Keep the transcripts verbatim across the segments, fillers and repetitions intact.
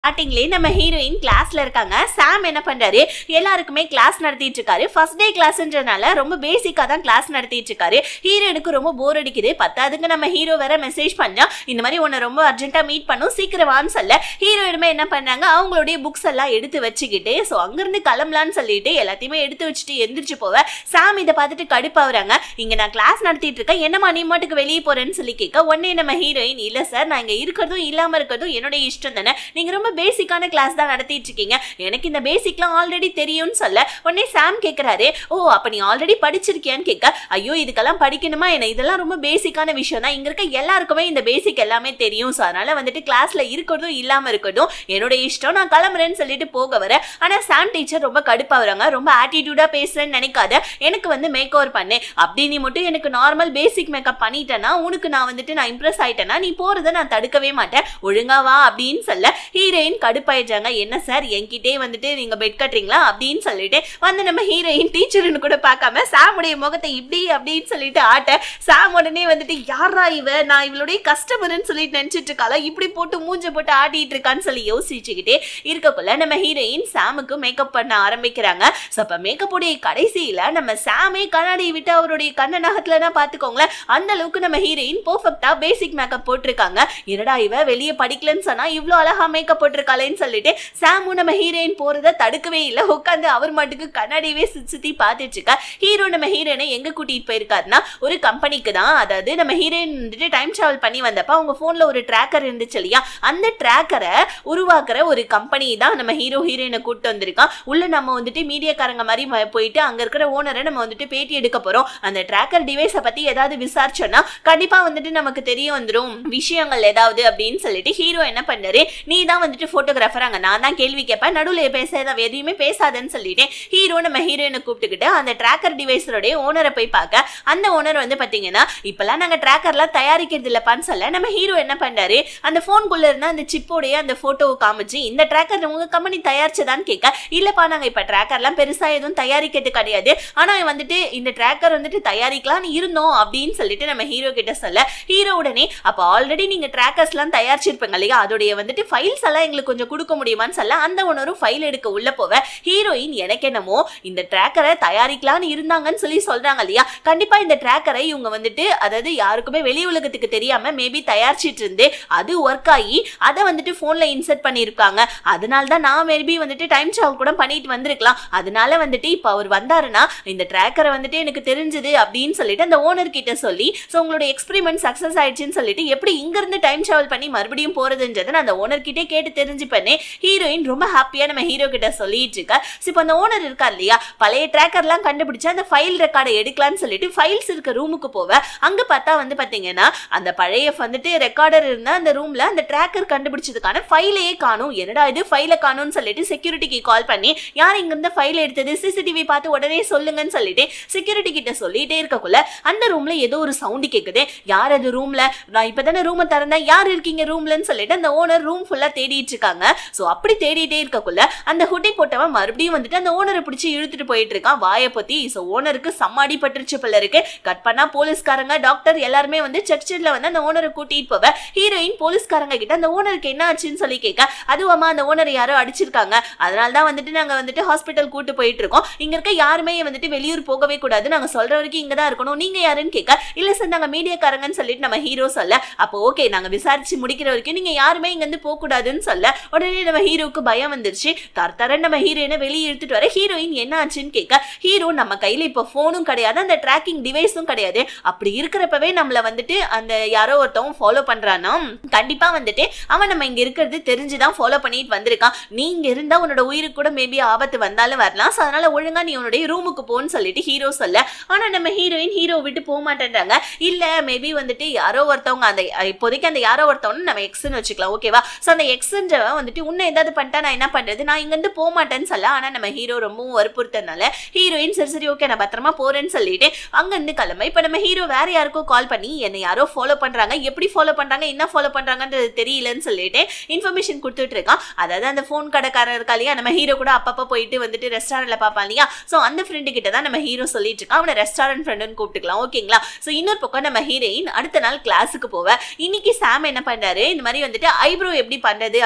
ஸ்டார்டிங்லயே நம்ம ஹீரோயின் கிளாஸ்ல இருக்காங்க. சாம் என்ன பண்றாரு, எல்லாருக்குமே கிளாஸ் நடத்திட்டு இருக்காரு. ஃபர்ஸ்ட் டே கிளாஸ்ன்றனால ரொம்ப பேசிக்கா தான் கிளாஸ் நடத்திட்டு இருக்காரு. ஹீரோயினுக்கு ரொம்ப போர் அடிக்குது. பத்தாதுக்கு நம்ம ஹீரோ வேற மெசேஜ் பண்ணா இந்த மாதிரி உன்னை ரொம்ப அர்ஜென்ட்டா மீட் பண்ணும் சீக்கிரம் வான்னு சொல்ல ஹீரோயினுமே என்ன பண்ணாங்க, அவங்களுடைய புக்ஸ் எல்லாம் எடுத்து வச்சுக்கிட்டு ஸோ அங்கிருந்து கிளம்பலான்னு சொல்லிட்டு எல்லாத்தையுமே எடுத்து வச்சுட்டு எந்திரிச்சு போவ. சாம் இதை பார்த்துட்டு கடுப்பாவுறாங்க. இங்க நான் கிளாஸ் நடத்திட்டு இருக்கேன், என்னமா நீ மட்டுக்கு வெளியே போறேன்னு சொல்லி கேட்க உடனே நம்ம ஹீரோயின் இல்ல சார், நான் இங்க இருக்கிறதும் இல்லாம இருக்கிறதும் என்னுடைய இஷ்டம் தானே, நீங்க ரொம்ப பேசிக்கான கிளாஸ் தான் நடத்திட்டு இருக்கீங்க, எனக்கு இந்த பேசிக்லாம் ஆல்ரெடி தெரியும்னு சொல்ல உடனே சாம் கேட்கிறாரு, ஓ அப்ப நீ ஆல்ரெடி படிச்சிருக்கியான்னு கேட்க, ஐயோ இதுக்கெல்லாம் படிக்கணுமா என்ன, இதெல்லாம் ரொம்ப பேசிக்கான விஷயம் தான், இங்க இருக்க எல்லாருக்குமே இந்த பேசிக் எல்லாமே தெரியும், ஸோ அதனால வந்துட்டு கிளாஸ்ல இருக்கிறதும் இல்லாம இருக்கட்டும் என்னோட இஷ்டம், நான் கிளம்புறேன்னு சொல்லிட்டு போக வர. ஆனா சாம் டீச்சர் ரொம்ப கடுப்பாகிறாங்க, ரொம்ப ஆட்டிடியூடா பேசுறேன்னு நினைக்காத, எனக்கு வந்து மேக் ஓவர் பண்ணு, அப்படி நீ மட்டும் எனக்கு நார்மல் பேசிக் மேக்கப் பண்ணிட்டேன்னா உனக்கு நான் வந்துட்டு நான் இம்ப்ரெஸ் ஆயிட்டேன்னா நீ போறதை நான் தடுக்கவே மாட்டேன், ஒழுங்கா வா அப்படின்னு சொல்ல ஹீரோயின் கடுப்பாயிட்டாங்க. என்ன சார் என்கிட்டே வந்துட்டு நீங்க பெட் கட்டுறீங்களா அப்படின்னு சொல்லிட்டு வந்து நம்ம ஹீரோயின் டீச்சர்னு கூட பார்க்காம சாமுடைய முகத்தை இப்படி அப்படின்னு சொல்லிட்டு ஆட்ட சாம் உடனே வந்துட்டு யாரா இவ, நான் இவளுடைய கஸ்டமர்னு சொல்லிட்டு நினைச்சிட்டு இருக்காளா, இப்படி போட்டு மூஞ்ச போட்டு ஆட்டிட்டு இருக்கான்னு சொல்லி யோசிச்சுக்கிட்டே இருக்கக்குள்ள நம்ம ஹீரோயின் சாமுக்கு மேக்கப் பண்ண ஆரம்பிக்கிறாங்க. ஸோ அப்ப மேக்கப் உடைய கடைசியில நம்ம சாமே கண்ணாடியை விட்டு அவருடைய கண்ண நகத்துலன்னா பாத்துக்கோங்களேன், அந்த அளவுக்கு நம்ம ஹீரோயின் பெர்ஃபெக்ட்டா பேசிக் மேக்கப் போட்டிருக்காங்க. என்னடா இவ வெளியே படிக்கலன்னு சொன்னா இவ்வளவு அழகா மேக்கப் போட்டிருக்காளேன்னு சொல்லிட்டு சாமு நம்ம ஹீரோயின் போறத தடுக்கவே இல்லை, உட்காந்து அவர் மட்டுக்கு கண்ணாடியவே சுத்தி சுத்தி பார்த்துட்டு இருக்கா. ஹீரோ நம்ம ஹீரோயினை எங்க கூட்டிட்டு போயிருக்காருன்னா ஒரு கம்பெனிக்கு தான், அதாவது நம்ம ஹீரோயின் வந்துட்டு டைம் டிராவல் பண்ணி வந்தப்ப அவங்க போன்ல ஒரு ட்ராக்கர் இருந்துச்சு இல்லையா, அந்த ட்ராக்கரை உருவாக்குற ஒரு கம்பெனி தான் நம்ம ஹீரோ ஹீரோயினை கூப்பிட்டு வந்திருக்கான். உள்ள நம்ம வந்துட்டு மீடியாக்காரங்க மாதிரி போயிட்டு அங்க இருக்கிற ஓனரை நம்ம வந்துட்டு பேட்டி எடுக்க போறோம், அந்த ட்ராக்கர் டிவைஸை பத்தி ஏதாவது விசாரிச்சோன்னா கண்டிப்பா வந்துட்டு நமக்கு தெரிய வந்துடும் விஷயங்கள் ஏதாவது அப்படின்னு சொல்லிட்டு ஹீரோ என்ன பண்ணாரு, நீ தான் வந்துட்டு போட்டோகிராஃபர், அங்க நான் தான் கேள்வி கேட்பேன், நடுவில் பேச எதையுமே பேசாதன்னு சொல்லிட்டு ஹீரோ நம்ம ஹீரோயினை கூப்பிட்டுக்கிட்டு அந்த ட்ராக்கர் டிவைஸோடைய ஓனரை போய் பார்க்க அந்த ஓனர் வந்து பாத்தீங்கன்னா இப்பெல்லாம் நாங்க ட்ராக்கர்லாம் தயாரிக்கிறது இல்லப்பான்னு சொல்ல நம்ம ஹீரோ என்ன பண்றாரு, அந்த போன்குள்ள இருந்த அந்த சிப்போடைய அந்த போட்டோவை காமிச்சு இந்த ட்ராக்கர் உங்க கம்பெனி தயாரிச்சதான்னு கேட்க, இல்லப்பா நாங்க இப்ப ட்ராக்கர்லாம் பெருசா எதுவும் தயாரிக்கிறது கிடையாது, ஆனா வந்துட்டு இந்த ட்ராக்கர் வந்துட்டு தயாரிக்கலாம்னு இருந்தோம் அப்படின்னு சொல்லிட்டு நம்ம ஹீரோ கிட்ட சொல்ல ஹீரோ உடனே அப்ப ஆல்ரெடி நீங்க ட்ராக்கர்ஸ் எல்லாம் தயாரிச்சிருப்பீங்க இல்லையா, அதோடைய வந்துட்டு ஃபைல்ஸ் எல்லாம் எங்களுக்கு கொஞ்சம் கொடுக்க முடியுமான்னு சொல்ல அந்த ஒன்னரும் ஃபைல் எடுக்க உள்ள போவ ஹீரோயின் எனக்கு என்னமோ இந்த ட்ராக்கரை தயாரிக்கலாம்னு இருந்தாங்கன்னு சொல்லி சொல்றாங்க இல்லையா, கண்டிப்பா இந்த ட்ராக்கரை இவங்க வந்துட்டு அதாவது யாருக்குமே வெளி உலகத்துக்கு தெரியாம மேபி தயாரிச்சிட்டு இருந்து அது ஒர்க் ஆகி அதை வந்துட்டு போன்ல இன்சர்ட் பண்ணிருக்காங்க, அதனால தான் நான் மேபி வந்துட்டு டைம் டிராவல் கூட பண்ணிட்டு வந்திருக்கலாம், அதனால வந்துட்டு இப்ப அவர் வந்தாருன்னா இந்த ட்ராக்கரை வந்துட்டு எனக்கு தெரிஞ்சது அப்படின்னு சொல்லிட்டு அந்த ஓனர் கிட்ட சொல்லி ஸோ உங்களோட எக்ஸ்பெரிமெண்ட் சக்சஸ் ஆயிடுச்சுன்னு சொல்லிட்டு எப்படி இங்க இருந்து டைம் டிராவல் பண்ணி மறுபடியும் போறதுன்றதை நான் அந்த ஓனர் கிட்டே கேட்டு தெரிஞ்சு பண்ணி ஹீரோயின் ரொம்ப ஹாப்பியா நம்ம ஹீரோ கிட்ட சொல்லிட்டு இருக்கா. இப்போ அந்த ஓனர் இருக்கா இல்லையா, பழைய ட்ராக்கர்லாம் கண்டுபிடிச்சு அந்த ஃபைல் ரெக்கார்டை எடுக்கலாம்னு சொல்லிட்டு ஃபைல்ஸ் இருக்க ரூமுக்கு போவ, அங்க பார்த்தா வந்து பாத்தீங்கன்னா அந்த பழைய வந்துட்டு ரெக்கார்டர் இருந்த அந்த ரூம்ல அந்த ட்ராக்கர் கண்டுபிடிச்சதுக்கான ஃபைலையே காணும், என்னடா இது ஃபைலை காணும்னு சொல்லிட்டு செக்யூரிட்டிக்கு கால் பண்ணி யார் இங்க இருந்த ஃபைல் எடுத்தது சிசிடிவி பார்த்து உடனே சொல்லுங்கன்னு சொல்லிட்டு செக்யூரிட்டி கிட்ட சொல்லிட்டே இருக்கக்குள்ள அந்த ரூம்ல ஏதோ ஒரு சவுண்ட் கேக்குது, யார் அது ரூம்ல, நான் இப்பதானே ரூமை திறந்தேன் யார் இருக்கீங்க ரூம்லன்னு சொல்லிட்டு அந்த ஓனர் ரூம் ஃபுல்லா தேடிட்டு இருக்காங்க. சோ அப்படி தேடிட்டே இருக்கக்குள்ள அந்த ஹுட்டி போட்டவன் மறுபடியும் வந்துட்டு அந்த ஓனரை பிடிச்சி இழுத்துட்டு போயிட்டு இருக்கான் வாயை பத்தி. சோ ஓனருக்கு சம்மாடி பட்டுருச்சு போல இருக்கு, கட் பண்ணா போலீஸ்காரங்க டாக்டர் எல்லாருமே வந்து செக்ஷன்ல வந்து அந்த ஓனரை கூட்டிட்டு போவ ஹீரோயின் போலீஸ்காரங்க கிட்ட அந்த ஓனருக்கு என்ன ஆச்சுன்னு சொல்லி கேட்க, அதுவாமா அந்த ஓனர் யாரோ அடிச்சிருக்காங்க, அதனாலதான் வந்துட்டு நாங்க வந்துட்டு ஹாஸ்பிட்டல் கூட்டு போயிட்டு இருக்கோம், இங்க இருக்க யாருமே வந்துட்டு வெளியூர் போகவே கூடாது, நாங்க சொல்ற வரைக்கும் இங்கதான் இருக்கணும், நீங்க யாருன்னு கேட்க, இல்ல சார் நாங்க மீடியாக்காரங்கன்னு சொல்லிட்டு நம்ம ஹீரோ சொல்ல, அப்போ ஓகே நாங்க விசாரிச்சு முடிக்கிற வரைக்கும் நீங்க யாருமே இங்க இருந்து போக கூடாதுன்னு சொல்ல உடனே நம்ம ஹீரோக்கு பயம் வந்துருச்சு. தர நம்ம ஹீரோயினை வெளியே எடுத்துட்டு வர ஹீரோயின் என்ன ஆச்சுன்னு கேட்க, ஹீரோ நம்ம கையில இப்ப போனும் கிடையாது அந்த ட்ராக்கிங் டிவைஸும் கிடையாது, அப்படி இருக்கிறப்பவே நம்மள வந்துட்டு அந்த யாரோ ஒருத்தவங்க ஃபாலோ பண்றானா, கண்டிப்பா வந்துட்டு அவன் நம்ம இங்க இருக்கிறது தெரிஞ்சுதான் ஃபாலோ பண்ணிட்டு வந்திருக்கான், நீங்க இருந்தா உன்னோட உயிருக்கு கூட மேபி ஆபத்து வந்தாலும் வரலாம், அதனால ஒழுங்கா நீ உன்னுடைய ரூமுக்கு போன்னு சொல்லிட்டு ஹீரோ சொல்ல, ஆனா நம்ம ஹீரோயின் ஹீரோ விட்டு போக மாட்டேன்றாங்க, இல்ல மேபி வந்துட்டு யாரோ ஒருத்தவங்க அந்த இப்போதைக்கு அந்த யாரோ ஒருத்தவங்க நம்ம எக்ஸ்ன்னு வச்சுக்கலாம் ஓகேவா, சோ அந்த எக்ஸ்ன்றவன் வந்துட்டு உன்னை ஏதாவது பண்ணிட்டா நான் என்ன பண்றது, நான் இங்க இருந்து போக மாட்டேன்னு சொல்ல, ஆனா நம்ம ஹீரோ ரொம்பவும் வற்புறுத்தனால ஹீரோயின் சரி சரி ஓகே நான் பத்திரமா போறேன்னு சொல்லிட்டு அங்க இருந்து கிளம்ப. இப்ப நம்ம ஹீரோ வேற யாருக்கோ கால் பண்ணி என்ன யாரோ ஃபாலோ பண்றாங்க, எப்படி ஃபாலோ பண்றாங்க என்ன ஃபாலோ பண்றாங்கன்றது தெரியலன்னு சொல்லிட்டு இன்ஃபர்மேஷன் கொடுத்துட்டு இருக்கான். அதாவது அந்த போன் கடைக்காரர் இருக்கா இல்லையா, நம்ம ஹீரோ கூட அப்பப்ப போயிட்டு வந்துட்டு ரெஸ்டாரண்ட்ல பாப்பான் இல்லையா, சோ அந்த ஃப்ரெண்டு கிட்ட தான் நம்ம ஹீரோ சொல்லிட்டு இருக்கான், அவனை ரெஸ்டாரண்ட் ஃப்ரெண்டுன்னு கூப்பிட்டுக்கலாம் ஓகேங்களா. சோ இன்னொரு பக்கம் நம்ம ஹீரோயின் அடுத்த நாள் கிளாஸுக்கு போவ, இன்னைக்கு சாம் என்ன பண்றாரு, இந்த மாதிரி வந்துட்டு ஐப்ரோ எப்படி பண்றது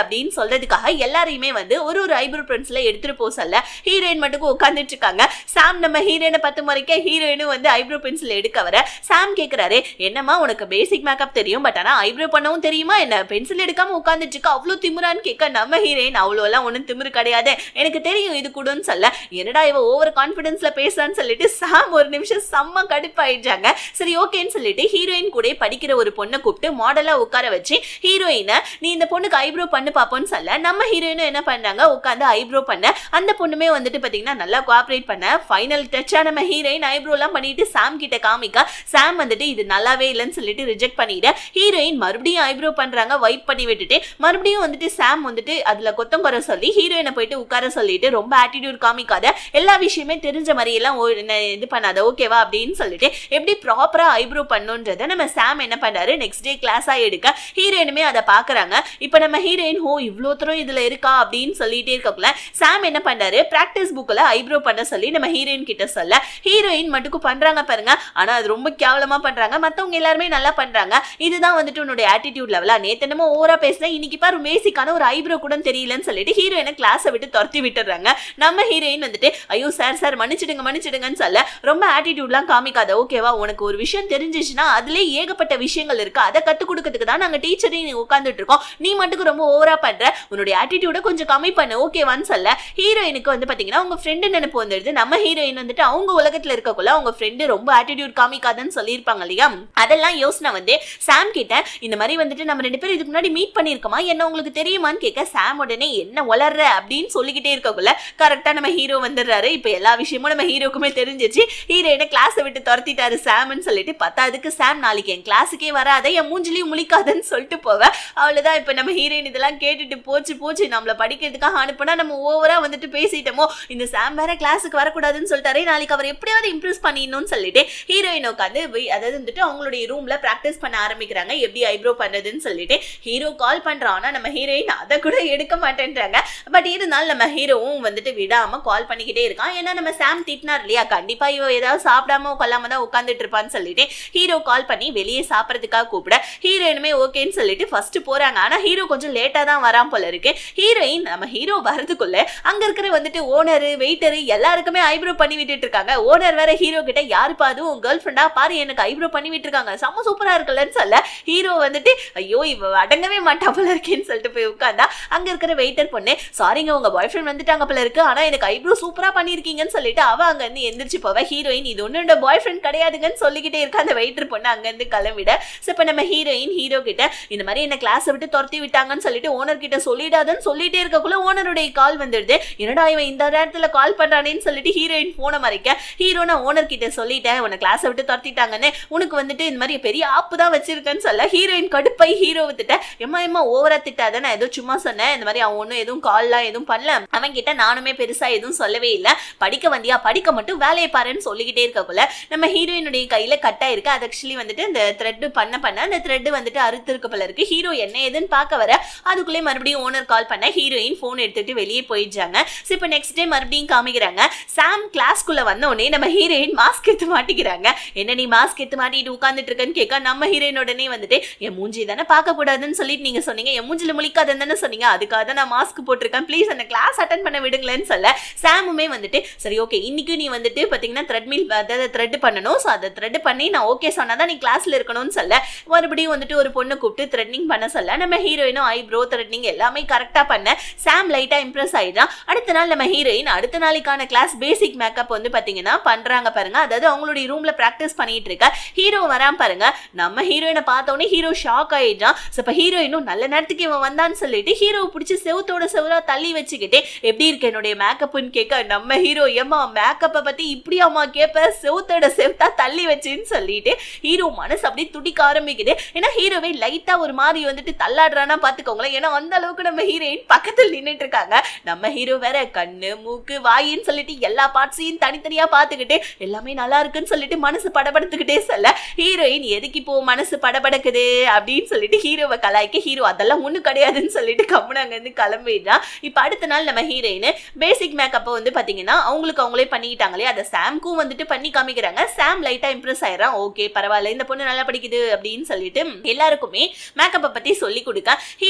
அப்படின்னு சொல்றதுக்காக எல்லாரையுமே வந்து ஒரு ஒரு ஐப்ரோ பென்சில எடுத்துட்டு போக சொல்ல ஹீரோயின் மட்டும் உட்காந்துட்டு இருக்காங்க. சாம் நம்ம ஹீரோயினை பத்து முறைக்க ஹீரோயினும் வந்து ஐப்ரோ பென்சில் எடுக்க வர சாம் கேக்குறாரு, என்னமா உனக்கு பேசிக் மேக்கப் தெரியும், பட் ஆனா ஐப்ரோ பண்ணவும் தெரியுமா என்ன, பென்சில் எடுக்காம உட்காந்துட்டு இருக்க, அவ்வளவு திமிரான்னு கேட்க நம்ம ஹீரோயின் அவ்வளோ எல்லாம் ஒன்னும் திமிரு கிடையாது, எனக்கு தெரியும் இது கூடன்னு சொல்ல, என்னடா இவ ஓவர் கான்பிடன்ஸ்ல பேசுறான்னு சொல்லிட்டு சாம் ஒரு நிமிஷம் செம்ம கடுப்பாயிடுறாங்க. சரி ஓகேன்னு சொல்லிட்டு ஹீரோயின் கூட படிக்கிற ஒரு பொண்ணை கூப்பிட்டு மாடலா உட்கார வச்சு ஹீரோயினை நீ இந்த பொண்ணுக்கு ஐப்ரோ பண்ணு பாப்போன்னு சொல்ல நம்ம ஹீரோயினும் என்ன பண்ணாங்க, உட்காந்து ஐப்ரோ பண்ண அந்த பொண்ணுமே வந்துட்டு பாத்தீங்கன்னா நல்லா கோஆபரேட் பண்ண ஃபைனல் டச்சா நம்ம ஹீரோயின் ஐப்ரோ எல்லாம் பண்ணிட்டு சாம் கிட்ட காமிக்க சாம் வந்துட்டு இது நல்லாவே இல்லைன்னு சொல்லிட்டு ரிஜெக்ட் பண்ணிட்டு ஹீரோயின் மறுபடியும் ஐப்ரோ பண்றாங்க, வைப் பண்ணி விட்டுட்டு மறுபடியும் வந்துட்டு சாம் வந்துட்டு அதுல கொத்தம் குறை சொல்லி ஹீரோயினை போயிட்டு உட்கார சொல்லிட்டு ரொம்ப ஆட்டிடியூட் காமிக்காத, எல்லா விஷயமே தெரிஞ்ச மாதிரி எல்லாம் இது பண்ணாத ஓகேவா அப்படின்னு சொல்லிட்டு எப்படி ப்ராப்பரா ஐப்ரோ பண்ணுன்றத நம்ம சாம் என்ன பண்ணாரு நெக்ஸ்ட் டே கிளாஸா எடுக்க ஹீரோயினுமே அதை பாக்குறாங்க. இப்ப நம்ம ஹீரோயின் ஹோ இவ்வளோ தூரம் இதுல இருக்கா அப்படின்னு சொல்லிட்டே இருக்கக்குள்ள சாம் என்ன பண்ணாரு பிராக்டிஸ் புக்ல ஐப்ரோ பண்ண சொல்லி நம்ம ஹீரோயின் கிட்ட சொல்ல ஹீரோயின் மட்டும் பண்றாங்க பாருங்க, ஆனா அது ரொம்ப கேவலமா பண்றாங்க, மத்தவங்க எல்லாருமே நல்லா பண்றாங்க, இதுதான் வந்துட்டு உன்னோட ஆட்டிடியூட் லெவலா, நேத்து என்னமோ ஓவரா பேசுன, இன்னைக்கு பாரு பேசிக்கான ஒரு ஐப்ரோ கூட தெரியலன்னு சொல்லிட்டு ஹீரோயினை கிளாஸை விட்டு துரத்தி விட்டுறாங்க. நம்ம ஹீரோயின் வந்துட்டு ஐயோ சார் சார் மன்னிச்சிடுங்க மன்னிச்சிடுங்கன்னு சொல்ல ரொம்ப ஆட்டிடியூட்லாம் காமிக்காத ஓகேவா, உனக்கு ஒரு விஷயம் தெரிஞ்சிச்சுன்னா அதுல ஏகப்பட்ட விஷயங்கள் இருக்கு, அதை கத்துக் கொடுக்கறதுக்கு தான் நாங்க டீச்சரையும் உட்காந்துட்டு இருக்கோம், நீ மட்டும் ரொம்ப ஓவரா பண்ற, உன்னுடைய ஆட்டிடியூட கொஞ்சம் கம்மி பண்ணு ஓகேவான்னு சொல்ல ஹீரோயினுக்கு வந்து பாத்தீங்கன்னா உங்க ஃப்ரெண்டு நினைப்பு வந்துடுது. நம்ம ஹீரோயின் வந்துட்டு அவங்க உலகத்துல இருக்கக்குள்ள அவங்க ஃப்ரெண்டு ரொம்ப ஆட்டிடியூட் காமிக்காதுன்னு சொல்லியிருப்பாங்க இல்லையா, அதெல்லாம் யோசனை வந்து சாம் கிட்ட இந்த மாதிரி வந்துட்டு நம்ம ரெண்டு பேரும் இதுக்கு முன்னாடி மீட் பண்ணிருக்கோமா என்ன உங்களுக்கு தெரியுமான்னு கேட்க சாம் உடனே என்ன வளர்ற அப்படின்னு சொல்லிக்கிட்டே இருக்கக்குள்ள கரெக்டா நம்ம ஹீரோ வந்துடுறாரு. இப்ப எல்லா விஷயமும் நம்ம ஹீரோக்குமே தெரிஞ்சிச்சு, ஹீரோயினை கிளாஸை விட்டு துரத்திட்டாரு சாம்னு சொல்லிட்டு பத்தாவதுக்கு சாம் நாளைக்கு என் கிளாஸுக்கே வராத என் மூஞ்சிலையும் முழிக்காதுன்னு சொல்லிட்டு போவ, அவ்வளவுதான். இப்ப நம்ம ஹீரோயின் இதெல்லாம் கேட்டுட்டு போச்சு போச்சு நம்மள படிக்கிறதுக்காக அனுப்புனா நம்ம ஓவரா வந்துட்டு பேசிட்டோமோ, இந்த சாம் வேற கிளாஸுக்கு வரக்கூடாதுன்னு சொல்லிட்டாரு, நாளைக்கு அவர் எப்படியாவது இம்ப்ரெஸ் பண்ணிடணும்னு சொல்லிட்டு ஹீரோயின் உட்காந்து அதாவது வந்துட்டு அவங்களுடைய ரூம்ல பிராக்டிஸ் பண்ண ஆரம்பிக்கிறாங்க எப்படி ஐப்ரோ பண்றதுன்னு சொல்லிட்டு. ஹீரோ கால் பண்றான், ஆனா நம்ம ஹீரோயின் அதை கூட எடுக்க மாட்டேன்றாங்க. பட் இருந்தாலும் நம்ம ஹீரோவும் வந்துட்டு விடாம கால் பண்ணிக்கிட்டே இருக்கான், ஏன்னா நம்ம சாம் திட்டினார் இல்லையா, கண்டிப்பா இவ ஏதாவது சாப்பிடாம கொல்லாம தான் உட்காந்துட்டு இருப்பான்னு சொல்லிட்டு ஹீரோ கால் பண்ணி வெளியே சாப்பிடறதுக்காக கூப்பிட ஹீரோயினுமே ஓகேன்னு சொல்லிட்டு ஃபர்ஸ்ட் போறாங்க. ஆனா ஹீரோ கொஞ்சம் லேட்டா தான் வரான் போல இருக்கு. ஹீரோயின் நம்ம ஹீரோ வரதுக்குள்ள அங்க இருக்கிற வந்துட்டு ஓனரு வெயிட்டரு எல்லாருக்குமே ஐப்ரோ பண்ணி விட்டுட்டு இருக்காங்க. ஓனர் வேற ஹீரோ கிட்ட யாருப்பா அது உன் கேர்ள் ஃப்ரெண்டா பாரு எனக்கு ஐப்ரோ பண்ணி விட்டு இருக்காங்க செம்ம சூப்பரா இருக்குல்லன்னு சொல்ல ஹீரோ வந்துட்டு ஐயோ இவ அடங்கவே மாட்டா போல இருக்கேன்னு சொல்லிட்டு போய் உட்கார்ந்தா அங்க இருக்கிற வெயிட்டர் பொண்ணு சாரிங்க உங்க பாய் ஃப்ரெண்ட் வந்துட்டாங்க போல இருக்கு, ஆனா எனக்கு ஐப்ரோ சூப்பரா பண்ணிருக்கீங்கன்னு சொல்லிட்டு அவ அங்க இருந்து எந்திரிச்சு போவ. ஹீரோயின் இது ஒன்னு பாய் ஃப்ரெண்ட் கிடையாதுங்கன்னு சொல்லிக்கிட்டே இருக்க அந்த வெயிட்டர் பொண்ணு அங்க இருந்து கிளம்பிட. இப்ப நம்ம ஹீரோயின் ஹீரோ கிட்ட இந்த மாதிரி என்ன கிளாஸை விட்டு துரத்தி விட்டாங்கன்னு சொல்லிட்டு ஓனர் கிட்ட சொல்லிடாதுன்னு சொல்லிட்டே இருக்கக்குள்ள ஓனருடைய கால் வந்துடுது. என்னடா இவன் இந்த நேரத்துல கால் பண்றானேன்னு சொல்லிட்டு ஹீரோயின் போனை மறைக்க ஹீரோ நான் ஓனர் கிட்ட சொல்லிட்டேன் உன்னை கிளாஸை விட்டு துரத்திட்டாங்கன்னு, உனக்கு வந்துட்டு இந்த மாதிரி பெரிய ஆப்பு தான் வச்சிருக்கேன்னு சொல்ல ஹீரோயின் கடுப்பை ஹீரோ விட்டுட்ட எம்மா எம்மா ஓவரா திட்டாத, நான் ஏதோ சும்மா சொன்னேன், இந்த மாதிரி அவன் ஒன்னும் எதுவும் கால்லாம் எதுவும் பண்ணல, அவன் கிட்ட நானுமே பெருசா எதுவும் சொல்லவே இல்லை, படிக்க வந்தியா படிக்க மட்டும் வேலையை பாருன்னு சொல்லிக்கிட்டே இருக்கக்குள்ள நம்ம ஹீரோயினுடைய கையில கட்டா இருக்கு. அது ஆக்சுவலி வந்துட்டு இந்த த்ரெட் பண்ண பண்ண அந்த த்ரெட் வந்துட்டு அறுத்து இருக்க போல இருக்கு. ஹீரோ என்ன ஏதுன்னு பார்க்க வர அதுக்குள்ளே மறுபடியும் ஓனர் கால் பண்ண ஹீரோயின் போன் எடுத்துட்டு வெளியே போயிடுறாங்க. இப்ப நெக்ஸ்ட் டே மறுபடியும் காமிக்கிறாங்க சாம் கிளாஸ்க்குள்ள வந்த உடனே நம்ம ஹீரோயின் மாஸ்க் எடுத்து மாட்டிக்கிறாங்க. என்ன நீ மாஸ்க் எடுத்து மாட்டிட்டு உட்கார்ந்துட்டு இருக்கன்னு கேட்க நம்ம ஹீரோயின் உடனே வந்துட்டு என் மூஞ்சி தானே பார்க்க கூடாதுன்னு சொல்லிட்டு நீங்க சொன்னீங்க, என் மூஞ்சில முழிக்காதுன்னு தானே சொன்னீங்க, அதுக்காக நான் மாஸ்க் போட்டிருக்கேன், ப்ளீஸ் அந்த கிளாஸ் அட்டன் பண்ண விடுங்களேன்னு சொல்ல சாமுமே வந்துட்டு சரி ஓகே இன்னைக்கு நீ வந்துட்டு பாத்தீங்கன்னா த்ரெட்மில் அதாவது த்ரெட் பண்ணணும், ஸோ அதை த்ரெட் பண்ணி நான் ஓகே சொன்னாதான் நீ கிளாஸ்ல இருக்கணும்னு சொல்ல மறுபடியும் வந்துட்டு ஒரு பொண்ணு கூப்பிட்டு த்ரெட்னிங் பண்ண சொல்ல நம்ம ஹீரோயினும் ஐப்ரோ த்ரெட்னிங் எல்லாமே கரெக்டா பண்ண சாம் லைட்டா இம்ப்ரெஸ் ஆயிடுறான். அடுத்த நாள் நம்ம ஹீரோயின் அடுத்த நாளைக்கான கிளாஸ் பேசிக் மேக்கப் வந்து பாத்தீங்கன்னா பண்றாங்க பாருங்க, அதாவது அவங்களுடைய ரூம்ல பிராக்டிஸ் பண்ணிட்டு இருக்க ஹீரோ வரான் பாருங்க. நம்ம ஹீரோயினை பார்த்தோன்னே ஹீரோ ஷாக் ஆயிடுறான். இப்ப ஹீரோயினும் நல்ல நேரத்துக்கு இவன் வந்தான்னு சொல்லிட்டு ஹீரோவை பிடிச்சி செவத்தோட செவரா தள்ளி வச்சுக்கிட்டே எப்படி இருக்கு என்னுடைய மேக்கப்னு கேட்க நம்ம ஹீரோ ஏமா மேக்கப்பை பத்தி இப்படி அம்மா கேப்ப செவத்தோட செவத்தா தள்ளி வச்சுன்னு சொல்லிட்டு ஹீரோ மனசு அப்படியே துடிக்க ஆரம்பிக்குது. ஏன்னா ஹீரோவை லைட்டா ஒரு மாதிரி வந்துட்டு தள்ளாடுறானா பாத்துக்கோங்களேன், ஏன்னா அந்த அளவுக்கு நம்ம ஹீரோயின் பக்கத்தில் நின்றுட்டு இருக்காங்க. நம்ம ஹீரோ வேற கண்ணு மூக்கு வாயின்னு சொல்லிட்டு எல்லா பார்ட்ஸையும் தனித்தனியா பாத்துக்கிட்டு எல்லாமே நல்லா இருக்குன்னு சொல்லிட்டு மனசு படபடுத்துக்கிட்டே சொல்ல ஹீரோயின் எதுக்கு இப்போ மனசு படபடக்குது அப்படின்னு சொல்லிட்டு ஹீரோவை கலாய்க்க ஹீரோ அதெல்லாம் ஒண்ணு கிடையாதுன்னு சொல்லிட்டு கம்முன்னு அங்க இருந்து கிளம்பிடுறான். இப்ப அடுத்த நாள் நம்ம ஹீரோயின் பேசிக் மேக்கப்பை வந்து பாத்தீங்கன்னா அவங்களுக்கு அவங்களே பண்ணிக்கிட்டாங்களே அதை சாம்க்கும் வந்துட்டு பண்ணி காமிக்கிறாங்க. சாம் லைட்டா இம்ப்ரெஸ் ஆயிடுறான், ஓகே பரவாயில்ல இந்த பொண்ணு நல்லா படிக்குது அப்படின்னு சொல்லிட்டு எல்லாருக்குமே மேக்கப்பை பத்தி சொல்லி கொடுக்க ஹீரோயினுமே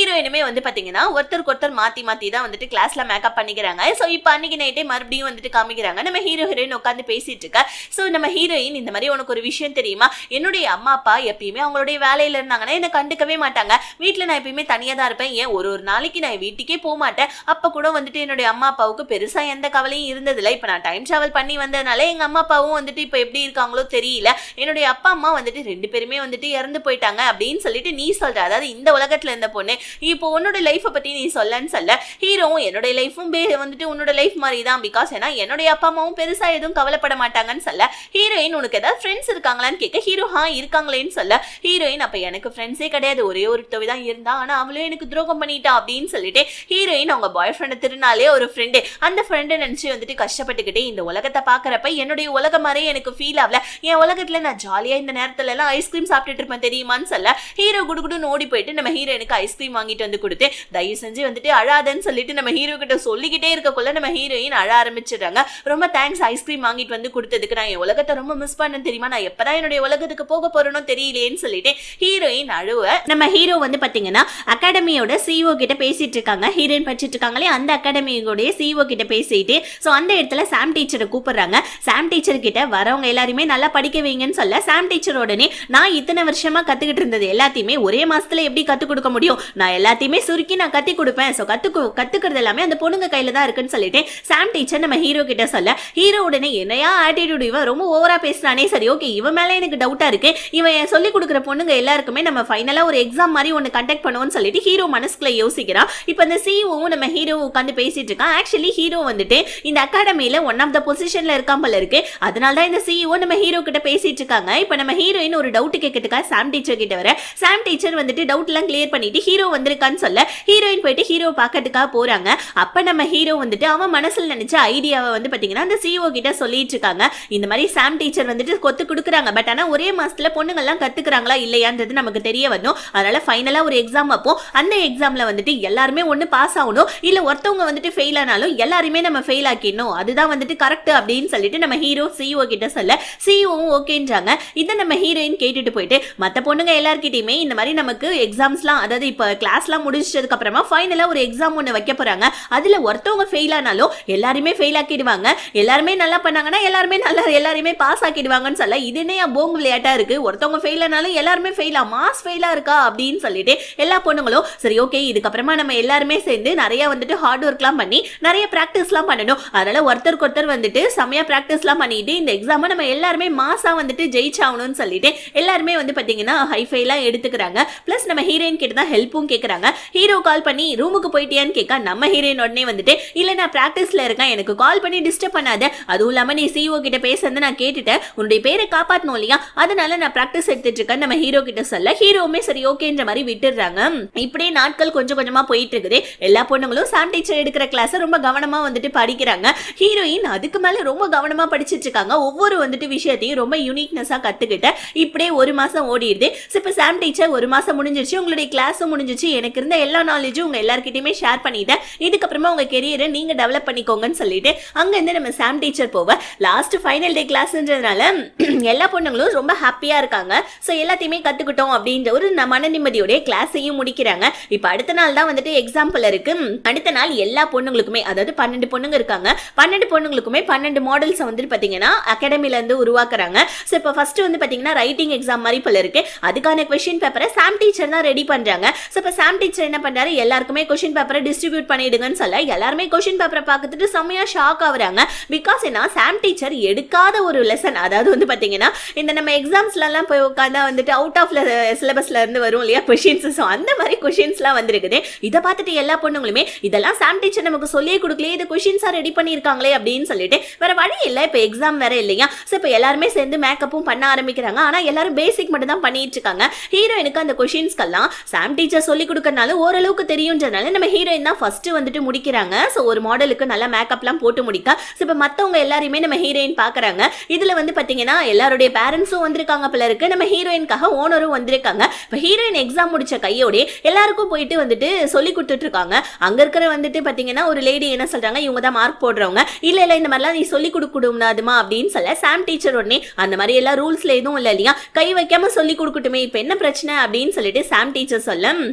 வந்து பாத்தீங்கன்னா ஒருத்தருக்கு ஒருத்தர் மாத்தி மாத்தி தான் வந்துட்டு கிளாஸ்ல மேக்கப் பண்ணிக்கிறாங்க. சோ இப்போ அன்னைக்கு நைட்டே மறுபடியும் வந்துட்டு காமிக்கிறாங்க. நம்ம ஹீரோ ஹீரோயின் உட்காந்து பேசிட்டு இருக்க. சோ நம்ம ஹீரோயின் இந்த மாதிரி உனக்கு ஒரு விஷயம் தெரியுமா, என்னுடைய அம்மா அப்பா எப்பயுமே அவங்களுடைய வேலையில இருந்தாங்கன்னா என்ன கண்டுக்கவே மாட்டாங்க. வீட்டுல நான் எப்பயுமே தனியா தான் இருப்பேன். ஏன் ஒரு ஒரு நாளைக்கு நான் வீட்டுக்கே போக மாட்டேன். அப்ப கூட வந்துட்டு என்னுடைய அம்மா அப்பாவுக்கு பெருசா எந்த கவலையும் இருந்ததில்லை. இப்ப நான் டைம் டிராவல் பண்ணி வந்ததுனால எங்க அம்மா அப்பாவும் வந்துட்டு இப்ப எப்படி இருக்காங்களோ தெரியல. என்னுடைய அப்பா அம்மா வந்துட்டு ரெண்டு பேருமே வந்துட்டு இறந்து போயிட்டாங்க அப்படின்னு சொல்லிட்டு நீ சொல்ற, அதாவது இந்த உலகத்துல இருந்த பொண்ணு இப்போ உன்னோட லைஃபை பத்தி நீ சொல்லன்னு சொல்ல ஹீரோவும் என்னுடைய லைஃபும் வந்துட்டு உன்னோட லைஃப் மாதிரி தான். பிகாஸ் ஏன்னா என்னுடைய அப்பா அம்மாவும் பெருசா எதுவும் கவலைப்பட மாட்டாங்கன்னு சொல்ல ஹீரோயின் உனக்கு ஏதாவது ஃப்ரெண்ட்ஸ் இருக்காங்களான்னு கேட்க ஹீரோ ஹா இருக்காங்களேன்னு சொல்ல ஹீரோயின் அப்ப எனக்கு ஃப்ரெண்ட்ஸே கிடையாது, ஒரே ஒரு தவி தான் இருந்தா, ஆனா அவளும் எனக்கு துரோகம் பண்ணிட்டா அப்படின்னு சொல்லிட்டு ஹீரோயின் அவங்க பாய் ஃப்ரெண்ட் திருநாளே ஒரு ஃப்ரெண்டு அந்த ஃப்ரெண்டை நினைச்சு வந்துட்டு கஷ்டப்பட்டுக்கிட்டே இந்த உலகத்தை பாக்குறப்ப என்னுடைய உலகம் மாதிரியே எனக்கு ஃபீல் ஆகல. என் உலகத்துல நான் ஜாலியா இந்த நேரத்துல எல்லாம் ஐஸ்கிரீம் சாப்பிட்டுட்டு இருப்பேன் தெரியுமான்னு சொல்ல ஹீரோ குடுகுடுன்னு ஓடி போயிட்டு நம்ம ஹீரோயினுக்கு ஐஸ்கிரீம் வாங்கிட்டு வந்து கொடுத்து தயவு செஞ்சு வந்துட்டு அழாதன்னு சொல்லிட்டு நம்ம ஹீரோ கிட்ட சொல்லிக்கிட்டே இருக்கக்குள்ள நம்ம ஹீரோயின் அழ ஆரம்பிச்சிடுறாங்க. ரொம்ப தேங்க்ஸ் ஐஸ்கிரீம் வாங்கிட்டு வந்து கொடுத்ததுக்கு, நான் என் உலகத்தை ரொம்ப மிஸ் பண்ணேன் தெரியுமா, நான் எப்பதான் என்னுடைய உலகத்துக்கு போக போறேனோ தெரியலேன்னு சொல்லிட்டு ஹீரோயின் அழுவ நம்ம ஹீரோ வந்து பாத்தீங்கன்னா அகாடமியோட சிஇஓ கிட்ட பேசிட்டு இருக்காங்க. ஹீரோயின் படிச்சிட்டு இருக்காங்களே அந்த அகாடமியோட சிஇஓ கிட்ட பேசிட்டு சோ அந்த இடத்துல சாம் டீச்சரை கூப்பிடுறாங்க. சாம் டீச்சர் கிட்ட வரவங்க எல்லாருமே நல்லா படிக்க வைங்கன்னு சொல்ல சாம் டீச்சர் உடனே நான் இத்தனை வருஷமா கத்துக்கிட்டு இருந்தது எல்லாத்தையுமே ஒரே மாசத்துல எப்படி கத்து கொடுக்க முடியும், நான் எல்லாத்தையுமே சுருக்கி நான் கத்தி கொடுப்பேன். சோ கத்து கத்துக்கிறது எல்லாமே அந்த பொண்ணுங்க கையில தான் இருக்குன்னு சொல்லிட்டு சாம் டீச்சர் நம்ம ஹீரோ கிட்ட சொல்ல ஹீரோ உடனே என்னையா ஆட்டிடியூட், இவன் ரொம்ப ஓவரா பேசுறானே, சரி ஓகே இவன் மேல எனக்கு டவுட்டா இருக்கு, இவன் சொல்லி கொடுக்குற பொண்ணுங்க எல்லாருக்குமே நம்ம ஃபைனலா ஒரு எக்ஸாம் மாதிரி ஒன்னு கண்டக்ட் பண்ணுவோம்னு சொல்லிட்டு ஹீரோ மனசுக்குள்ள யோசிக்கிறான். இப்போ இந்த சிஇஓவும் நம்ம ஹீரோ உட்காந்து பேசிட்டு இருக்கான். ஆக்சுவலி ஹீரோ வந்துட்டு இந்த அகாடமியில ஒன் ஆஃப் த பொசிஷன்ல இருக்கான் போல இருக்கு. அதனால தான் இந்த சிஇஓ நம்ம ஹீரோ கிட்ட பேசிட்டு இருக்காங்க. இப்போ நம்ம ஹீரோயின் ஒரு டவுட் கேட்கறதுக்கா சாம் டீச்சர் கிட்ட வர சாம் டீச்சர் வந்துட்டு டவுட் எல்லாம் கிளியர் பண்ணிட்டு ஹீரோ வந்திருக்கான்னு சொல்ல ஹீரோயின் போயிட்டு ஹீரோ பாக்கிறதுக்காக போறாங்க. அப்ப நம்ம ஹீரோ வந்துட்டு அவன் மனசுல நினைச்ச ஐடியாவை வந்து பாத்தீங்கன்னா அந்த சிஇஓ கிட்ட சொல்லிட்டு இருக்காங்க. இந்த மாதிரி சாம் டீச்சர் வந்துட்டு கொத்து கொடுக்குறாங்க, பட் ஆனா ஒரே மாசத்துல பொண்ணுங்க எல்லாம் கத்துக்கிறாங்களா இல்லையான்றது நமக்கு தெரிய வரணும். அதனால ஃபைனலா ஒரு எக்ஸாம் வைப்போம். அந்த எக்ஸாம்ல வந்துட்டு எல்லாருமே ஒண்ணு பாஸ் ஆகணும், இல்ல ஒருத்தவங்க வந்துட்டு ஃபெயில் ஆனாலும் எல்லாருமே நம்ம ஃபெயில் ஆக்கிடணும், அதுதான் வந்துட்டு கரெக்ட் அப்படின்னு சொல்லிட்டு நம்ம ஹீரோ சிஇஓ கிட்ட சொல்ல சிஇஓவும் ஓகேன்றாங்க. இதை நம்ம ஹீரோயின் கேட்டுட்டு போயிட்டு மத்த பொண்ணுங்க எல்லார்கிட்டயுமே இந்த மாதிரி நமக்கு எக்ஸாம்ஸ்லாம், அதாவது இப்ப கிளாஸ்லாம் முடிச்சதுக்கு அப்புறமா ஃபைனலா ஒரு எக்ஸாம் ஒன்று வைக்க போறாங்க. அதுல ஒருத்தவங்க ஃபெயில் ஆனாலும் எல்லாருமே ஃபெயில் ஆக்கிடுவாங்க, எல்லாருமே நல்லா பண்ணாங்கன்னா எல்லாருமே நல்லா எல்லாருமே பாஸ் ஆக்கிடுவாங்கன்னு சொல்ல இது என்ன போங் விளையாட்டா இருக்கு, ஒருத்தவங்க ஃபெயில் ஆனாலும் எல்லாருமே ஃபெயிலா மாஸ் ஃபெயிலா இருக்கா அப்படின்னு சொல்லிட்டு எல்லா பொண்ணுங்களும் சரி ஓகே இதுக்கப்புறமா நம்ம எல்லாருமே சேர்ந்து நிறைய வந்துட்டு ஹார்ட் ஒர்க்லாம் பண்ணி நிறைய பிராக்டிஸ்லாம் பண்ணணும், அதனால ஒருத்தருக்கு ஒருத்தர் வந்துட்டு செமையா பிராக்டிஸ்லாம் பண்ணிட்டு இந்த எக்ஸாமை நம்ம எல்லாருமே மாசா வந்துட்டு ஜெயிச்சாகணும்னு சொல்லிட்டு எல்லாருமே வந்து பாத்தீங்கன்னா ஹைஃபைலாம் எடுத்துக்கிறாங்க. பிளஸ் நம்ம ஹீரோயின் கிட்ட தான் ஹெல்ப்பும் கேட்கறாங்க. ஹீரோ கால் பண்ணி ரூமுக்கு போயிட்டியான்னு கேட்க நம்ம ஹீரோயின் உடனே வந்துட்டு இல்ல நான் பிராக்டிஸ்ல இருக்கேன், எனக்கு கால் பண்ணி டிஸ்டர்ப் பண்ணாத, அதுவும் இல்லாம நீ சிஇஓ கிட்ட பேசுறது நான் கேட்டுட்டேன், உன்னுடைய பேரை காப்பாற்றணும் இல்லையா, அதனால நான் பிராக்டிஸ் எடுத்துட்டு இருக்கேன் நம்ம ஹீரோ கிட்ட சொல்ல ஹீரோவுமே சரி ஓகேன்ற மாதிரி விட்டுடுறாங்க. இப்படியே நாட்கள் கொஞ்சம் கொஞ்சமா போயிட்டு இருக்குது. எல்லா பொண்ணுங்களும் சாம் டீச்சர் எடுக்கிற கிளாஸ் ரொம்ப கவனமா வந்துட்டு படிக்கிறாங்க. ஹீரோயின் அதுக்கு மேல ரொம்ப கவனமா படிச்சிட்டு இருக்காங்க. ஒவ்வொரு வந்துட்டு விஷயத்தையும் ரொம்ப யூனிக்னஸா கத்துக்கிட்ட இப்படியே ஒரு மாசம் ஓடிடுது. இப்ப சாம் டீச்சர் ஒரு மாசம் முடிஞ்சிருச்சு, உங்களுடைய கிளாஸும் முடிஞ்சிச்சு, எனக்கு இருந்த எல்லா நாலேஜும் உங்க எல்லார்கிட்டயுமே ஷேர் பண்ணிட்டேன், இதுக்கப்புறமா உங்க கெரியரை நீங்க டெவலப் பண்ணிக்கோங்கன்னு சொல்லிட்டு அங்க இருந்து நம்ம சாம் டீச்சர் போவ லாஸ்ட் ஃபைனல் டே கிளாஸ்ன்றதுனால எல்லா பொண்ணுங்களும் ரொம்ப ஹாப்பியா இருக்காங்க. சோ எல்லாத்தையுமே கத்துக்கிட்டோம் அப்படின்ற ஒரு மன நிம்மதியோட கிளாஸையும் முடிக்கிறாங்க. இப்ப அடுத்த நாள் தான் வந்துட்டு எக்ஸாம்பிள் இருக்கு. அடுத்த நாள் எல்லா பொண்ணுங்களுக்குமே, அதாவது பன்னெண்டு பொண்ணுங்க இருக்காங்க, பன்னெண்டு பொண்ணுங்களுக்குமே பன்னெண்டு மாடல்ஸ் வந்துட்டு பாத்தீங்கன்னா அகாடமில இருந்து உருவாக்குறாங்க. சோ இப்ப ஃபர்ஸ்ட் வந்து பாத்தீங்கன்னா ரைட்டிங் எக்ஸாம் மாதிரி போல இருக்கு, அதுக்கான क्वेश्चन பேப்பரை சாம் டீச்சர் தான் ரெடி பண்றாங்க. சோ இப்ப சாம் டீச்சர் என்ன பண்றாரு, எல்லாருக்குமே क्वेश्चन பேப்பரை டிஸ்ட்ரிபியூட் பண்ணிடுங்கன்னு சொல்ல எல்லாருமே क्वेश्चन பேப்பரை பார்த்துட்டு செமையா ஷாக் ஆகுறாங்க. பிகாஸ் என்ன சாம் டீச்சர் எடுக்காத ஒரு லெசன், அதாவது வந்து பாத்தீங்கன்னா இந்த நம்ம எக்ஸாம்ஸ்ல எல்லாம் போய் உட்கார்ந்தா வந்துட்டு அவுட் ஆஃப் சிலபஸ்ல இருந்து வரும் இல்லையா क्वेश्चंस, சோ அந்த மாதிரி क्वेश्चंसலாம் வந்திருக்குது. இத பார்த்துட்டு எல்லா பொண்ணுங்களுமே இதெல்லாம் சாம் டீச்சர் நமக்கு சொல்லியே கொடுக்கலையே, இது क्वेश्चंसா ரெடி பண்ணிருக்காங்களே அப்படின்னு சொல்லிட்டு வேற வழி இல்ல, இப்ப எக்ஸாம் வேற இல்லையா, சோ இப்ப எல்லாருமே சேர்ந்து மேக்கப்பும் பண்ண ஆரம்பிக்கிறாங்க. ஆனா எல்லாரும் பேசிக் மட்டும் தான் பண்ணிட்டு இருக்காங்க. ஹீரோயினுக்கு அந்த क्वेश्चंसக்கெல்லாம் சாம் டீச்சர் சொல்லி கொடுக்கறனால ஓரளவுக்கு தெரியும்ன்றனால நம்ம ஹீரோயின் தான் ஃபர்ஸ்ட் வந்துட்டு முடிக்கிறாங்க. சோ ஒரு மாடலுக்கு நல்ல மேக்கப்லாம் போட்டு முடிக்க சோ இப்ப மத்தவங்க எல்லாரையுமே நம்ம ஹீரோயின் பாக்குறாங்க. இதுல வந்து பாத்தீங்கன்னா எல்லாருடைய பேரண்ட்ஸும் வந்திருக்காங்க போல இருக்கு, நம்ம ஹீரோயின்காக ஓனரும் வந்திருக்காங்க. இப்ப ஹீரோயின் எக்ஸாம் முடிச்ச கையோட எல்லாருக்கும் போயிட்டு வந்துட்டு சொல்லி கொடுத்துட்டு இருக்காங்க. அங்க இருக்கிற வந்துட்டு பாத்தீங்கன்னா ஒரு லேடி என்ன சொல்றாங்க, இவங்க தான் மார்க் போடுறவங்க, இல்ல இல்ல இந்த மாதிரிலாம் நீ சொல்லி கொடுக்கணும்னாதுமா அப்படின்னு சொல்ல சாம் டீச்சர் உடனே அந்த மாதிரி எல்லா ரூல்ஸ்ல எதுவும் இல்ல இல்லையா, கை வைக்காம சொல்லி கொடுக்கட்டுமே, இப்ப என்ன பிரச்சனை அப்படின்னு சொல்லிட்டு சாம் டீச்சர் சொல்ல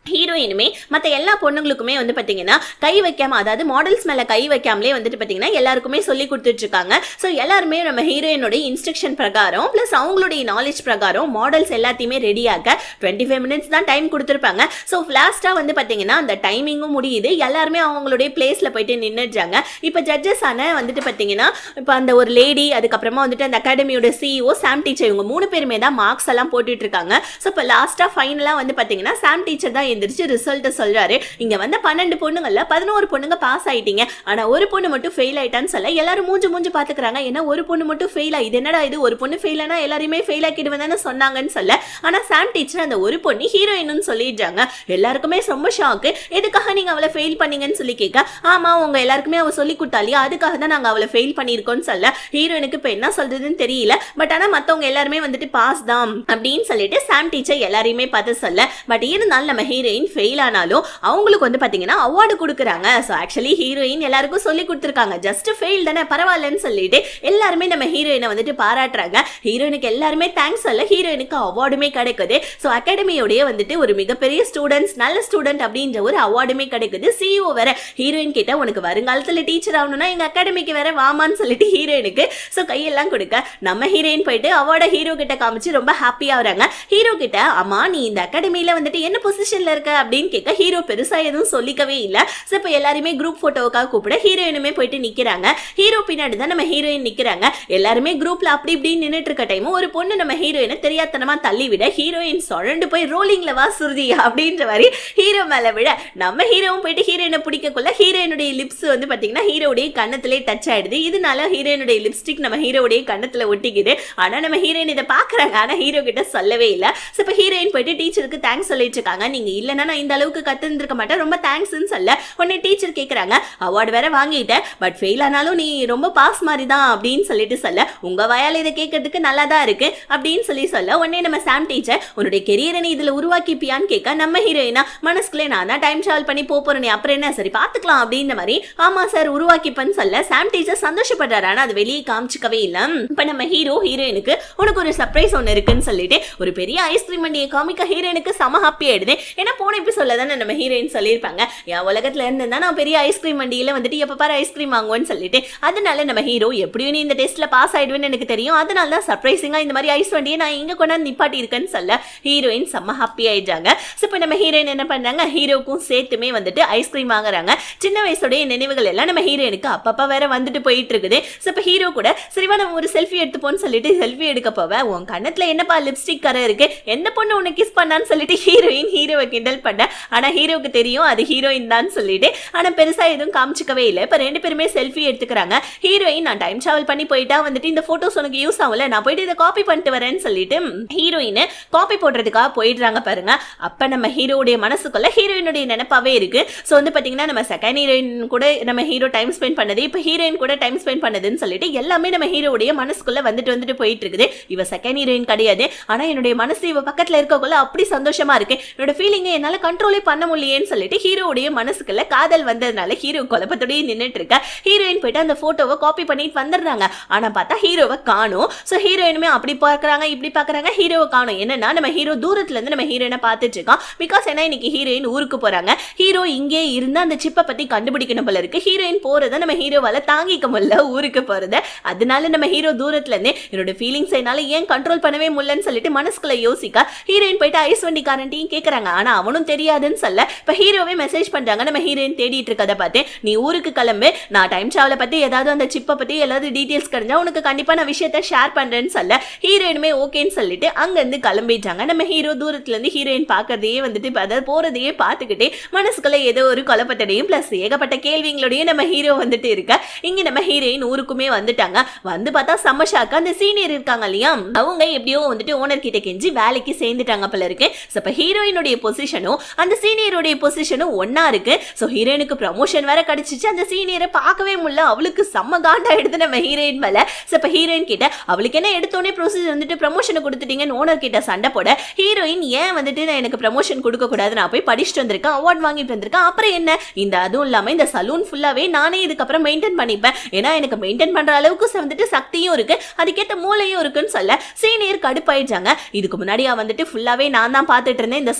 ஹீரோயினுமே மற்ற எல்லா பொண்ணுங்களுக்குமே வந்து பார்த்தீங்கன்னா கை வைக்காம, அதாவது மாடல்ஸ் மேலே கை வைக்காமலே வந்துட்டு பார்த்தீங்கன்னா எல்லாருக்குமே சொல்லி கொடுத்துட்டு இருக்காங்க. ஸோ எல்லாருமே நம்ம ஹீரோயினுடைய இன்ஸ்ட்ரக்ஷன் பிரகாரம் ப்ளஸ் அவங்களுடைய நாலேஜ் பிரகாரம் மாடல்ஸ் எல்லாத்தையுமே ரெடியாக டுவெண்ட்டி ஃபைவ் மினிட்ஸ் தான் டைம் கொடுத்துருப்பாங்க. ஸோ லாஸ்ட்டாக வந்து பார்த்தீங்கன்னா அந்த டைமிங்கும் முடியுது, எல்லாருமே அவங்களுடைய பிளேஸில் போயிட்டு நின்றுடுறாங்க. இப்போ ஜட்ஜஸ் ஆன வந்துட்டு பார்த்தீங்கன்னா இப்போ அந்த ஒரு லேடி, அதுக்கப்புறமா வந்துட்டு அந்த அகாடமியோட சிஇஓ, சாம் டீச்சர், இவங்க மூணு பேருமே தான் மார்க்ஸ் எல்லாம் போட்டுட்டு இருக்காங்க. ஸோ இப்போ லாஸ்ட்டாக ஃபைனலாக வந்து பார்த்தீங்கன்னா சாம் டீச்சர் தான் எந்திரிச்சு ரிசல்ட் சொல்றாரு. இங்க வந்த பன்னெண்டு பொண்ணுங்கள்ல பதினோரு பொண்ணுங்க பாஸ் ஆயிட்டீங்க, ஆனா ஒரு பொண்ணு மட்டும் ஃபெயில் ஆயிட்டான்னு சொல்ல எல்லாரும் மூஞ்சு மூஞ்சு பாத்துக்கிறாங்க. ஏன்னா ஒரு பொண்ணு மட்டும் ஃபெயில் ஆ, இது என்னடா இது, ஒரு பொண்ணு ஃபெயில் ஆனா எல்லாருமே ஃபெயில் ஆக்கிடுவேன்னு சொன்னாங்கன்னு சொல்ல, ஆனா சாம் டீச்சர் அந்த ஒரு பொண்ணு ஹீரோயின்னு சொல்லிடுறாங்க. எல்லாருக்குமே ரொம்ப ஷாக்கு. எதுக்காக நீங்க அவளை ஃபெயில் பண்ணீங்கன்னு சொல்லி கேட்க, ஆமா உங்க எல்லாருக்குமே அவ சொல்லி கொடுத்தாலியா, அதுக்காக தான் நாங்க அவளை ஃபெயில் பண்ணியிருக்கோம்னு சொல்ல ஹீரோயினுக்கு இப்ப என்ன சொல்றதுன்னு தெரியல. பட் ஆனா மத்தவங்க எல்லாருமே வந்துட்டு பாஸ் தான் அப்படின்னு சொல்லிட்டு சாம் டீச்சர் எல்லாரையுமே பார்த்து சொல்ல, பட் இருந்தாலும் நம்ம ஹீரோயின் ஃபெயில் ஆனாலும் அவங்களுக்கு வந்து பாத்தீங்கன்னா அவார்டு கொடுக்குறாங்க. ஸோ ஆக்சுவலி ஹீரோயின் எல்லாருக்கும் சொல்லி கொடுத்துருக்காங்க, ஜஸ்ட் ஃபெயில் தானே பரவாயில்லன்னு சொல்லிட்டு எல்லாருமே நம்ம ஹீரோயினை வந்துட்டு பாராட்டுறாங்க. ஹீரோயினுக்கு எல்லாருமே தேங்க்ஸ் சொல்ல ஹீரோயினுக்கு அவார்டுமே கிடைக்குது. ஸோ அகாடமியோடைய வந்துட்டு ஒரு மிகப்பெரிய ஸ்டூடெண்ட்ஸ், நல்ல ஸ்டூடெண்ட் அப்படின்ற ஒரு அவார்டுமே கிடைக்குது. சிஇஓ வேற ஹீரோயின் கிட்ட உனக்கு வருங்காலத்தில் டீச்சர் ஆகணும்னா எங்க அகாடமிக்கு வேற வாமான்னு சொல்லிட்டு ஹீரோயினுக்கு ஸோ கையெல்லாம் கொடுக்க நம்ம ஹீரோயின் போயிட்டு அவார்டை ஹீரோ கிட்ட காமிச்சு ரொம்ப ஹாப்பியா வராங்க. ஹீரோ கிட்ட அம்மா நீ இந்த அகாடமியில வந்துட்டு என்ன பொசிஷன்ல இருக்க அப்படின்னு கேட்க ஹீரோ பெருசா எதுவும் சொல்லிக்கவே இல்ல. சோ இப்ப எல்லாருமே குரூப் போட்டோவுக்காக கூப்பிட ஹீரோயினுமே போயிட்டு நிக்கிறாங்க. ஹீரோ பின்னாடி தான் நம்ம ஹீரோயின் நிக்கிறாங்க. எல்லாருமே குரூப்ல அப்படி இப்படி நின்னுட்டு இருக்க டைம் ஒரு பொண்ணு நம்ம ஹீரோயினை தெரியாதனமா தள்ளி விட ஹீரோயின் சுழண்டு போய் ரோலிங்ல வா சுருதி அப்படின்ற மாதிரி ஹீரோ மேல விட நம்ம ஹீரோவும் போயிட்டு ஹீரோயினை பிடிக்கக்குள்ள ஹீரோயினுடைய லிப்ஸ் வந்து பாத்தீங்கன்னா ஹீரோடைய கண்ணத்திலே டச் ஆயிடுது. இதனால ஹீரோயினுடைய லிப்ஸ்டிக் நம்ம ஹீரோடைய கண்ணத்துல ஒட்டிக்குது. ஆனா நம்ம ஹீரோயின் இதை பாக்குறாங்க, ஆனா ஹீரோ கிட்ட சொல்லவே இல்ல. சோ இப்ப ஹீரோயின் போயிட்டு டீச்சருக்கு தேங்க்ஸ் சொல்லிட்டு இருக்காங்க. நீங்க இல்லன்னா நான் இந்த அளவுக்கு கத்துந்திருக்க மாட்டேன், ரொம்ப தேங்க்ஸ்ன்னு சொல்ல உடனே டீச்சர் கேக்குறாங்க, அவார்டு வேற வாங்கிட்டேன் பட் ஃபெயில் ஆனாலும் நீ ரொம்ப பாஸ் மாதிரி தான் அப்படின்னு சொல்லிட்டு சொல்ல, உங்க வாயால இதை கேட்கறதுக்கு நல்லா தான் இருக்கு அப்படின்னு சொல்லி சொல்ல உடனே நம்ம சாம் டீச்சர் உன்னுடைய கெரியரை நீ இதுல உருவாக்கிப்பியான்னு கேட்க நம்ம ஹீரோயினா மனசுக்குள்ளே நான் தான் டைம் டிராவல் பண்ணி போறேன், அப்புறம் என்ன சரி பாத்துக்கலாம் அப்படின்ற மாதிரி ஆமா சார் உருவாக்கிப்பன்னு சொல்ல சாம் டீச்சர் சந்தோஷப்படுறாரு. ஆனா அது வெளியே காமிச்சிக்கவே இல்ல. இப்ப நம்ம ஹீரோ ஹீரோயினுக்கு உனக்கு ஒரு சர்ப்ரைஸ் ஒன்னு இருக்குன்னு சொல்லிட்டு ஒரு பெரிய ஐஸ்கிரீம் வண்டியை காமிக்க ஹீரோயினுக்கு செம ஹாப்பி ஆயிடுது. ஏன்னா போன எபிசோட்ல தானே நம்ம ஹீரோயின் சொல்லியிருப்பாங்க, என் உலகத்துல இருந்தா நான் பெரிய ஐஸ்கிரீம் வண்டியில வந்துட்டு எப்ப பாரு ஐஸ்கிரீம் வாங்குவேன்னு சொல்லிட்டு, அதனால நம்ம ஹீரோ எப்படியும் நீ இந்த டெஸ்ட்ல பாஸ் ஆயிடுவேன்னு எனக்கு தெரியும், அதனால தான் சர்ப்ரைசிங்கா இந்த மாதிரி ஐஸ் வண்டியை நான் இங்க கொண்டாந்து நிப்பாட்டி இருக்கேன்னு சொல்ல ஹீரோயின் செம்ம ஹாப்பி ஆயிடுறாங்க. சோ இப்ப நம்ம ஹீரோயின் என்ன பண்றாங்க, ஹீரோக்கும் சேர்த்துமே வந்துட்டு ஐஸ்கிரீம் வாங்குறாங்க. சின்ன வயசுடைய நினைவுகள் எல்லாம் நம்ம ஹீரோயினுக்கு அப்பப்ப வேற வந்துட்டு போயிட்டு இருக்குது. சோ இப்ப ஹீரோ கூட சரிவா நம்ம ஒரு செல்ஃபி எடுத்துப்போன்னு சொல்லிட்டு செல்ஃபி எடுக்க போவ, உன் கண்ணத்துல என்னப்பா லிப்ஸ்டிக் கரை இருக்கு, எந்த பொண்ணு உனக்கு கிஸ் பண்ணான்னு சொல்லிட்டு ஹீரோயின் ஹீரோவை கிண்டல் பண்ண. ஆனா ஹீரோக்கு தெரியும் அது ஹீரோயின் தான் சொல்லிட்டு, ஆனா பெருசா எதுவும் காமிச்சிக்கவே இல்லை. இப்ப ரெண்டு பேருமே செல்ஃபி எடுத்துக்கிறாங்க. ஹீரோயின் நான் டைம் டிராவல் பண்ணி போயிட்டா வந்துட்டு இந்த போட்டோஸ் உனக்கு யூஸ் ஆகல, நான் போயிட்டு இதை காப்பி பண்ணிட்டு வரேன்னு சொல்லிட்டு ஹீரோயின் காப்பி போடுறதுக்காக போயிடுறாங்க பாருங்க. அப்ப நம்ம ஹீரோடைய மனசுக்குள்ள ஹீரோயினுடைய நினைப்பாவே இருக்கு. சோ வந்து பாத்தீங்கன்னா நம்ம செகண்ட் ஹீரோயின் கூட நம்ம ஹீரோ டைம் ஸ்பெண்ட் பண்ணது, இப்ப ஹீரோயின் கூட டைம் ஸ்பெண்ட் பண்ணதுன்னு சொல்லிட்டு எல்லாமே நம்ம ஹீரோடைய மனசுக்குள்ள வந்துட்டு வந்துட்டு போயிட்டு இருக்குது. இவ செகண்ட் ஹீரோயின் கிடையாது, ஆனா என்னுடைய மனசு இவ பக்கத்துல இருக்கக்குள்ள அப்படி சந்தோஷமா இருக்கு, என்னோட ஃபீலிங் என்னால கண்ட்ரோலே பண்ண முடியலன்னு சொல்லிட்டு ஹீரோடைய மனசுக்குள்ள காதல் வந்ததுனால ஹீரோ குழப்பத்தோடய நின்னுட்டு இருக்க. ஹீரோயின் போயிட்டு அந்த போட்டோவை காப்பி பண்ணிட்டு வந்துடுறாங்க. ஆனா பார்த்தா ஹீரோவை காணும். சோ ஹீரோயினுமே அப்படி பாக்குறாங்க இப்படி பாக்குறாங்க, ஹீரோவை காணும். என்னன்னா நம்ம ஹீரோ தூரத்துல இருந்து நம்ம ஹீரோயினை பார்த்துட்டு இருக்கான். பிகாஸ் ஏன்னா இன்னைக்கு ஹீரோயின் ஊருக்கு போறாங்க. ஹீரோ இங்கே இருந்து அந்த சிப்பை பத்தி கண்டுபிடிக்கணும் போல இருக்கு. ஹீரோயின் போறத நம்ம ஹீரோவால தாங்கிக்க முடியல ஊருக்கு போறத, அதனால நம்ம ஹீரோ தூரத்துல இருந்து என்னோட ஃபீலிங்ஸ் என்னால ஏன் கண்ட்ரோல் பண்ணவே முடியலன்னு சொல்லிட்டு மனசுக்குள்ள யோசிக்க ஹீரோயின் போயிட்டு ஐஸ் வண்டிக்காரன்ட்டையும் கேக்குறாங்க. ஆனா அவனும் தெரியாதுன்னு சொல்ல இப்ப ஹீரோவே மெசேஜ் பண்றாங்க நம்ம ஹீரோயின் தேடிட்டு இருக்கதை பார்த்து, நீ ஊருக்கு கிளம்பு, நான் டைம் டிராவலை பத்தி ஏதாவது அந்த சிப்பை பத்தி ஏதாவது டீடைல்ஸ் கிடைச்சா உனக்கு கண்டிப்பா நான் விஷயத்த ஷேர் பண்றேன்னு சொல்ல ஹீரோயினுமே ஓகேன்னு சொல்லிட்டு அங்க இருந்து கிளம்பிட்டாங்க. நம்ம ஹீரோ தூரத்துல இருந்து ஹீரோயின் பாக்குறதையே வந்துட்டு அதாவது போறதையே பார்த்துக்கிட்டே மனசுக்குள்ள ஏதோ ஒரு குழப்பத்தடையும் பிளஸ் ஏகப்பட்ட கேள்விங்களோடய நம்ம ஹீரோ வந்துட்டு இருக்க. இங்க நம்ம ஹீரோயின் ஊருக்குமே வந்துட்டாங்க. வந்து பார்த்தா செம்ம ஷாக்கா அந்த சீனியர் இருக்காங்க இல்லையா, அவங்க எப்படியோ வந்துட்டு ஓனர் கிட்ட கெஞ்சி வேலைக்கு சேர்ந்துட்டாங்க போல இருக்கு. இப்ப ஹீரோயினுடைய பொசிஷனும் அந்த சீனியருடைய பொசிஷனும் ஒன்னா இருக்கு. சோ ஹீரோயினுக்கு ப்ரமோஷன் வேற கிடைச்சிச்சு. அந்த சீனியரை பார்க்கவே முடியல, அவளுக்கு செம்ம காண்டா எடுத்து நம்ம ஹீரோயின் மேல. இப்ப ஹீரோயின் கிட்ட அவளுக்கு என்ன எடுத்தோடனே ப்ரொசீஜர் வந்துட்டு ப்ரமோஷனை கொடுத்துட்டீங்கன்னு ஓனர் கிட்ட சண்டை போட ஹீரோயின் ஏன் வந்துட்டு நான் எனக்கு ப்ரமோஷன் கொடுக்க கூடாது, நான் போய் படிச்சுட்டு வந்திருக்கேன், அவார்ட் வாங்கிட்டு வந்திருக்கேன், அப்புறம் என்ன இந்த அதுவும் இல்லாம இந்த சலூன் ஃபுல்லாவே நானே இதுக்கப்புறம் மெயின்டைன் பண்ணிப்பேன், ஏன்னா எனக்கு மெயின்டைன் பண்ற அளவுக்கு வந்துட்டு சக்தியும் இருக்கு, அதுக்கேற்ற மூளையும் இருக்குன்னு சொல்ல சீனியர் கடுப்பாயிடுச்சாங்க. இதுக்கு முன்னாடி வந்துட்டு ஃபுல்லாவே நான் தான் பார்த்துட்டு இருந்தேன் இந்த சலூனை, ஓ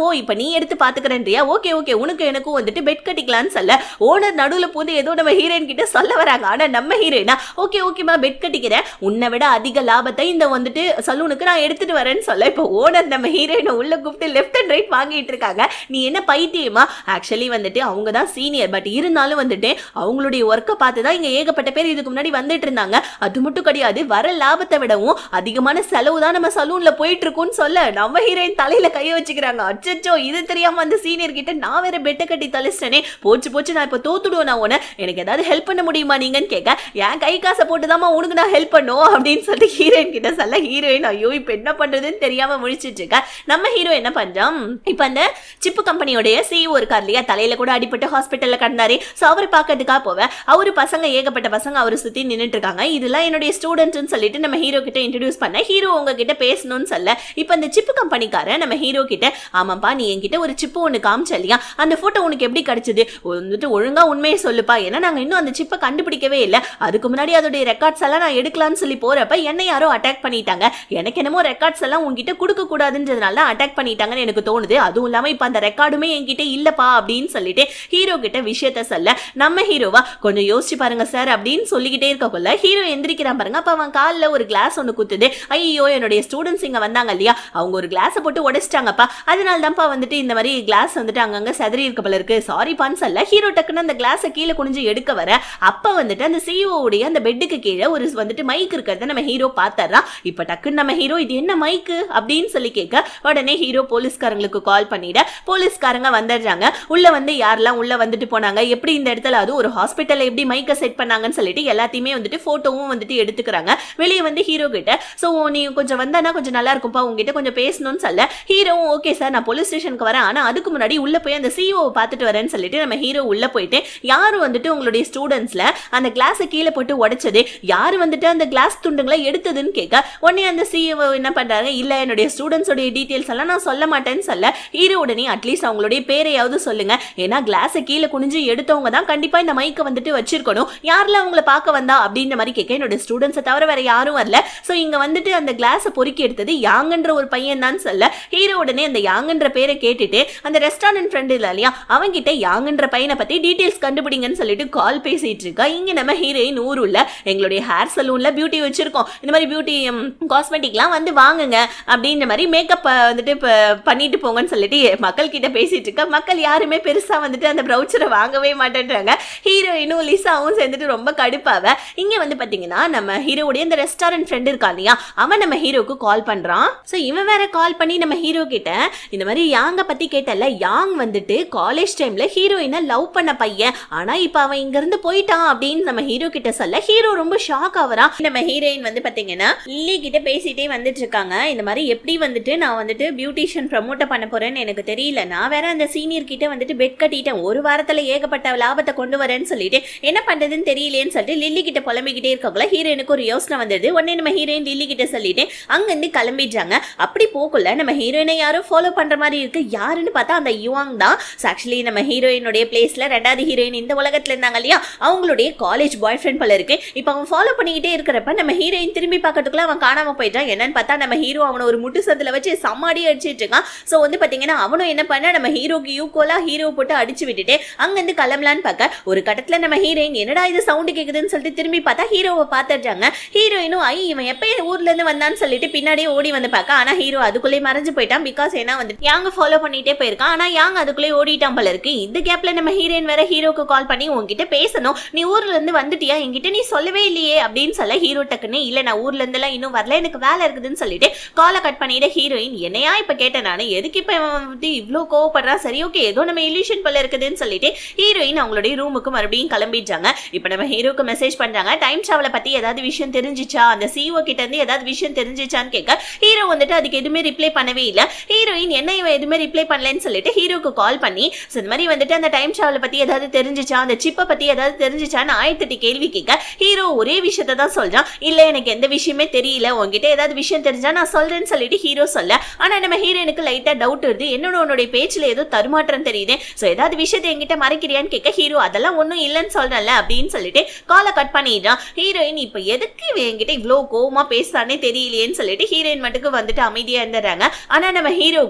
இப்ப நீ எடுத்து பாத்துக்கிறேன்றியா, ஓகே ஓகே உனக்கு எனக்கும் வந்துட்டு பெட் கட்டிக்கலாம்னு சொல்ல ஓனர் நடுவுல போது ஏதோ நம்ம ஹீரோயின் கிட்ட சொல்ல வராங்க. ஆனா நம்ம ஹீரோயினா ஓகே ஓகேமா பெட் கட்டிக்கிறேன், உன்னை விட அதிக லாபத்தை இந்த வந்துட்டு சலூனுக்கு நான் எடுத்துட்டு வரேன்னு சொல்ல இப்ப ஓனர் நம்ம ஹீரோயினை உள்ள கூப்பிட்டு லெஃப்ட் அண்ட் ரைட் வாங்கிட்டு இருக்காங்க. நீ என்ன பைத்தியமா? ஆக்சுவலி வந்துட்டு அவங்க தான் சீனியர், பட் இருந்தாலும் வந்துட்டு அவங்களுடைய ஒர்க்கை பார்த்துதான் இங்க ஏகப்பட்ட பேர் இதுக்கு முன்னாடி வந்துட்டு இருந்தாங்க. அது மட்டும் கிடையாது, வர லாபத்தை விடவும் அதிகமான செலவு தான் நம்ம சலூன்ல போயிட்டு இருக்கும்னு சொல்ல நம்ம ஹீரோயின் தலையில கைய வச்சுக்கிறாங்க. அச்சச்சோ, இது தெரியாம அந்த சீனியர் கிட்ட நான் வேற பெட்டை கட்டி தலிச்சிட்டேனே, போச்சு போச்சு நான் இப்ப தோத்துடுவோம், நான் உன எனக்கு ஏதாவது ஹெல்ப் பண்ண முடியுமா நீங்கன்னு கேட்க, என் கை காசை போட்டுதாமா உனக்கு நான் ஹெல்ப் பண்ணும் அப்படின்னு சொல்லிட்டு ஹீரோயின் கிட்ட சொல்ல ஹீரோயின் ஐயோ இப்ப என்ன பண்றதுன்னு தெரியாம முழிச்சிட்டு இருக்க. நம்ம ஹீரோ என்ன பண்றோம், இப்ப அந்த சிப்பு கம்பெனியோடைய சிஇஓ இருக்கார் இல்லையா, தலையில கூட அடிப்பட்டு ஹாஸ்பிட்டல்ல கிடந்தாரு. சோ அவரு பாக்கிறதுக்காக போவேன், அவரு பசங்க ஏகப்பட்ட பசங்க அவரு சுத்தி நின்னுட்டு இருக்காங்க. இதெல்லாம் என்னுடைய ஸ்டூடெண்ட்ஸ் சொல்லிட்டு நம்ம ஹீரோ கிட்ட இன்ட்ரோடியூஸ் பண்ண ஹீரோ உங்ககிட்ட பேசணும்னு சொல்ல இப்ப அந்த சிப்பு கம்பெனிக்காரன் நம்ம ஹீரோ கிட்ட ஆமாப்பா நீ என்கிட்ட ஒரு சிப்பு ஒண்ணு காமிச்ச இல்லையா, அந்த போட்டோ உனக்கு எப்படி கிடைச்சது, வந்துட்டு ஒழுங்கா உண்மையை சொல்லுப்பா, ஏன்னா நாங்க இன்னும் அந்த சிப்பை கண்டுபிடிக்கவே இல்லை, அதுக்கு முன்னாடி அதோடைய ரெக்கார்ட்ஸ் எல்லாம் நான் எடுக்கலாம்னு சொல்லி போறப்ப என்ன யாரோ அட்டாக் பண்ணிட்டாங்க, எனக்கு என்னமோ ரெக்கார்ட்ஸ் எல்லாம் உங்ககிட்ட கொடுக்க கூடாதுன்றதுனால அட்டாக் பண்ணிட்டாங்கன்னு எனக்கு தோணுது, அதுவும் இல்லாம இப்ப அந்த ரெக்கார்டுமே என்கிட்ட இல்லப்பா அப்படின்னு சொல்லிட்டு ஹீரோ கிட்ட விஷயத்த சொல்ல நம்ம ஹீரோவா கொஞ்சம் யோசிச்சு பாருங்க சார் அப்படின்னு சொல்லிக்கிட்டே இருக்கக்குள்ள ஹீரோ எந்திரிக்கிறான் பாருங்க. அப்ப அவன் காலில் ஒரு கிளாஸ் ஒண்ணு குத்துது. ஐயோ என்னுடைய ஸ்டூடெண்ட்ஸ் இங்க வந்தாங்க இல்லையா, அவங்க ஒரு கிளாஸை போட்டு உடைச்சிட்டாங்கப்பா, அதனால தான்ப்பா வந்துட்டு இந்த மாதிரி கிளாஸ் வந்துட்டு அங்கங்க செதறி இருக்க போல இருக்கு, சாரி பான்னு சொல்ல ஹீரோ டக்குன்னு அந்த கிளாஸை கீழே குனிஞ்சு எடுக்க வர அப்ப வந்துட்டு அந்த சிஇஓ உடைய அந்த பெட்டுக்கு கீழே ஒரு வந்துட்டு மைக் இருக்கிறத நம்ம ஹீரோ பார்த்தா இப்ப டக்குன்னு நம்ம ஹீரோ இது என்ன மைக்கு அப்படின்னு சொல்லி கேட்க உடனே ஹீரோ போலீஸ்காரங்களுக்கு கால் பண்ணிட போலீஸ்காரங்க வந்துடுறாங்க. உள்ள வந்து யாரெல்லாம் உள்ள வந்துட்டு போனாங்க, எப்படி இந்த இடத்துல அது ஒரு ஹாஸ்பிட்டல்ல எப்படி மைக்க செட் பண்ணாங்கன்னு சொல்லிட்டு எல்லாத்தையுமே வந்துட்டு போட்டோவும் வந்துட்டு எடுத்துக்கிறாங்க. வெளியே வந்து ஹீரோ கிட்ட சோ நீ கொஞ்சம் வந்தானா கொஞ்சம் நல்லா இருக்கும்பா, உங்ககிட்ட கொஞ்சம் பேசணும்னு சொல்ல ஹீரோவும் ஓகே சார் நான் போலீஸ் ஸ்டேஷனுக்கு வரேன், ஆனா அதுக்கு முன்னாடி உள்ள போய் அந்த சிஇஓ பார்த்துட்டு வரேன்னு சொல்லிட்டு நம்ம ஹீரோ உள்ள போயிட்டு யாரு வந்துட்டு உங்களுடைய ஸ்டூடெண்ட்ஸ்ல அந்த கிளாஸை கீழே போட்டு உடைச்சது, யாரு வந்துட்டு அந்த கிளாஸ் துண்டுங்களை எடுத்ததுன்னு கேட்க உடனே அந்த சிஇஓ என்ன பண்றாங்க, இல்ல என்னுடைய ஸ்டூடெண்ட்ஸ் உடைய டீடைல்ஸ் எல்லாம் நான் சொல்ல மாட்டேன்னு சொல்ல ஹீரோ உடனே அட்லீஸ்ட் அவங்களுடைய பேரையாவது சொல்லுங்க, ஏன்னா கிளாஸை கீழே குனிஞ்சு எடுத்தவங்க தான் கண்டிப்பா இந்த மைக்கை வந்துட்டு வச்சிருக்கணும், யாரெல்லாம் அவங்களை பார்க்க வந்தா அப்படின்ற மாதிரி கேட்க என்னோட ஸ்டூடெண்ட்ஸை தவிர வேற யாரும் வரல, சோ இங்க வந்துட்டு அந்த கிளாஸை பொறுக்கி எடுத்தது யாங்கன்ற ஒரு பையன் தான் சொல்ல ஹீரோ உடனே அந்த யாங்கன்ற பேரை கேட்டுட்டு அந்த ரெஸ்டாரண்ட் ஃப்ரெண்ட் இல்ல இல்லையா அவங்கிட்ட யாங்கன்ற பையனை பத்தி டீடைல்ஸ் கண்டுபிடிங்கன்னு சொல்லிட்டு கால் பேசிட்டு இருக்கா. இங்க நம்ம ஹீரோயின் ஊருள்ள எங்களுடைய ஹேர் சலூன்ல பியூட்டி வச்சிருக்கோம், இந்த மாதிரி பியூட்டி காஸ்மெட்டிக்லாம் வந்து வாங்குங்க அப்படின்ற மாதிரி மேக்கப் வந்துட்டு பண்ணிட்டு போங்கன்னு சொல்லிட்டு மக்கள் கிட்ட பேசிட்டு இருக்க. மக்கள் யாருமே பெருசா வந்துட்டு அந்த ப்ரௌச்சரை வாங்கவே மாட்டேன்றாங்க. ஹீரோயினும் லிசாவும் சேர்ந்துட்டு ரொம்ப கடுப்பாவ. இங்க வந்து பாத்தீங்கன்னா நம்ம ஹீரோடைய இந்த ரெஸ்டாரண்ட் ஃப்ரெண்ட் இருக்கா இல்லையா அவன் நம்ம ஹீரோக்கு கால் பண்றான். சோ இவன் வேற கால் பண்ணி நம்ம ஹீரோ கிட்ட இந்த மாதிரி யாங்க பத்தி கேட்டல, யாங் வந்துட்டு காலேஜ் டைம்ல ஹீரோயினை லவ் பண்ண பையன், ஆனா இப்ப அவன் இங்க இருந்து போயிட்டான் அப்படின்னு நம்ம ஹீரோ கிட்ட சொல்ல ஹீரோ ரொம்ப ஷாக் ஆவறான். நம்ம ஹீரோயின் வந்து பாத்தீங்கன்னா லில்லி கிட்ட பேசிட்டே வந்துட்டு இருக்காங்க. இந்த மாதிரி எப்படி வந்துட்டு நான் வந்துட்டு பியூட்டிஷியன் ப்ரமோட் பண்ண போறேன்னு எனக்கு தெரியல, நான் வேற அந்த சீனியர் கிட்ட வந்துட்டு பெட் கட்டிட்டேன், ஒரு வாரத்துல ஏகப்பட்ட லாபத்தை கொண்டு வரேன்னு சொல்லிட்டு என்ன பண்றதுன்னு தெரியலேன்னு சொல்லிட்டு லில்லி கிட்ட புலம்பிக்கிட்டே இருக்காங்களா. ஹீரோயினுக்கு ஒரு யோசனை வந்தது. உடனே நம்ம ஹீரோயின் லில்லி கிட்ட சொல்லிட்டு அங்க இருந்து கிளம்பிடுறாங்க. அப்படி போக்குள்ள நம்ம ஹீரோயினை யாரும் ஃபாலோ பண்ற மாதிரி இருக்கு. யாருன்னு பார்த்தா அந்த யுவாங் தான். ஆக்சுவலி நம்ம ஹீரோயினுடைய பிளேஸ்ல ரெண்டாவது ஹீரோயின் இந்த உலகத்துல இருந்தாங்க இல்லையா அவங்களுடைய காலேஜ் பாய் ஃப்ரெண்ட் போல இருக்கு. இப்ப அவன் ஃபாலோ பண்ணிக்கிட்டே இருக்கிறப்ப நம்ம ஹீரோயின் திரும்பி பார்க்கறதுக்குள்ள அவன் காணாம போயிட்டான். என்னன்னு பார்த்தா நம்ம ஹீரோ அவனை ஒரு முட்டு சத்துல வச்சு சம்மாடி அடிச்சிட்டு இருக்கான். சோ வந்து பாத்தீங்கன்னா அவனும் என்ன பண்ண நம்ம ஹீரோக்கு யூக்கோலா ஹீரோ போட்டு அடிச்சு விட்டுட்டு அங்க இருந்து கிளம்பலான்னு பார்க்க ஒரு கட்டத்துல நம்ம ஹீரோயின் என்னடா இது சவுண்ட் கேக்குதுன்னு சொல்லிட்டு திரும்பி பார்த்தா ஹீரோவை பார்த்துட்டாங்க. ஹீரோயினும் ஐ இவன் எப்ப ஊர்ல இருந்து வந்தான்னு சொல்லிட்டு பின்னாடியே ஓடி வந்து பார்க்க, ஆனா ஹீரோ அதுக்குள்ளே மறைஞ்சு போயிட்டான். பிகாஸ் ஏன்னா வந்து யாங்க ஃபாலோ பண்ணிட்டே போயிருக்கான், ஆனா யாங்க அதுக்குள்ளே ஓடிட்டான் போல இருக்கு. இந்த கேப்ல நம்ம ஹீரோயின் வேற ஹீரோக்கு கால் பண்ணி உங்ககிட்ட பேசணும், நீ ஊர்ல இருந்து வந்துட்டியா, என்கிட்ட நீ சொல்லவே இல்லையே அப்படின்னு சொல்ல ஹீரோ டக்குன்னு இல்ல நான் ஊர்ல இருந்து எல்லாம் இன்னும் வரல, எனக்கு வேலை இருக்குதுன்னு சொல்லிட்டு காலை கட் பண்ணிட்டு ஹீரோயின் என்னையா இப்ப கேட்டேன் நானு, எதுக்கு இப்ப வந்து இவ்வளவு கோவப்படுறான், சரி ஓகே ஏதோ நம்ம இல்யூஷன் போல இருக்குதுன்னு சொல்லிட்டு ஹீரோயின் அவங்களுடைய ரூமுக்கு மறுபடியும் கிளம்பிட்டாங்க. இப்ப நம்ம ஹீரோக்கு மெசேஜ் பண்றாங்க டைம் டிராவலை பத்தி ஏதாவது விஷயம் தெரிஞ்சிச்சா, அந்த சிஇஓ கிட்ட இருந்து ஏதாவது விஷயம் தெரிஞ்சிச்சான்னு கேட்க ஹீரோ வந்துட்டு அதுக்கு எதுவுமே ரிப்ளை பண்ணவே இல்ல. ஹீரோயின் என்ன இவன் எதுவுமே ரிப்ளை பண்ணலன்னு சொல்லிட்டு ஹீரோக்கு கால் பண்ணி இந்த மாதிரி வந்துட்டு அந்த டைம் டிராவலை பத்தி ஏதாவது தெரிஞ்சிச்சா, அந்த சிப்பை பத்தி ஏதாவது தெரிஞ்சிச்சான்னு ஆயிரத்தி கேள்வி கேட்க ஹீரோ ஒரே விஷயத்த தான் சொல்றான், இல்ல எனக்கு எந்த விஷயமே தெரியல, உங்ககிட்ட ஏதாவது விஷயம் தெரிஞ்சா நான் சொல்றேன்னு சொல்லிட்டு ஹீரோ சொல்ல. ஆனா நம்ம ஹீரோனுக்கு லைட்டா டவுட் வருது, என்னோட உன்னுடைய பேச்சுல ஏதோ தருமாற்றம் தெரியுது, சோ ஏதாவது விஷயத்தை என்கிட்ட மறைக்கிறியான்னு கேட்க ஹீரோ அதெல்லாம் ஒன்னும் இல்லைன்னு சொல்றேன்ல அப்படின்னு சொல்லிட்டு காலை கட் பண்ணிடுறான். ஹீரோயின் இப்ப எதுக்கு என்கிட்ட இவ்வளவு கோவமா பேசுறானே தெரியலையேன்னு சொல்லிட்டு ஹீரோயின் மட்டுக்கு வந்துட்டு அமைதியா இருந்துறாங்க. ஆனா நம்ம ஹீரோக்கா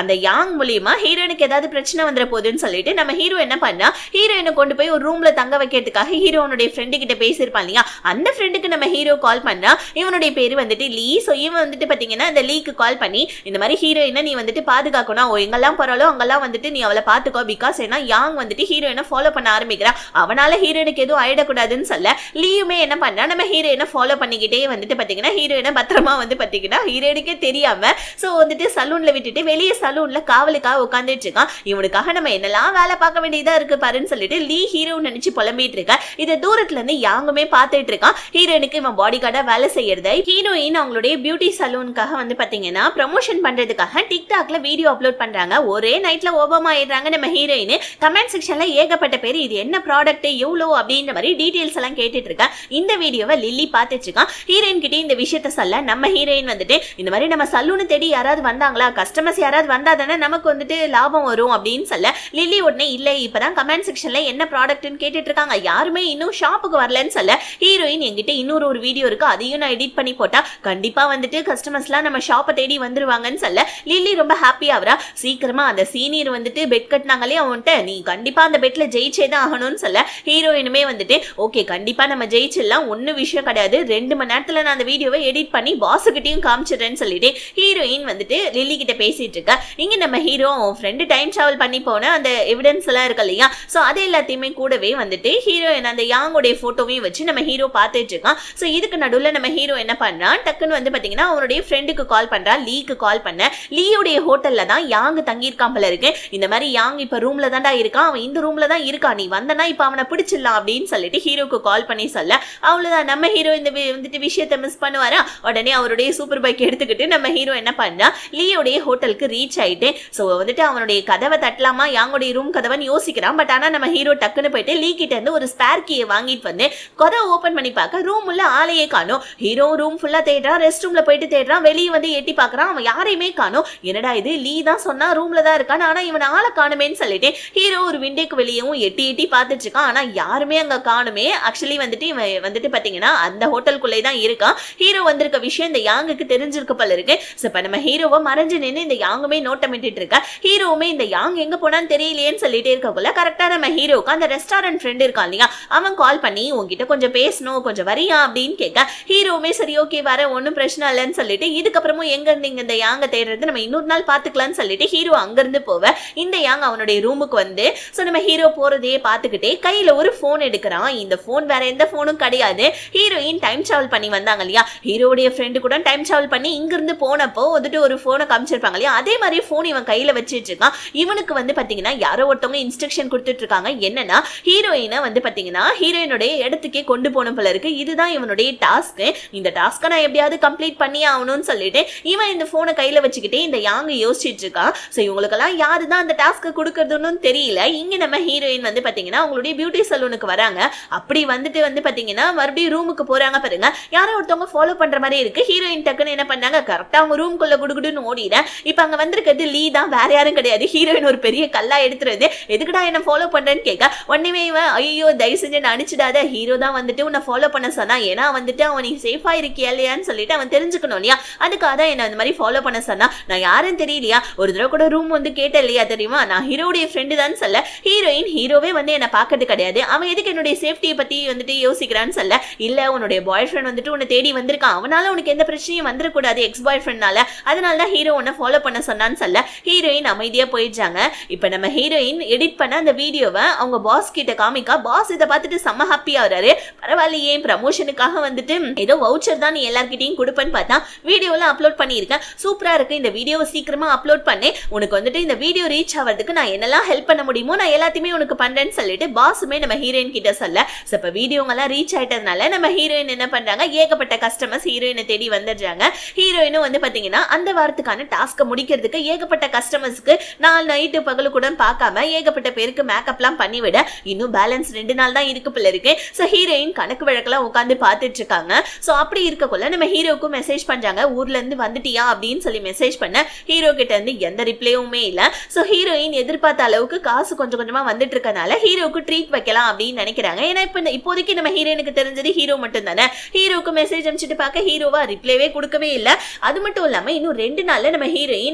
அந்த யாங் மூலியமா ஹீரோயினுக்கு ஏதாவது பிரச்சனை வந்துற போகுதுன்னு சொல்லிட்டு நம்ம ஹீரோ என்ன பண்ணா ஹீரோயினை கொண்டு போய் ஒரு ரூம்ல தங்க வைக்கிறதுக்காக ஹீரோனுடைய ஃப்ரெண்டு கிட்ட பேசியிருப்பான் இல்லையா அந்த ஃப்ரெண்டுக்கு நம்ம ஹீரோ கால் பண்ணா இவனுடைய பேரு வந்துட்டு லீ. சோ இவன் வந்துட்டு பாத்தீங்கன்னா அந்த லீக்கு கால் பண்ணி இந்த மாதிரி ஹீரோயினை நீ வந்துட்டு பாதுகாக்கணும், எங்கெல்லாம் போறாலோ அங்கெல்லாம் வந்துட்டு நீ அவளை பாத்துக்கோ, பிகாஸ் ஏன்னா யாங் வந்துட்டு ஹீரோயினை ஃபாலோ பண்ண ஆரம்பிக்கிறான், அவனால ஹீரோயினுக்கு எதுவும் ஆயிடக்கூடாதுன்னு சொல்ல லீயுமே என்ன பண்ணா நம்ம ஹீரோயினை ஃபாலோ பண்ணிக்கிட்டே வந்துட்டு பாத்தீங்கன்னா ஹீரோயினை பத்திரமா வந்து பாத்தீங்கன்னா ஹீரோயினுக்கே தெரியாம சோ வந்துட்டு சலூன்ல விட்டுட்டு வெளியே சலூன்ல காவலுக்காக உட்காந்துட்டு இருக்கான். இவனுக்காக நம்ம என்னெல்லாம் வேலை பார்க்க வேண்டியதா இருக்கு பாருன்னு சொல்லிட்டு லீ ஹீரோ நினைச்சு புலம்பிட்டு இருக்க. இதை தூரத்துல இருந்து யாங்குமே பாத்துட்டு இருக்கான். ஹீரோயினுக்கு இவன் பாடி கார்டா வேலை செய்யறத ஹீரோயின் அவங்களுடைய பியூட்டி சலூனுக்காக வந்து பாத்தீங்கன்னா ப்ரமோஷன் பண்றதுக்காக டிக்டாக்ல வீடியோ அப்லோட் பண்றாங்க. ஒரே நைட்ல ஓபம் ஆயிடுறாங்க நம்ம ஹீரோயின். கமெண்ட் செக்ஷன்ல ஏகப்பட்ட பேர் இது என்ன ப்ராடக்ட் எவ்வளோ அப்படின்ற மாதிரி டீடைல்ஸ் எல்லாம் கேட்டுட்டு இருக்கா. இந்த வீடியோவை லில்லி பாத்துட்டு இருக்கான். ஹீரோயின் கிட்ட இந்த விஷயத்த சொல்ல நம்ம ஹீரோயின் வந்துட்டு இந்த மாதிரி நம்ம சலூனு தேடி யாராவது வந்தாங்களா, கஸ்டமர்ஸ் யாராவது வந்தா தானே நமக்கு வந்துட்டு லாபம் வரும் அப்படின்னு சொல்ல லில்லி உடனே இல்ல இப்பதான் கமெண்ட் செக்ஷன்ல என்ன ப்ராடக்ட்னு கேட்டுட்டு இருக்காங்க, யாருமே இன்னும் ஷாப்புக்கு வரலன்னு சொல்ல ஹீரோயின் என்கிட்ட இன்னொரு ஒரு வீடியோ இருக்கு அதையும் நான் எடிட் பண்ணி போட்டா கண்டிப்பா வந்துட்டு கஸ்டமர்ஸ்லாம் நம்ம ஷாப்பை தேடி வந்துருவாங்கன்னு சொல்ல லில்லி ரொம்ப ஹாப்பி ஆகுறா. சீக்கிரமா அந்த சீனியர் வந்துட்டு பெட் கட்டினாங்களே அவன்கிட்ட நீ கண்டிப்பா அந்த பெட்ல ஜெயிச்சே தான் ஆகணும்னு சொல்ல ஹீரோயினுமே வந்துட்டு ஓகே கண்டிப்பா நம்ம ஜெயிச்சிடலாம், ஒன்னும் விஷயம் கிடையாது, ரெண்டு மணி நேரத்துல நான் அந்த வீடியோவை எடிட் பண்ணி பாஸ் கிட்டையும் காமிச்சிடுறேன்னு சொல்லிட்டு ஹீரோயின் வந்துட்டு லில்லி கிட்ட பேசிட்டு இருக்கா. இங்க நம்ம ஹீரோ ஃப்ரெண்டு டைம் டிராவல் பண்ணி போன அந்த எவிடன்ஸ் எல்லாம் இருக்கு இல்லையா, சோ அது எல்லாத்தையுமே கூடவே வந்துட்டு ஹீரோயின் அந்த யாங்கோடைய போட்டோவையும் வச்சு நம்ம ஹீரோ பார்த்துட்டு இருக்கான். சோ இதுக்கு நடுவுல நம்ம ஹீரோ என்ன பண்றான் டக்குன்னு வந்து பாத்தீங்கன்னா அவனுடைய ஃப்ரெண்டுக்கு கால் பண்றான், லீக்கு கால் பண்ண லீயுடைய ஹோட்டல்ல தான் யாங் தங்கி இருக்கான் போல இருக்கு. இந்த மாதிரி யாங் இப்ப ரூம்ல தான்டா இருக்கான், அவன் இந்த ரூம்ல தான் இருக்கான், நீ வந்தனா இப்ப அவனை பிடிச்சிடலாம் அப்படின்னு சொல்லிட்டு ஹீரோக்கு கால் பண்ணி சொல்ல அவ்வளவுதான் நம்ம ஹீரோ இந்த வந்துட்டு விஷயத்தை மிஸ் பண்ணுவாரா. உடனே அவருடைய சூப்பர் பைக் எடுத்துக்கிட்டு நம்ம ஹீரோ என்ன பண்ணா லீயோடைய ஹோட்டலுக்கு ரீச் ஆயிட்டு சோ வந்துட்டு அவனுடைய கதவை தட்டலாமா யாங்கோடைய ரூம் கதவைன்னு யோசிக்கிறான். பட் ஆனா நம்ம ஹீரோ டக்குன்னு போயிட்டு லீ கிட்ட இருந்து ஒரு ஸ்பேர் கீயை வாங்கிட்டு வந்து கதவை ஓபன் பண்ணி பார்க்க ரூம் உள்ள ஆளையே காணோம். ஹீரோ ரூம் ஃபுல்லா தேடுறான், ரெஸ்ட் ரூம்ல போயிட்டு தேடுறான், வெளியே வந்து எட்டி பாக்குறான், அவன் யாரையுமே காணோம். என்னடா இது லீ தான் சொன்னா ரூம்ல தான் இருக்கான், ஆனா இவன் ஆளை காணுமேன்னு சொல்லிட்டு ஹீரோ ஒரு விண்டோக்கு வெளியவும் எட்டி எட்டி பார்த்துட்டு இருக்கான். ஆனா யாருமே அங்க காணுமே. ஆக்சுவலி வந்துட்டு இவன் வந்துட்டு பாத்தீங்கன்னா அந்த ஹோட்டலுக்குள்ளே தான் இருக்கான். ஹீரோ வந்திருக்க விஷயம் இந்த யாங்குக்கு தெரிஞ்சிருக்க போல இருக்கு. சோ இப்ப நம்ம ஹீரோவை மறைஞ்சு நின்று இந்த யாங்குமே நோட்டமிட்டு இருக்கா. ஹீரோவுமே இந்த யாங் எங்க போனான்னு தெரியலையேன்னு சொல்லிட்டே இருக்கக்குள்ள கரெக்டா நம்ம ஹீரோக்கு அந்த ரெஸ்டாரண்ட் ஃப்ரெண்ட் இருக்கான் இல்லையா, அவன் கால் பண்ணி உங்ககிட்ட கொஞ்சம் பேசணும், கொஞ்சம் வரியா அப்படின்னு கேட்க ஹீரோவுமே சரி ஓகே வர ஒன்னும் பிரச்சனை இல்லைன்னு சொல்லிட்டு இதுக்கப்புறமும் எங்க இருந்து இங்க இந்த யாங்க தேடுறது நம்ம இன்னொரு நாள் பாத்துக்கலாம்னு சொல்லிட்டு ஹீரோ அங்க இருந்து போவ இந்த யாங் அவனுடைய ரூமுக்கு வந்து சோ நம்ம ஹீரோ போறதையே பாத்துக்கிட்டே கையில ஒரு போன் எடுக்கிறான். இந்த போன் வேற எந்த போனும் கிடையாது, ஹீரோயின் டைம் டிராவல் பண்ணி வந்தாங்க இல்லையா, ஹீரோடைய ஃப்ரெண்டு கூட டைம் டிராவல் பண்ணி இங்க இருந்து போனப்போ வந்துட்டு ஒரு போனை காமிச்சிருப்பாங்க இல்லையா, அதே மாதிரி போன் இவன் கையில வச்சிட்டு இருக்கான். இவனுக்கு வந்து பாத்தீங்கன்னா யாரோ ஒருத்தவங்க இன்ஸ்ட்ரக்ஷன் கொடுத்துட்டு இருக்காங்க. என்னன்னா ஹீரோயினை வந்து பாத்தீங்கன்னா ஹீரோயினுடைய இடத்துக்கே கொண்டு போன போல இருக்கு, இதுதான் இவனுடைய டாஸ்க், இந்த டாஸ்கை நான் எப்படியாவது கம்ப்ளீட் பண்ணி ஆகணும்னு சொல்லிட்டு இவன் இந்த போனை கையில வச்சுக்கிட்டே இந்த யாங்க யோசிச்சுட்டு இருக்கான். சோ இவங்களுக்கெல்லாம் யாருதான் அந்த டாஸ்க் கொடுக்கறதுன்னு தெரியல. இங்க நம்ம ஹீரோயின் வந்து பாத்தீங்கன்னா அவங்களுடைய பியூட்டி சலூனுக்கு வராங்க. அப்படி வந்துட்டு வந்து பாத்தீங்கன்னா மறுபடியும் ரூமுக்கு போறாங்க பாருங்க, யாரோ ஒருத்தவங்க ஃபாலோ பண்ற மாதிரி இருக்கு. ஹீரோயின் டக்குன்னு என்ன பண்ணாங்க கரெக்டா அவங்க ரூம்குள்ள குடுகுடுன்னு ஓடிட. இப்ப அங்க வந்திருக்கிறது லீ தான், வேற யாரும் கிடையாது. ஹீரோயின் ஒரு பெரிய கல்லா எடுத்துறது எதுக்குடா என்ன ஃபாலோ பண்றேன்னு கேட்க உடனே இவன் ஐயோ தயவு செஞ்சு நான் அடிச்சிடாத, ஹீரோ தான் வந்துட்டு உன்னை ஃபாலோ பண்ண சொன்னா, ஏன்னா வந்துட்டு அவன் நீ சேஃபா இருக்கியா இல்லையான்னு சொல்லிட்டு அவன் தெரிஞ்சுக்கணும் இல்லையா, அதுக்காக தான் என்ன அந்த மாதிரி ஃபாலோ பண்ண சொன்னா, நான் யாரும் தெரியலையா, ஒரு தடவை கூட ரூம் வந்து கேட்டேன் இல்லையா தெரியுமா, நான் ஹீரோடைய ஃப்ரெண்டு தான் சொல்ல ஹீரோயின் ஹீரோவே வந்து என்ன பாக்கிறது கிடையாது, அவன் எதுக்கு என்னுடைய சேஃப்டியை பத்தி வந்துட்டு யோசிக்கிறான்னு சொல்ல இல்ல உன்னுடைய பாய் ஃப்ரெண்ட் வந்துட்டு உன்னை தேடி வந்திருக்கான், அவனால உனக்கு எந்த பிரச்சனையும் வந்துடக்கூடாது எக்ஸ் பாய் ஃப்ரெண்ட்னால, அதனால தான் ஹீரோ உன்னை ஃபாலோ பண்ண சொன்னான்னு சொல்ல ஹீரோயின் அமைதியா போயிடுறாங்க. இப்ப நம்ம ஹீரோயின் எடிட் பண்ண அந்த வீடியோவை அவங்க பாஸ் கிட்ட காமிக்கா, பாஸ் இதை பார்த்துட்டு செம்ம ஹாப்பியா வராரு. பரவாயில்லையே ப்ரமோஷனுக்காக வந்துட்டு ஏதோ வவுச்சர் தான் நீ எல்லார்கிட்டையும் கொடுப்பேன்னு பார்த்தா வீடியோல அப்லோட் பண்ணியிருக்கேன், சூப்பரா இருக்கு, இந்த வீடியோவை சீக்கிரமா அப்லோட் பண்ணி உனக்கு வந்துட்டு இந்த வீடியோ ரீச் ஆகிறதுக்கு நான் என்னெல்லாம் ஹெல்ப் பண்ண முடியுமோ நான் எல்லாத்தையுமே உனக்கு பண்றேன்னு சொல்லிட்டு பாஸுமே நம்ம ஹீரோயின் கிட்ட சொல்ல இப்ப வீடியோங்கெல்லாம் ரீச் ஆயிட்டதுனால நம்ம ஹீரோயின் என்ன பண்றாங்க, ஏகப்பட்ட கஸ்டமர்ஸ் ஹீரோயினை தேடி வந்துடுறாங்க. ஹீரோயினும் வந்து பாத்தீங்கன்னா அந்த வாரத்துக்கான டாஸ்கை முடிக்கிறதுக்கு ஏகப்பட்ட கஸ்டமர்ஸ்க்கு நாலு நைட்டு பகலு கூட பார்க்காம ஏகப்பட்ட பேருக்கு மேக்கப்லாம் பண்ணிவிட இன்னும் பேலன்ஸ் ரெண்டு நாள் தான் இருக்கு பிள்ளை இருக்கு. சோ ஹீரோயின் கணக்கு வழக்கெல்லாம் உட்காந்து பார்த்துட்டு இருக்காங்க. சோ அப்படி இருக்கக்குள்ள நம்ம ஹீரோக்கும் மெசேஜ் பண்றாங்க, ஊர்ல இருந்து வந்துட்டியா அப்படின்னு சொல்லி மெசேஜ் பண்ண ஹீரோ கிட்ட இருந்து எந்த ரிப்ளையுமே இல்ல. சோ ஹீரோயின் எதிர்பார்த்த அளவுக்கு காசு கொஞ்சம் கொஞ்சமா வந்துட்டு இருக்கனால ஹீரோக்கு ட்ரீட் வைக்கலாம் அப்படின்னு நினைக்கிறாங்க. ஏன்னா இப்ப இப்போதைக்கு நம்ம ஹீரோயினுக்கு தெரிஞ்சது ஹீரோ மட்டும் தானே. ஹீரோக்கு மெசேஜ் அனுப்பிச்சிட்டு பார்க்க ஹீரோவா ரிப்ளைவே கொடுக்கவே இல்லை. அது மட்டும் இல்லாம இன்னும் ரெண்டு நாள்ல நம்ம ஹீரோயின் வந்துட்டு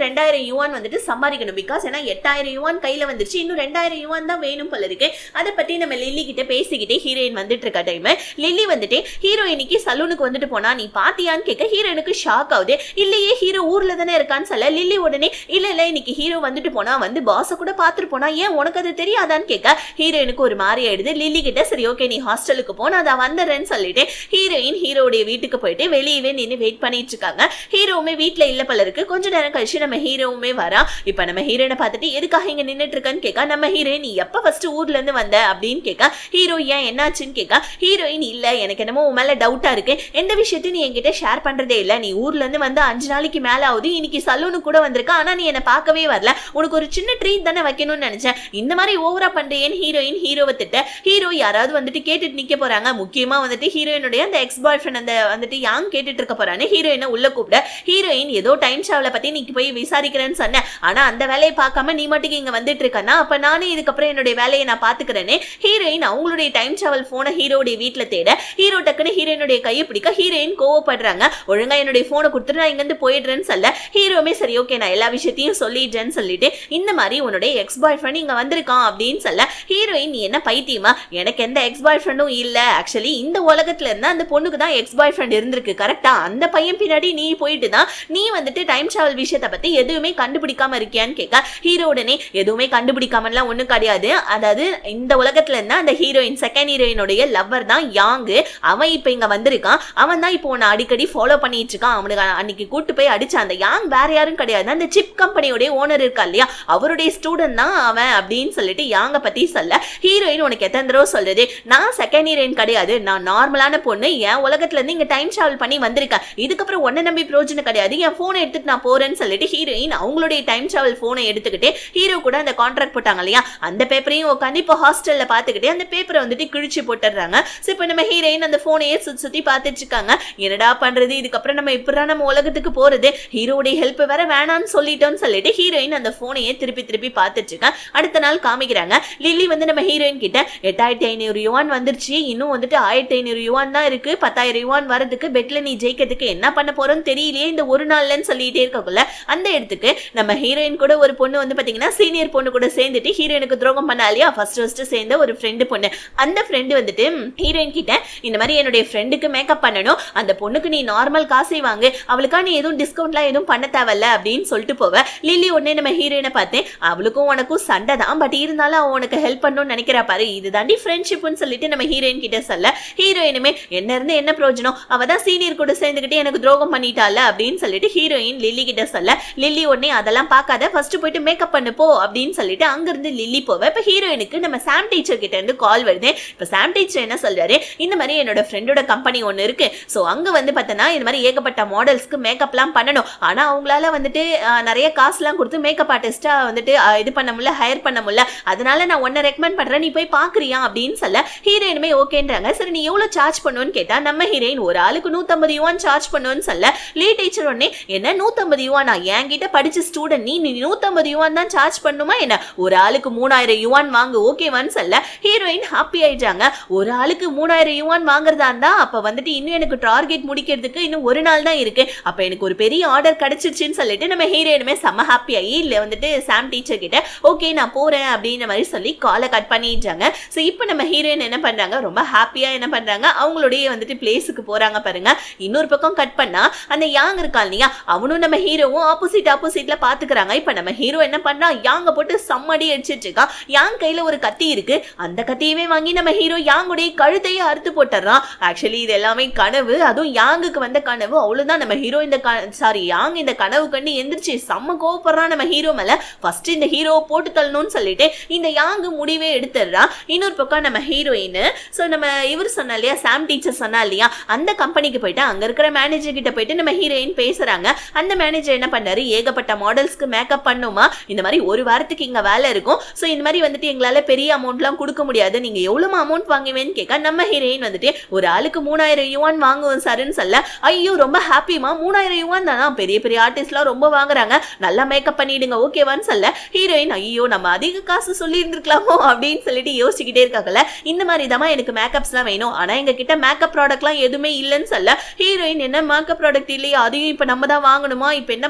ரெண்டாயிரம் யுவான் வந்துட்டு சம்பாதிக்கணும். பிகாஸ் ஏன்னா எட்டாயிரம் யுவான் கையில வந்துருச்சு, இன்னும் ரெண்டாயிரம் யுவான் தான் வேணும் போல இருக்கு. அதை பத்தி நம்ம லில்லி கிட்ட பேசிக்கிட்டே ஹீரோயின் வந்துட்டு இருக்க டைம் லில்லி வந்துட்டு ஹீரோயினிக்கு சலூனுக்கு வந்துட்டு போனா நீ பாத்தியான்னு கேட்க ஹீரோயினுக்கு ஷாக் ஆகுது. இல்லையே ஹீரோ ஊர்ல தானே இருக்கான்னு சொல்ல லில்லி உடனே இல்ல இல்ல இன்னைக்கு ஹீரோ வந்துட்டு போனா வந்து பாஸ கூட பாத்துட்டு போனா, ஏன் உனக்கு அது தெரியாதான்னு கேட்க ஹீரோயினுக்கு ஒரு மாதிரி ஆயிடுது. லில்லி கிட்ட சரி ஓகே நீ ஹாஸ்டலுக்கு போ நான் அதை வந்துடுறேன்னு சொல்லிட்டு ஹீரோயின் ஹீரோடைய வீட்டுக்கு போயிட்டு வெளியவே நின்று வெயிட் பண்ணிட்டு இருக்காங்க. ஹீரோவுமே வீட்டுல இல்ல போல இருக்கு. கொஞ்ச நேரம் கழிச்சு நம்ம ஹீரோவுமே வரா. இப்ப நம்ம ஹீரோயினை பார்த்துட்டு எதுக்காக இங்க நின்னுட்டு இருக்கான்னு கேட்க நம்ம ஹீரோயின் நீ எப்ப ஃபர்ஸ்ட் ஊர்ல இருந்து வந்த அப்படின்னு கேட்க ஹீரோ ஏன் என்னாச்சுன்னு கேட்க ஹீரோயின் இல்ல எனக்கு என்னமோ உன் மேல டவுட்டா இருக்கு, எந்த விஷயத்தையும் நீ என்கிட்ட ஷேர் பண்றதே இல்ல, நீ ஊர்ல இருந்து வந்து அஞ்சு நாளைக்கு மேல ஆகுது, இன்னைக்கு சலூனு கூட வந்திருக்க, ஆனா நீ என்ன பார்க்கவே வரல, உனக்கு ஒரு சின்ன ட்ரீட் தானே வைக்கணும்னு நினைச்சேன், இந்த மாதிரி ஓவரா பண்றேன்னு ஹீரோயின் ஹீரோவை திட்ட ஹீரோ யாராவது வந்துட்டு கேட்டுட்டு நிக்க போறாங்க. முக்கியமா வந்துட்டு ஹீரோயினுடைய அந்த எக்ஸ் பாய் ஃப்ரெண்ட் அந்த வந்துட்டு யாங் கேட்டுட்டு இருக்க போறான்னு ஹீரோயினை உள்ள கூப்பிட ஹீரோயின் ஏதோ டைம் ட்ராவலை பத்தி நீ போய் விசாரிக்கிறேன்னு சொன்னேன், ஆனா அந்த வேலையை பார்க்காம நீ மட்டும் இங்க வந்துட்டு இருக்கனா, அப்ப நானே இதுக்கப்புறம் என்னுடைய வேலையை நான் பாத்துக்கிறேன்னு ஹீரோயின் அவங்களுடைய டைம் டிராவல் போனை ஹீரோடைய வீட்டுல தேட ஹீரோ டக்குன்னு ஹீரோயினுடைய கையை பிடிக்க ஹீரோயின் கோவப்படுறாங்க. ஒழுங்கா என்னுடைய போனை கொடுத்துட்டு நான் இங்க இருந்து போயிடுறேன்னு சொல்ல ஹீரோமே சரி ஓகே நான் எல்லா விஷயத்தையும் சொல்லிடுறேன்னு சொல்லிட்டு இந்த மாதிரி உன்னுடைய எக்ஸ் பாய் ஃப்ரெண்ட் இங்க வந்திருக்கான் அப்படின்னு சொல்ல ஹீரோயின் நீ என்ன பைத்தியமா, எனக்கு எந்த எக்ஸ் பாய் ஃப்ரெண்டும் இல்ல, ஆக்சுவலி இந்த உலகத்துல இருந்தா அந்த பொண்ணுக்கு தான் எக்ஸ் பாய் ஃப்ரெண்ட் இருந்திருக்கு கரெக்டா, அந்த பையன் பின்னாடி நீ போயிட்டு தான் நீ வந்துட்டு டைம் டிராவல் விஷயத்தை பத்தி எதுவுமே கண்டுபிடிக்காம இருக்கியான்னு கேட்க ஹீரோ உடனே எதுவுமே கண்டுபிடிக்காமலாம் ஒண்ணும் கிடையாது, அதாவது இந்த உலகத்துல இருந்தா அந்த ஹீரோயின் செகண்ட் ஹீரோயினுடைய லவ்வர் தான் யாங்கு, அவன் இப்ப இங்க வந்திருக்கான், அவன் தான் இப்போ உன்னை அடிக்கடி ஃபாலோ பண்ணிட்டு இருக்கான், அவனுக்கு அன்னைக்கு கூட்டு போய் அடிச்சான், அந்த யாங் வேற யாரும் கிடையாது அந்த சிப் கம்பெனியோட ஓனர் இருக்கா இல்லையா அவருடைய ஸ்டூடெண்ட் தான் அவன் அப்படின்னு சொல்லிட்டு யாங்க பத்தி சொல்ல ஹீரோயின் உனக்கு எத்தனை தடவை சொல்றது, நான் செகண்ட் ஹீரோயின் கிடையாது, நான் நார்மலான பொண்ணு, என் உலகத்துல இருந்து இங்க டைம் டிராவல் பண்ணி வந்திருக்கேன், இதுக்கப்புறம் ஒன்ன நம்பி பிரோஜனம் கிடையாது, என் போனை எடுத்துட்டு நான் போறேன்னு சொல்லிட்டு ஹீரோயின் அவங்களுடைய டைம் டிராவல் போனை எடுத்துக்கிட்டு ஹீரோ கூட அந்த கான்ட்ராக்ட் போட்டாங்க இல்லையா அந்த பேப்பரையும் உட்காந்து இப்போ ஹாஸ்டல்ல பாத்துக்கிட்டே அந்த பேப்பரை வந்துட்டு கிழிச்சு போட்டுறாங்க. சோ இப்போ நம்ம ஹீரோயின் அந்த போனையே சுத்தி சுத்தி பாத்துட்டு இருக்காங்க. என்னடா பண்றது, இதுக்கப்புறம் நம்ம இப்படிதான் நம்ம உலகத்துக்கு போறது, ஹீரோடைய ஹெல்ப் வேற வேணான்னு சொல்லிட்டோம்னு சொல்லிட்டு ஹீரோயின் அந்த போனையே திருப்பி திருப்பி பாத்துட்டு இருக்காங்க. அடுத்த நாள் காமிக்கிறாங்க லில்லி வந்து நம்ம ஹீரோயின் கிட்ட எட்டாயிரத்தி ஐநூறு யுவான் வந்துருச்சு, இன்னும் வந்துட்டு ஆயிரத்தி ஐநூறு யுவான் தான் இருக்கு, பத்தாயிரம் யுவான் வரதுக்கு பெட்ல நீ ஜெயிக்கிறதுக்கு என்ன பண்ண போறோம்னு தெரியலையே இந்த ஒரு நாள்லன்னு சொல்லிட்டே இருக்கக்குள்ள அந்த இடத்துக்கு நம்ம ஹீரோயின் கூட ஒரு பொண்ணு வந்து பாத்தீங்கன்னா சீனியர் பொண்ணு கூட சேர்ந்துட்டு ஹீரோயினுக்கு துரோகம் பண்ணா இல்லையா ஃபர்ஸ்ட் ஃபர்ஸ்ட் சேர்ந்த ஒரு ஃப்ரெண்டு பொண்ணு, அந்த ஃப்ரெண்டு வந்துட்டு ஹீரோயின் கிட்ட இந்த மாதிரி என்னுடைய ஃப்ரெண்டுக்கு மேக்கப் பண்ணணும், அந்த பொண்ணுக்கு நீ நார்மல் காசை வாங்கு, அவளுக்கா நீ எதுவும் டிஸ்கவுண்ட்லாம் எதுவும் பண்ண தேவையில்ல அப்படின்னு சொல்லிட்டு போவ. லில்லி உடனே நம்ம ஹீரோயினை பார்த்தேன் அவளுக்கும் உனக்கும் சண்டை தான், பட் இருந்தாலும் அவன் உனக்கு ஹெல்ப் பண்ணணும்னு நினைக்கிறா பாரு, இதுதாண்டி ஃப்ரெண்ட்ஷிப்னு சொல்லிட்டு நம்ம ஹீரோயின் கிட்ட சொல்ல ஹீரோயினுமே என்ன இருந்து என்ன பிரயோஜனம், அவ தான் சீனியர் கூட சேர்ந்துக்கிட்டு எனக்கு துரோகம் பண்ணிட்டால அப்படின்னு சொல்லிட்டு ஹீரோயின் லில்லி கிட்ட சொல்ல லில்லி உடனே அதெல்லாம் பார்க்காத ஃபர்ஸ்ட் போயிட்டு மேக்கப் பண்ணு போ அப்படின்னு சொல்லிட்டு அங்கிருந்து லில்லி போவ. இப்ப ஹீரோயினுக்கு நம்ம சாம் டீச்சர் கிட்ட இருந்து கால் வருது. இப்ப சாம் டீச்சர் என்ன சொல்றாரு, இந்த மாதிரி என்னோட ஃப்ரெண்டோட கம்பெனி ஒன்னு இருக்கு, சோ அங்க வந்து பார்த்தனா இந்த மாதிரி ஏகப்பட்ட மாடல்ஸ்க்கு மேக்கப்லாம் பண்ணணும், ஆனா அவங்களால வந்துட்டு நிறைய காசுலாம் கொடுத்து மேக்கப் ஆர்டிஸ்டா வந்துட்டு இது பண்ண முடியல, ஹையர் பண்ண முடியல, அதனால நான் ஒன்ன ரெக்கமெண்ட் பண்றேன் நீ போய் பாக்குறியா அப்படின்னு சொல்ல ஹீரோயினுமே ஓகேன்றாங்க. சரி நீ எவ்வளவு சார்ஜ் பண்ணுவேன்னு கேட்டா நம்ம ஹீரோயின் ஒரு ஆளுக்கு நூத்தம்பது யுவான் சார்ஜ் பண்ணுவேன்னு சொல்ல லீ டீச்சர் உடனே என்ன நூத்தம்பது யுவானா, என்கிட்ட படிச்ச ஸ்டூடெண்ட் நீ நூத்தம்பது யுவான் தான் சார்ஜ் பண்ணுமா என்ன, ஒரு ஆளுக்கு மூணாயிரம் யுவான் வாங்கு ஓகேவான்னு சொல்ல ஹீரோயின் ஹாப்பி ஆயிட்டாங்க. ஒரு ஆளுக்கு மூணாயிரம் யுவான் வாங்குறதா இருந்தா அப்ப வந்துட்டு இன்னும் எனக்கு டார்கெட் முடிக்கிறதுக்கு இன்னும் ஒரு நாள் தான் இருக்கு, அப்ப எனக்கு ஒரு பெரிய ஆர்டர் கிடைச்சிருச்சுன்னு சொல்லிட்டு நம்ம ஹீரோயினுமே செம்ம ஹாப்பி ஆகி இல்ல வந்துட்டு சாம் டீச்சர் கிட்ட ஓகே நான் போறேன் அப்படின்ற மாதிரி சொல்லி காலை கட் பண்ணிட்டாங்க. சோ இப்போ நம்ம ஹீரோயின் என்ன பண்றாங்க ரொம்ப ஹாப்பியா என்ன பண்றாங்க அவங்களுடைய வந்துட்டு பிளேஸுக்கு போறாங்க பாருங்க. இன்னொரு பக்கம் கட் பண்ணா அந்த யாங் இருக்கான் இல்லையா அவனும் நம்ம ஹீரோவும் ஆப்போசிட் ஆப்போசிட்ல பாத்துக்கிறாங்க. இப்ப நம்ம ஹீரோ என்ன பண்றா யாங்க போட்டு சம்மடி அடிச்சிட்டு இருக்கான். யாங் கையில ஒரு கத்தி இருக்கு, அந்த கத்தியவே வாங்கி நம்ம ஹீரோ யாங்குடைய கழுத்தையே அறுத்து போட்டுறான். ஆக்சுவலி இது எல்லாமே கனவு, அதுவும் யாங்குக்கு வந்த கனவு, அவ்வளவுதான். நம்ம ஹீரோ இந்த சாரி யாங் இந்த கனவு கண்டு எந்திரிச்சு செம்ம கோவப்படுறான் நம்ம ஹீரோ மேல. ஃபர்ஸ்ட் இந்த ஹீரோ போட்டு தள்ளணும்னு சொல்லிட்டு இந்த யாங்கு முடிவே எடுத்துடுறான். இன்னொரு பக்கம் நம்ம ஹீரோயின் சோ நம்ம இவர் சொன்னா இல்லையா சாம் டீச்சர் சொன்னா இல்லையா அந்த கம்பெனிக்கு போயிட்டு அங்க இருக்கிற மேனேஜர் கிட்ட போயிட்டு நம்ம ஹீரோயின் பேசுறாங்க. அந்த மேனேஜர் என்ன பண்ணாரு, ஏகப்பட்ட மாடல்ஸ்க்கு மேக்கப் பண்ணுமா, இந்த மாதிரி ஒரு வாரத்துக்கு இங்க வேலை இருக்கும், சோ இந்த மாதிரி வந்துட்டு எங்களால பெரிய அமௌண்ட்லாம் கொடுக்க முடியாது, நீங்க எவ்வளவு அமௌண்ட் வாங்குவேன்னு கேட்க நம்ம ஹீரோயின் வந்துட்டு ஒரு ஆளுக்கு மூணாயிரம் யுவான் வாங்குவோம் சார்ன்னு சொல்ல ஐயோ ரொம்ப ஹாப்பிமா மூணாயிரம் யுவான் தானா, பெரிய பெரிய ஆர்டிஸ்ட்லாம் ரொம்ப வாங்குறாங்க, நல்லா மேக்கப் பண்ணிடுங்க ஓகேவான்னு சொல்ல ஹீரோயின் ஐயோ நம்ம அதிக காசு சொல்லி இருந்திருக்கலாமோ அப்படின்னு சொல்லிட்டு யோசிச்சுக்கிட்டே இருக்காங்கல்ல. இந்த மாதிரி தான் எனக்கு மேக்கப்ஸ்லாம் வேணும், ஆனா எங்க கிட்ட மேக்கப் ப்ராடக்ட்லாம் எதுவுமே இல்லைன்னு சொல்ல ஹீரோயின் என்ன மேக்கப் ப்ராடக்ட் இல்லையா, அதையும் இப்ப நம்ம தான் வாங்கணுமா, இப்ப என்ன பண்றதுன்னு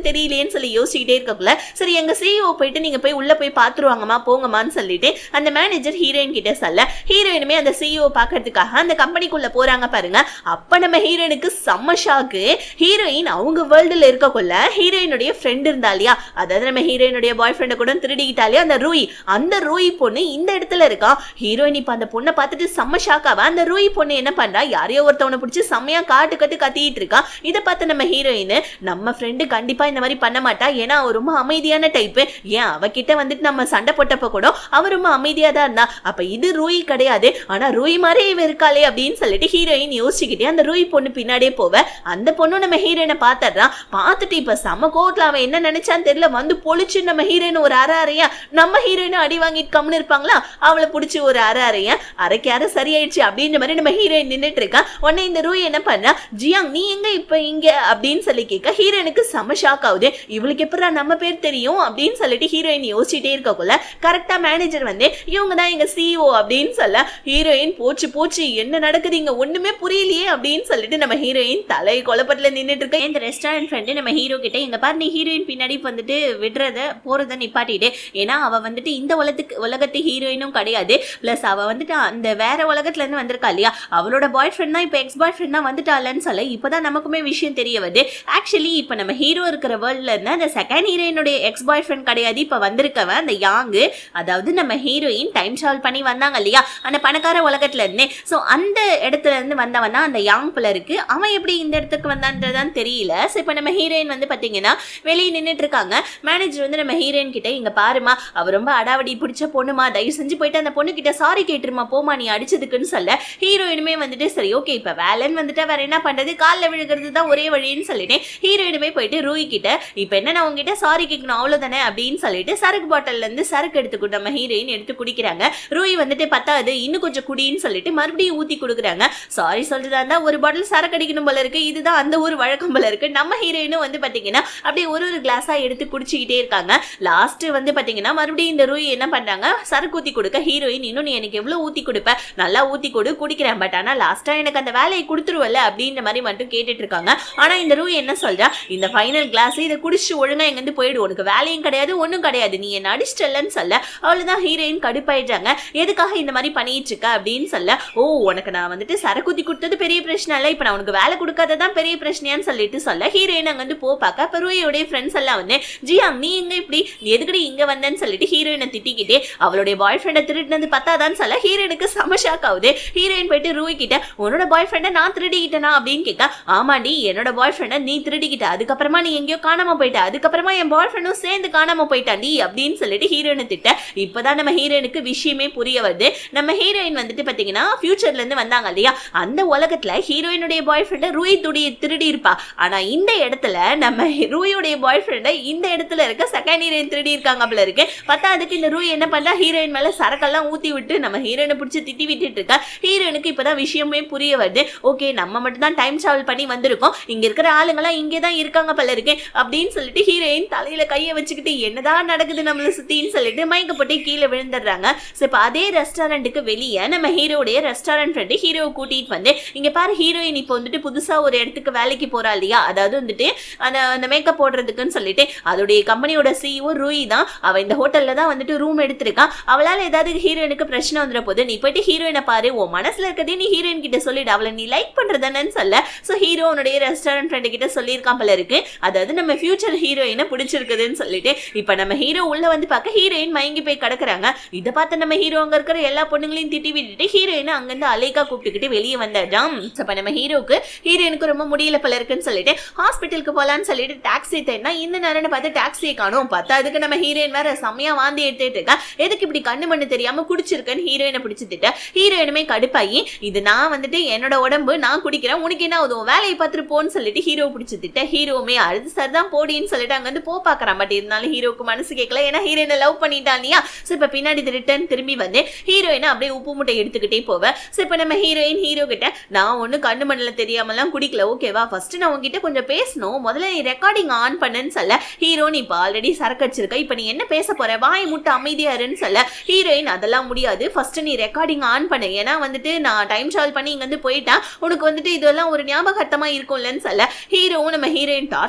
தெரியலையேன்னு சொல்லி யோசிச்சுக்கிட்டே இருக்கக்குள்ள சரி எங்க சிஇஓ போயிட்டு நீங்க போய் உள்ள போய் பாத்துருவாங்கம்மா போங்கம்மான்னு சொல்லிட்டு அந்த மேனேஜர் ஹீரோயின் கிட்ட சொல்ல ஹீரோயினுமே அந்த சிஇஓ பாக்குறதுக்காக அந்த கம்பெனிக்குள்ள போறாங்க பாருங்க. அப்ப நம்ம ஹீரோயினுக்கு செம்ம ஷாக்கு. ஹீரோயின் அவங்க வேர்ல்டுல இருக்கக்குள்ள ஹீரோயினுடைய ஃப்ரெண்ட் இருந்தா இல்லையா, அதாவது நம்ம ஹீரோயினுடைய பாய் ஃப்ரெண்ட கூட திருடிக்கிட்டாலே அந்த ரூய், அந்த ரூய் பொண்ணு இந்த இடத்துல இருக்கா. ஹீரோயின் இப்ப அந்த பொண்ணை பார்த்துட்டு செம்ம ஷாக்காவா. அந்த ரூய் பொண்ணு என்ன பண்றா, யாரையோ ஒருத்தவனை பிடிச்சி செம்மையா காட்டு கட்டு கத்திட்டு இருக்கா. இதை பார்த்து நம்ம ஹீரோயின் நம்ம ஃப்ரெண்டு கண்டிப்பா இந்த மாதிரி பண்ண மாட்டா, ஏன்னா அவ ரொம்ப அமைதியான டைப்பு. ஏன் அவகிட்ட வந்துட்டு நம்ம சண்டை போட்டப்ப கூட அவ ரொம்ப அமைதியா தான் இருந்தா, அப்ப இது ரூய் கிடையாது, ஆனா ரூய் மாதிரி இவ இருக்காளே அப்படின்னு சொல்லிட்டு ஹீரோயின் யோசிச்சுக்கிட்டே அந்த ரூய் பொண்ணு பின்னாடியே போவ. அந்த பொண்ணு நம்ம ஹீரோயினை பாத்துறான். பார்த்துட்டு இப்ப செம கோட்ல அவன் என்ன நினைச்சான்னு தெரியல, வந்து பொழிச்சு நம்ம ஹீரோயின் ஒரு அரை அறையா, நம்ம ஹீரோயினும் அடி வாங்கிட்டு கம்னு இருப்பாங்களா, அவளை பிடிச்சி ஒரு அரை அறையா அரைக்கு அரை சரியாயிடுச்சு அப்படின்ற மாதிரி நம்ம ஹீரோயின் நின்றுட்டு இருக்கா. உடனே இந்த ரூய் என்ன பண்ணா, ஜியாங் நீ எங்க இப்ப இங்க அப்படின்னு சொல்லி கேட்க ஹீரோயினுக்கு செம ஷாக் ஆகுது. இவளுக்கு எப்படா நம்ம பேர் தெரியும் அப்படின்னு சொல்லிட்டு ஹீரோயின் யோசிச்சுட்டே இருக்கக்குள்ள கரெக்டா மேனேஜர் வந்து இவங்க தான் எங்க சிஇஓ அப்படின்னு சொல்ல ஹீரோயின் போச்சு போச்சு என்ன நடக்குது இங்க ஒண்ணுமே புரியலையே அப்படின்னு சொல்லிட்டு நம்ம ஹீரோயின் தலை குழப்பத்துல நின்றுட்டு இருக்க. இந்த ரெஸ்டாரண்ட் ஃப்ரெண்டு நம்ம ஹீரோ கிட்ட இங்க பாரு நீ ஹீரோயின் பின்னாடி வந்துட்டு விடுறத போறத நிப்பாட்டிட்டு, ஏன்னா அவ வந்துட்டு இந்த உலகத்துக்கு உலகத்து ஹீரோயினும் கிடையாது, பிளஸ் அவ வந்துட்டு அந்த வேற உலகத்துல இருந்து வந்திருக்கா இல்லையா, அவளோட பாய் ஃப்ரெண்ட் தான் இப்ப எக்ஸ் பாய் ஃப்ரெண்ட் தான் வந்துட்டாலன்னு சொல்ல இப்பதான் நமக்குமே விஷயம் தெரிய வருது. ஆக்சுவலி இப்ப நம்ம ஹீரோ இருக்கிற வேர்ல்ட்ல இருந்து அந்த செகண்ட் ஹீரோயினுடைய எக்ஸ் பாய் ஃப்ரெண்ட் கிடையாது, இப்ப வந்திருக்கவன் அந்த யாங்கு, அதாவது நம்ம ஹீரோயின் டைம் டிராவல் பண்ணி வந்தாங்க இல்லையா அந்த பணக்கார உலகத்துல இருந்தே, சோ அந்த இடத்துல இருந்து வந்தவன் தான் அந்த யாங் பிள்ளை இருக்கு. அவன் எப்படி இந்த இடத்துக்கு வந்தான்றதான் தெரியல. சோ இப்ப நம்ம ஹீரோயின் வந்து பாத்தீங்கன்னா வெளியே நின்றுட்டு இருக்காங்க. மேனேஜர் வந்து நம்ம ஹீரோயின் கிட்ட இங்க பாருமா அவ ரொம்ப அடாவடி பிடிச்ச பொண்ணுமா, தயவு செஞ்சு போயிட்டு அந்த பொண்ணு கிட்ட சாரி கேட்டுருமா போமா நீ அடிச்சதுக்குன்னு சொல்ல ஹீரோயினுமே வந்துட்டு சரி ஓகே இப்ப வேலைன்னு வந்துட்டா வேற என்ன பண்றது, காலில் விழுகிறது தான் ஒரே வழின்னு சொல்லிட்டு ஹீரோயினுமே போயிட்டு ரூய் கிட்ட இப்ப என்ன நான் உங்ககிட்ட சாரி கேட்கணும் அவ்வளவுதானே அப்படின்னு சொல்லிட்டு சரக்கு பாட்டில்ல இருந்து சரக்கு எடுத்து நம்ம ஹீரோயின் எடுத்து குடிக்கிறாங்க. ரூய் வந்துட்டு பத்தாது இன்னும் கொஞ்சம் குடின்னு சொல்லிட்டு மறுபடியும் ஊத்தி கொடுக்குறாங்க. சாரி சொல்றதா இருந்தா ஒரு பாட்டில் சரக்கு அடிக்கணும் போல இருக்கு, இதுதான் அந்த ஒரு வழக்கம் போல இருக்கு. நம்ம ஹீரோயினும் வந்து பாத்தீங்கன்னா அப்படியே ஒரு ஒரு கிளாஸா எடுத்து குடிச்சுக்கிட்டே இருக்காங்க. லாஸ்ட் வந்து பாத்தீங்கன்னா மறுபடியும் இந்த ரூய் என்ன பண்றாங்க, சரக்கு ஊத்தி கொடுக்க ஹீரோயின் இன்னும் நீ எனக்கு எவ்வளவு ஊத்தி கொடுப்ப, நல்லா ஊத்தி கொடு குடிக்கிறேன், பட் ஆனா லாஸ்டா எனக்கு அந்த வேலையை கொடுத்துருவல அப்படின்ற மாதிரி மட்டும் கேட்டுட்டு இருக்காங்க. ஆனா இந்த ரூய் என்ன சொல்றா, இந்த ஃபைனல் கிளாஸ் இதை குடிச்சு ஒழுங்கா எங்க இருந்து போயிடு, உனக்கு வேலையும் கிடையாது ஒன்னும் கிடையாது, நீ என்ன அடிச்சிட்டலன்னு சொல்ல அவ்வளவுதான் ஹீரோயின் கடுப்பாயிடுறாங்க. எதுக்காக இந்த மாதிரி பண்ணிட்டு இருக்க அப்படின்னு சொல்ல, ஓ உனக்கு நான் வந்துட்டு சரக்கு ஊத்தி கொடுத்தது பெரிய பிரச்சனை இல்ல, இப்ப நான் உனக்கு வேலை கொடுக்காததான் பெரிய பிரச்சனையான்னு சொல்லிட்டு சொல்ல ஹீரோயின் அங்க வந்து போ பார்க்க அப்ப ரூயோடைய ஃப்ரெண்ட்ஸ் எல்லாம் வந்து ஜியாங் நீ எங்க இப்படி எதுக்கடி இங்க வந்தேன்னு சொல்லிட்டு ஹீரோயினை திட்டிக்கிட்டே அவளுடைய பாய் ஃப்ரெண்டை திருடினது பத்தாதான்னு சொல்ல ஹீரோயினுக்கு செம ஷாக் ஆகுது. ஹீரோயின் போயிட்டு ரூய் கிட்ட உன்னோட பாய் ஃப்ரெண்டை நான் திருடிக்கிட்டேனா அப்படின்னு கேட்க, ஆமாண்டி என்னோட பாய் ஃப்ரெண்டை நீ திருடிக்கிட்ட, அதுக்கப்புறமா நீ எங்கேயோ காணாம போயிட்ட, அதுக்கப்புறமா என் பாய் ஃப்ரெண்டும் சேர்ந்து காணாம போயிட்டாண்டி அப்படின்னு சொல்லிட்டு ஹீரோயினை திட்ட. இப்பதான் நம்ம ஹீரோயினுக்கு விஷயமே புரிய வருது. நம்ம ஹீரோயின் வந்துட்டு பாத்தீங்கன்னா ஃபியூச்சர்ல இருந்து வந்தாங்க இல்லையா, அந்த உலகத்துல ஹீரோயினுடைய பாய் ஃப்ரெண்டை ரூய் துடி திருடி இருப்பா, ஆனா இந்த இடத்துல நம்ம ரூயோடைய பாய் ஃப்ரெண்டை இந்த இடத்துல இருக்க செகண்ட் ஹீரோயின் திருடி இருக்காங்க அப்பல இருக்கு. பார்த்தா அதுக்கு இந்த ரூய் என்ன பண்றா, ஹீரோயின் மேல சரக்கெல்லாம் ஊத்தி விட்டு நம்ம ஹீரோயினை பிடிச்சி திட்டி விட்டுட்டு இருக்கா. ஹீரோயினுக்கு இப்பதான் விஷயமே புரிய வருது. ஓகே நம்ம மட்டும் தான் டைம் டிராவல் பண்ணி வந்திருக்கோம், இங்க இருக்கிற ஆளுங்கெல்லாம் இங்கே தான் இருக்காங்க பல இருக்கு அப்படின்னு சொல்லிட்டு ஹீரோயின் தலையில கையை வச்சுக்கிட்டு என்னதான் நடக்குது நம்மள சுத்தின்னு சொல்லிட்டு மயக்கப்பட்டு கீழே விழுந்துடுறாங்க. சோ இப்ப அதே ரெஸ்டாரண்ட்டுக்கு வெளியே நம்ம ஹீரோடைய ரெஸ்டாரண்ட் ஃப்ரெண்டு ஹீரோவை கூட்டிட்டு வந்து இங்க பாரு ஹீரோயின் இப்போ வந்துட்டு புதுசா ஒரு இடத்துக்கு வேலைக்கு போறா இல்லையா, அதாவது வந்துட்டு அந்த அந்த மேக்கப் போடுறதுக்குன்னு சொல்லிட்டு அதோடைய கம்பெனியோட சிஇஓ ரூய் தான், அவ இந்த ஹோட்டல்ல தான் வந்துட்டு ரூம் எடுத்திருக்கா. அவளால ஏதாவது ஹீரோயினுக்கு பிரச்சனை வந்துட போது நீ போயிட்டு ஹீரோயினை பாரு, உன் மனசுல இருக்கதே நீ ஹீரோயின் கிட்ட சொல்லிடு, அவளை நீ லைக் பண்றதானு சொல்ல. சோ ஹீரோனுடைய ரெஸ்டாரண்ட் ஃப்ரெண்டு கிட்ட சொல்லியிருக்கான் போல இருக்கு, அதாவது நம்ம ஃபியூச்சர் ஹீரோயினை பிடிச்சிருக்குதுன்னு சொல்லிட்டு. இப்ப நம்ம ஹீரோ உள்ள வந்து பார்க்க ஹீரோயின் மயங்கி போய் கிடக்குறாங்க. இதை பார்த்து நம்ம ஹீரோ அங்க இருக்கிற எல்லா பொண்ணுங்களையும் திட்டி விட்டுட்டு ஹீரோயினை அங்கிருந்து அலைக்கா கூப்பிட்டுக்கிட்டு வெளியே வந்தாஜாம். அப்ப நம்ம ஹீரோக்கு ஹீரோயினுக்கு ரொம்ப முடியல போல இருக்குன்னு சொல்லிட்டு ஹாஸ்பிட்டலுக்கு போலான்னு சொல்லிட்டு டாக்ஸி தேடினா இந்த நேரம்னு பார்த்து டாக்ஸியை காணும். பார்த்தா அதுக்கு நம்ம ஹீரோயின் வேற செம்மையா வாந்தி எடுத்துட்டு இருக்கா. எதுக்கு இப்படி கண்ணு மண்ணு தெரியாம குடிச்சிருக்கேன்னு ஹீரோயினை பிடிச்சிட்டு ஹீரோயினுமே கடுப்பாயி இது நான் வந்துட்டு என்னோட உடம்பு நான் குடிக்கிறேன், உனக்கு என்ன உதவும் வேலையை பார்த்துட்டு போன்னு சொல்லிட்டு ஹீரோ பிடிச்சிட்டு ஹீரோவுமே அடுத்து சார் தான் போடின்னு சொல்லிட்டு அங்க வந்து போ பாக்குறான். பட் இருந்தாலும் ஹீரோக்கு மனசு கேட்கல, ஏன்னா ஹீரோயினை லவ் பண்ணிட்டான் இல்லையா. சோ இப்ப பின்னாடி ரிட்டர்ன் திரும்பி வந்து ஹீரோயினை அப்படியே உப்பு முட்டை எடுத்துக்கிட்டே போவேன். சோ இப்ப நம்ம ஹீரோயின் ஹீரோ கிட்ட நான் ஒண்ணு கண்ணு மண்ணில தெரியாமலாம் குடிக்கல, ஓகேவா, ஃபர்ஸ்ட் நான் உங்ககிட்ட கொஞ்சம் பேசணும், முதல்ல நீ ரெக்கார்டிங் ஆன் பண்ணுன்னு சொல்ல ஹீரோ நீ இப்ப ஆல்ரெடி சரக்கு அடிச்சிருக்க, இப்ப நீ என்ன பேச போற, வாய் முட்டை அமைதியாருன்னு சொல்ல ஹீரோயின் அதெல்லாம் முடியாது, ஃபர்ஸ்ட் நீ ரெக்கார்டிங் ஆன் பண்ணு, ஏன்னா வந்துட்டு நான் டைம் டிராவல் பண்ணி இங்க வந்து போயிட்டேன், உனக்கு வந்துட்டு இதெல்லாம் ஒரு ஞாபகார்த்தமா இருக்கும்லன்னு சொல்ல ஹீரோவும் நம்ம ஹீரோயின் டார்ச்சர் பண்ண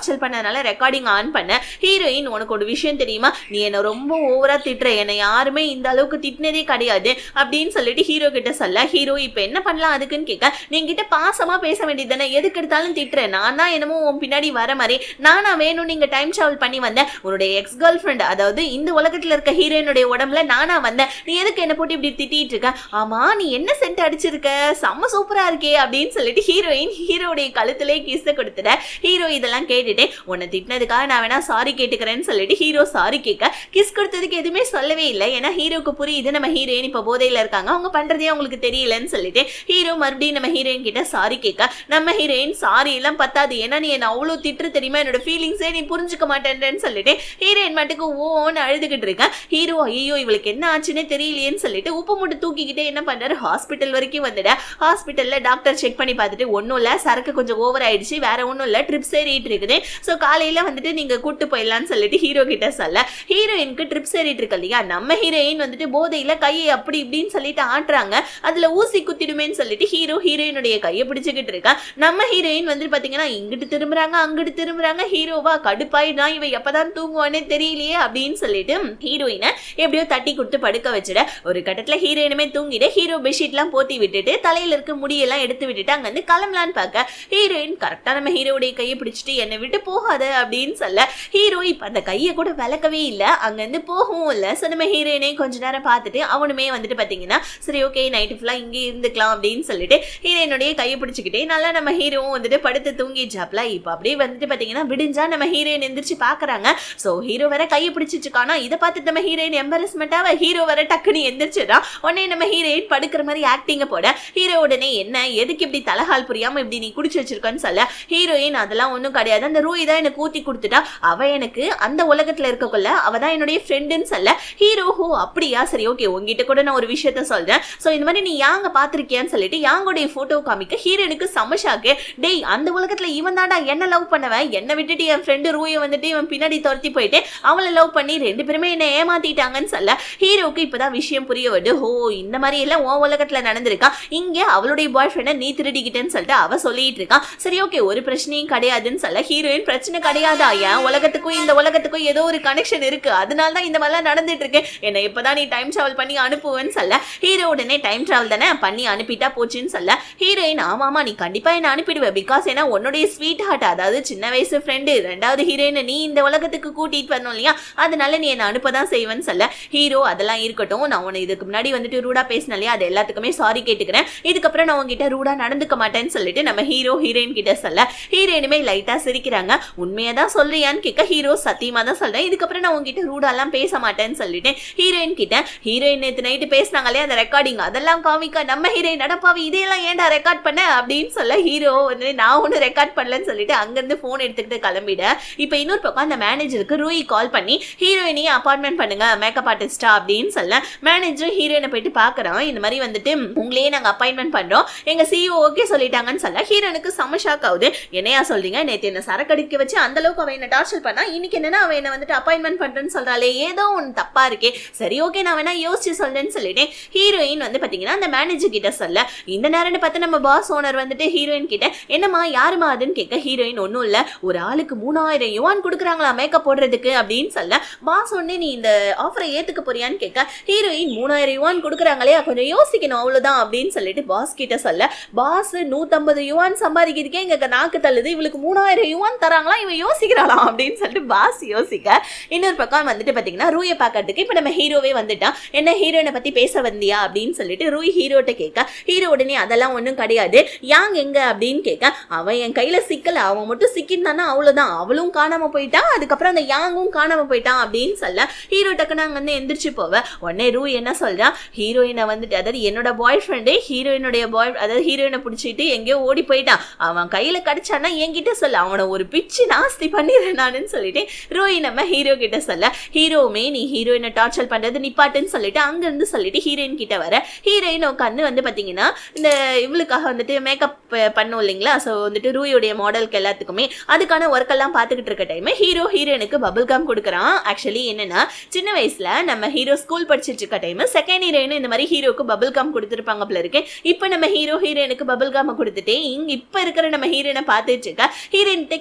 அதனால ரெக்கார்டிங் ஆன் பண்ண. ஹீரோயின் உனக்கு ஒரு விஷயம் தெரியுமா, நீ என்ன ரொம்ப ஓவரா திட்டுற, என்னை யாருமே இந்த அளவுக்கு திட்டினதே கிடையாது அப்படின்னு சொல்லிட்டு ஹீரோ கிட்ட சொல்ல. ஹீரோ இப்ப என்ன பண்ணலாம் அதுக்குன்னு கேட்க, நீ கிட்ட பாசமா பேச வேண்டியது தானே, எதுக்கு எடுத்தாலும் திட்டுறேன், நான் தான் என்னமோ உன் பின்னாடி வர மாதிரி, நானா வேணும் நீங்க டைம் டிராவல் பண்ணி வந்தேன், உன்னுடைய எக்ஸ் கேர்ள் ஃப்ரெண்ட் அதாவது இந்த உலகத்துல இருக்க ஹீரோயினுடைய உடம்புல நானா வந்தேன், நீ எதுக்கு என்ன போட்டு இப்படி திட்டிட்டு இருக்க, ஆமா நீ என்ன சென்ட் அடிச்சிருக்க, செம்ம சூப்பரா இருக்கே அப்படின்னு சொல்லிட்டு ஹீரோயின் ஹீரோடைய கழுத்திலே கிஸ் கொடுத்துட்ட. ஹீரோ இதெல்லாம் கேட்டுட்டு உன்னை திட்டினதுக்காக நான் வேணா சாரி கேட்டுக்கிறேன்னு சொல்லிட்டு ஹீரோ சாரி கேட்க, கிஸ் கொடுத்ததுக்கு எதுவுமே சொல்லவே இல்லை. ஏன்னா ஹீரோக்கு புரியுது நம்ம ஹீரோயின் இப்ப போதையில இருக்காங்க, அவங்க பண்றதே அவங்களுக்கு தெரியலன்னு சொல்லிட்டு ஹீரோ மறுபடியும் நம்ம ஹீரோயின் கிட்ட சாரி கேட்க, நம்ம ஹீரோயின் சாரி எல்லாம் பத்தாது, ஏன்னா நீ என்ன அவ்வளவு திட்டு தெரியுமா, என்னோட ஃபீலிங்ஸே நீ புரிஞ்சுக்க மாட்டேன்னு சொல்லிட்டு ஹீரோயின் மட்டுக்கு ஓன்னு அழுதுகிட்டு இருக்கேன். ஹீரோ ஐயோ இவளுக்கு என்ன ஆச்சுன்னே தெரியலையேன்னு சொல்லிட்டு உப்பு மூட்டை தூக்கிக்கிட்டே என்ன பண்றாரு, ஹாஸ்பிட்டல் வரைக்கும் வந்துட. ஹாஸ்பிட்டல்ல டாக்டர் செக் பண்ணி பார்த்துட்டு ஒன்னும் இல்ல, சரக்கு கொஞ்சம் ஓவர் ஆயிடுச்சு, வேற ஒன்னும் இல்ல, ட்ரிப்ஸ் ஏறிட்டு இருக்குது, சோ காலையில வந்துட்டு நீங்க கூட்டு போயிடலாம்னு சொல்லிட்டு ஹீரோ கிட்ட சொல்ல. ஹீரோயினுக்கு ட்ரிப்ஸ் ஏறிட்டு இருக்கு இல்லையா, நம்ம ஹீரோயின் வந்துட்டு போதையில கையை அப்படி இப்படின்னு சொல்லிட்டு ஆட்டுறாங்க, அதுல ஊசி குத்திடுமேன்னு சொல்லிட்டு ஹீரோ ஹீரோயினுடைய கையை பிடிச்சுக்கிட்டு இருக்கா. நம்ம ஹீரோயின் வந்து பாத்தீங்கன்னா இங்கிட்டு திரும்புறாங்க அங்கிட்டு திரும்புறாங்க. ஹீரோவா கடுப்பாயிடா, இவ எப்பதான் தூங்குவானே தெரியலையே அப்படின்னு சொல்லிட்டு ஹீரோயினை எப்படியோ தட்டி கொடுத்து படுக்க வச்சிட. ஒரு கட்டத்துல ஹீரோயினுமே தூங்கிட்டு ஹீரோ பெட்ஷீட் எல்லாம் போத்தி விட்டுட்டு தலையில இருக்க முடியெல்லாம் எடுத்து விட்டுட்டு அங்க வந்து கிளம்பலான்னு பார்க்க, ஹீரோயின் கரெக்டா நம்ம ஹீரோடைய கையை பிடிச்சிட்டு என்னை விட்டு போகாத அப்படின்னு சொல்ல. ஹீரோ இப்ப அந்த கையை கூட விளக்கவே இல்ல, அங்க இருந்து போகவும் இல்ல. சோ நம்ம ஹீரோயினை கொஞ்ச நேரம் பார்த்துட்டு அவனுமே வந்துட்டு பாத்தீங்கன்னா சரி ஓகே நைட்டு ஃபுல்லா இங்கே இருந்துக்கலாம் அப்படின்னு சொல்லிட்டு ஹீரோயினுடைய கையை பிடிச்சிக்கிட்டே நல்லா நம்ம ஹீரோவும் வந்துட்டு படுத்து தூங்கிச்சாப்ல. இப்ப அப்படியே வந்துட்டு பாத்தீங்கன்னா விடிஞ்சா நம்ம ஹீரோயின் எந்திரிச்சு பாக்குறாங்க. சோ ஹீரோ வேற கையை பிடிச்சிட்டு இருக்கானா, இதை பார்த்துட்டு நம்ம ஹீரோயின் எம்பரஸ்மெண்டாவ ஹீரோ வேற டக்குன்னு எந்திரிச்சிடா. உடனே நம்ம ஹீரோயின் படுக்கிற மாதிரி ஆக்டிங்க போட, ஹீரோ உடனே என்ன எதுக்கு இப்படி தலகால் புரியாம இப்படி நீ குடிச்சு வச்சிருக்கன்னு சொல்ல. ஹீரோயின் அதெல்லாம் ஒண்ணும் கிடையாது, அந்த ரூய் தான் எனக்கு ஊத்தி கொடுத்துட்டா, அவ எனக்கு அந்த உலகத்துல இருக்கக்குள்ள அவதான் என்னுடைய ஃப்ரெண்டுன்னு சொல்ல. ஹீரோ ஹோ அப்படியா சரி ஓகே உங்ககிட்ட கூட நான் ஒரு விஷயத்த சொல்றேன், சோ இந்த மாதிரி நீ யாங்க பாத்திருக்கியான்னு சொல்லிட்டு யாங்கோடைய போட்டோ காமிக்க ஹீரோனுக்கு சமஷாக்கு, டேய் அந்த உலகத்துல இவன் தாண்டா என்ன லவ் பண்ணவன், என்ன விட்டுட்டு என் ஃப்ரெண்டு ரூயை வந்துட்டு இவன் பின்னாடி துரத்தி போயிட்டு அவளை லவ் பண்ணி ரெண்டு பேருமே என்ன ஏமாத்திட்டாங்கன்னு சொல்ல. ஹீரோக்கு இப்பதான் விஷயம் புரிய வருது, ஹோ இந்த மாதிரி எல்லாம் உன் உலகத்துல நடந்திருக்கா, இங்க அவளுடைய பாய் ஃப்ரெண்டை நீ திருடிக்கிட்டேன்னு சொல்லிட்டு அவ சொல்லிட்டு இருக்கான். சரி ஓகே ஒரு பிரச்சனையும் கிடையாதுன்னு சொல்ல. ஹீரோயின் பிரச்சனை கிடையாதா, என் உலகத்துக்கும் இந்த உலகத்துக்கும் ஏதோ ஒரு கனெக்ஷன் இருக்கு, அதனால தான் இந்த மாதிரிலாம் நடந்துட்டு இருக்கு, என்ன இப்பதான் நீ டைம் டிராவல் பண்ணி அனுப்புவேன்னு சொல்ல. ஹீரோ உடனே டைம் டிராவல் தானே பண்ணி அனுப்பிட்டா போச்சுன்னு சொல்ல. ஹீரோயின் ஆமாமா நீ கண்டிப்பா என்ன அனுப்பிடுவ, பிகாஸ் ஏன்னா உன்னுடைய ஸ்வீட் ஹார்ட் அதாவது சின்ன வயசு ஃப்ரெண்டு ரெண்டாவது ஹீரோயின் நீ இந்த உலகத்துக்கு கூட்டிட்டு வரணும் இல்லையா, அதனால நீ என்ன அனுப்பதான் செய்வேன்னு சொல்ல. ஹீரோ அதெல்லாம் இருக்கட்டும், நான் உன்னை இதுக்கு முன்னாடி வந்துட்டு ரூடா பேசினேன் இல்லையா, அது எல்லாத்துக்குமே சாரி கேட்டுக்கிறேன், இதுக்கப்புறம் நான் உங்ககிட்ட ரூடா நடந்துக்க மாட்டேன்னு சொல்லிட்டு நம்ம ஹீரோ ஹீரோயின் கிட்ட சொல்ல. ஹீரோயினுமே லைட்டா சிரிக்கிறாங்க. உண்மையா தான் சொல்றியான்னு கேட்க ஹீரோ சத்தியமா தான் சொல்றேன், இதுக்கப்புறம் நான் உங்ககிட்ட ரூடாலாம் பேச மாட்டேன்னு சொல்லிட்டு ஹீரோயின் கிட்ட. ஹீரோயின் நேற்று நைட்டு பேசினாங்களே அந்த ரெக்கார்டிங் அதெல்லாம் காமிக்க நம்ம ஹீரோயின் நடப்பாவி இதையெல்லாம் ஏன்டா ரெக்கார்ட் பண்ண அப்படின்னு சொல்ல. ஹீரோ வந்து நான் ஒன்னும் ரெக்கார்ட் பண்ணலன்னு சொல்லிட்டு அங்கிருந்து போன் எடுத்துக்கிட்டு கிளம்பிட. இப்ப இன்னொரு பக்கம் அந்த மேனேஜருக்கு ரூயி கால் பண்ணி ஹீரோயினையும் அப்பாயின்மெண்ட் பண்ணுங்க மேக்கப் ஆர்டிஸ்டா அப்படின்னு சொல்ல. மேனேஜரும் ஹீரோயினை போயிட்டு பாக்குறான், இந்த மாதிரி வந்துட்டு உங்களையே நாங்க அப்பாயின்மெண்ட் பண்றோம், எங்க சிஇஓ ஓகே சொல்லிட்டாங்கன்னு சொல்ல. ஹீரோனுக்கு செம ஷாக் ஆகுது, என்னையா சொல்றீங்க, நேற்று என்ன சரக்கடிக்க வச்சு அந்த அளவுக்கு அவன் என்ன டார்ச்சர் பண்ணா, இன்னைக்கு என்னன்னா அவன் என்ன வந்துட்டு அப்பாயின்மெண்ட் பண்றேன்னு சொல்றாளே, ஏதோ ஒன்னு தப்பா இருக்கே, சரி ஓகே நான் வேணா யோசிச்சு சொல்றேன்னு சொல்லிட்டு ஹீரோயின் வந்து பாத்தீங்கன்னா அந்த மேனேஜர் கிட்ட சொல்ல. இந்த நேரம்னு பார்த்து நம்ம பாஸ் ஓனர் வந்துட்டு ஹீரோயின் கிட்ட என்னமா யாருமா அதுன்னு கேட்க, ஹீரோயின் ஒன்னும் இல்ல ஒரு ஆளுக்கு மூணாயிரம் யுவான் கொடுக்குறாங்களா மேக்கப் போடுறதுக்கு அப்படின்னு சொல்ல. பாஸ் ஒன்னே நீ இந்த ஆஃபரை ஏத்துக்க போறியான்னு கேட்க, ஹீரோயின் மூணாயிரம் யுவான் கொடுக்குறாங்களே கொஞ்சம் யோசிக்கணும் அவ்வளவுதான் அப்படின்னு சொல்லிட்டு பாஸ் கிட்ட சொல்ல. பாஸ் நூத்தம்பது யுவான் சம்பாதிக்கிறதுக்கே எங்க நாக்கு தள்ளுது, இவளுக்கு மூணாயிரம் யுவான் தராங்களா இவ யோசிக்கிறாளாம் அப்படின்னு சொல்லிட்டு பாஸ் யோசிக்க. இன்னொரு பக்கம் வந்துட்டு பாத்தீங்கன்னா ரூயை பாக்கிறதுக்கு இப்ப நம்ம ஹீரோவே வந்துட்டான். என்ன ஹீரோயினை பத்தி பேச வந்தியா அப்படின்னு சொல்லிட்டு ரூய் ஹீரோட்ட கேட்க. ஹீரோ உடனே அதெல்லாம் ஒண்ணும் கிடையாது, யாங் எங்க அப்படின்னு கேட்க, அவன் என் கையில சிக்கல, அவன் மட்டும் சிக்கிட்டானா அவ்வளவுதான், அவளும் காணாம போயிட்டான், அதுக்கப்புறம் அந்த யாங்கும் காணாம போயிட்டான் அப்படின்னு சொல்ல. ஹீரோ டக்குன்னு அங்க வந்து எந்திரிச்சு போவ. உடனே ரூய் என்ன சொல்றான், ஹீரோயினை வந்துட்டு அதாவது என்னோட பாய் ஃப்ரெண்டே ஹீரோயினுடைய பாய் அதாவது ஹீரோயினை பிடிச்சிட்டு எங்கேயோ ஓடி போயிட்டான், அவன் கையில கிடைச்சானா என்கிட்ட சொல்ல, அவனை ஒரு பிச்சு நாஸ்தி பண்ணிடுறேன் நானுன்னு சொல்லிட்டு ரூய் நம்ம ஹீரோ கிட்ட சொல்ல. ஹீரோவுமே நீ ஹீரோயினை டார்ச்சர் பண்றது நிப்பாட்டுன்னு சொல்லிட்டு அங்க இருந்து சொல்லிட்டு ஹீரோயின் கிட்ட வர. ஹீரோயின் உட்காந்து வந்து பாத்தீங்கன்னா இந்த இவளுக்காக வந்துட்டு மேக்கப் பண்ணும் இல்லைங்களா, சோ வந்துட்டு ரூயோடைய மாடலுக்கு எல்லாத்துக்குமே அதுக்கான ஒர்க் எல்லாம் பாத்துக்கிட்டு இருக்க டைம் ஹீரோ ஹீரோயினுக்கு பபிள் கம் கொடுக்குறான். ஆக்சுவலி என்னன்னா சின்ன வயசுல நம்ம ஹீரோ ஸ்கூல் படிச்சிட்டு இருக்க டைம் செகண்ட் ஹீரோயின் இந்த மாதிரி ஹீரோக்கு பபிள் கம் கொடுத்துருப்பாங்க போல இருக்கு. இப்ப நம்ம ஹீரோ ஹீரோயினுக்கு பபிள் கம் கொடுத்துட்டு இங்க இப்ப இருக்கிற நம்ம ஹீரோயினை பாத்துட்டு இருக்க. ஹீரோயின் கிட்ட கேக்குறா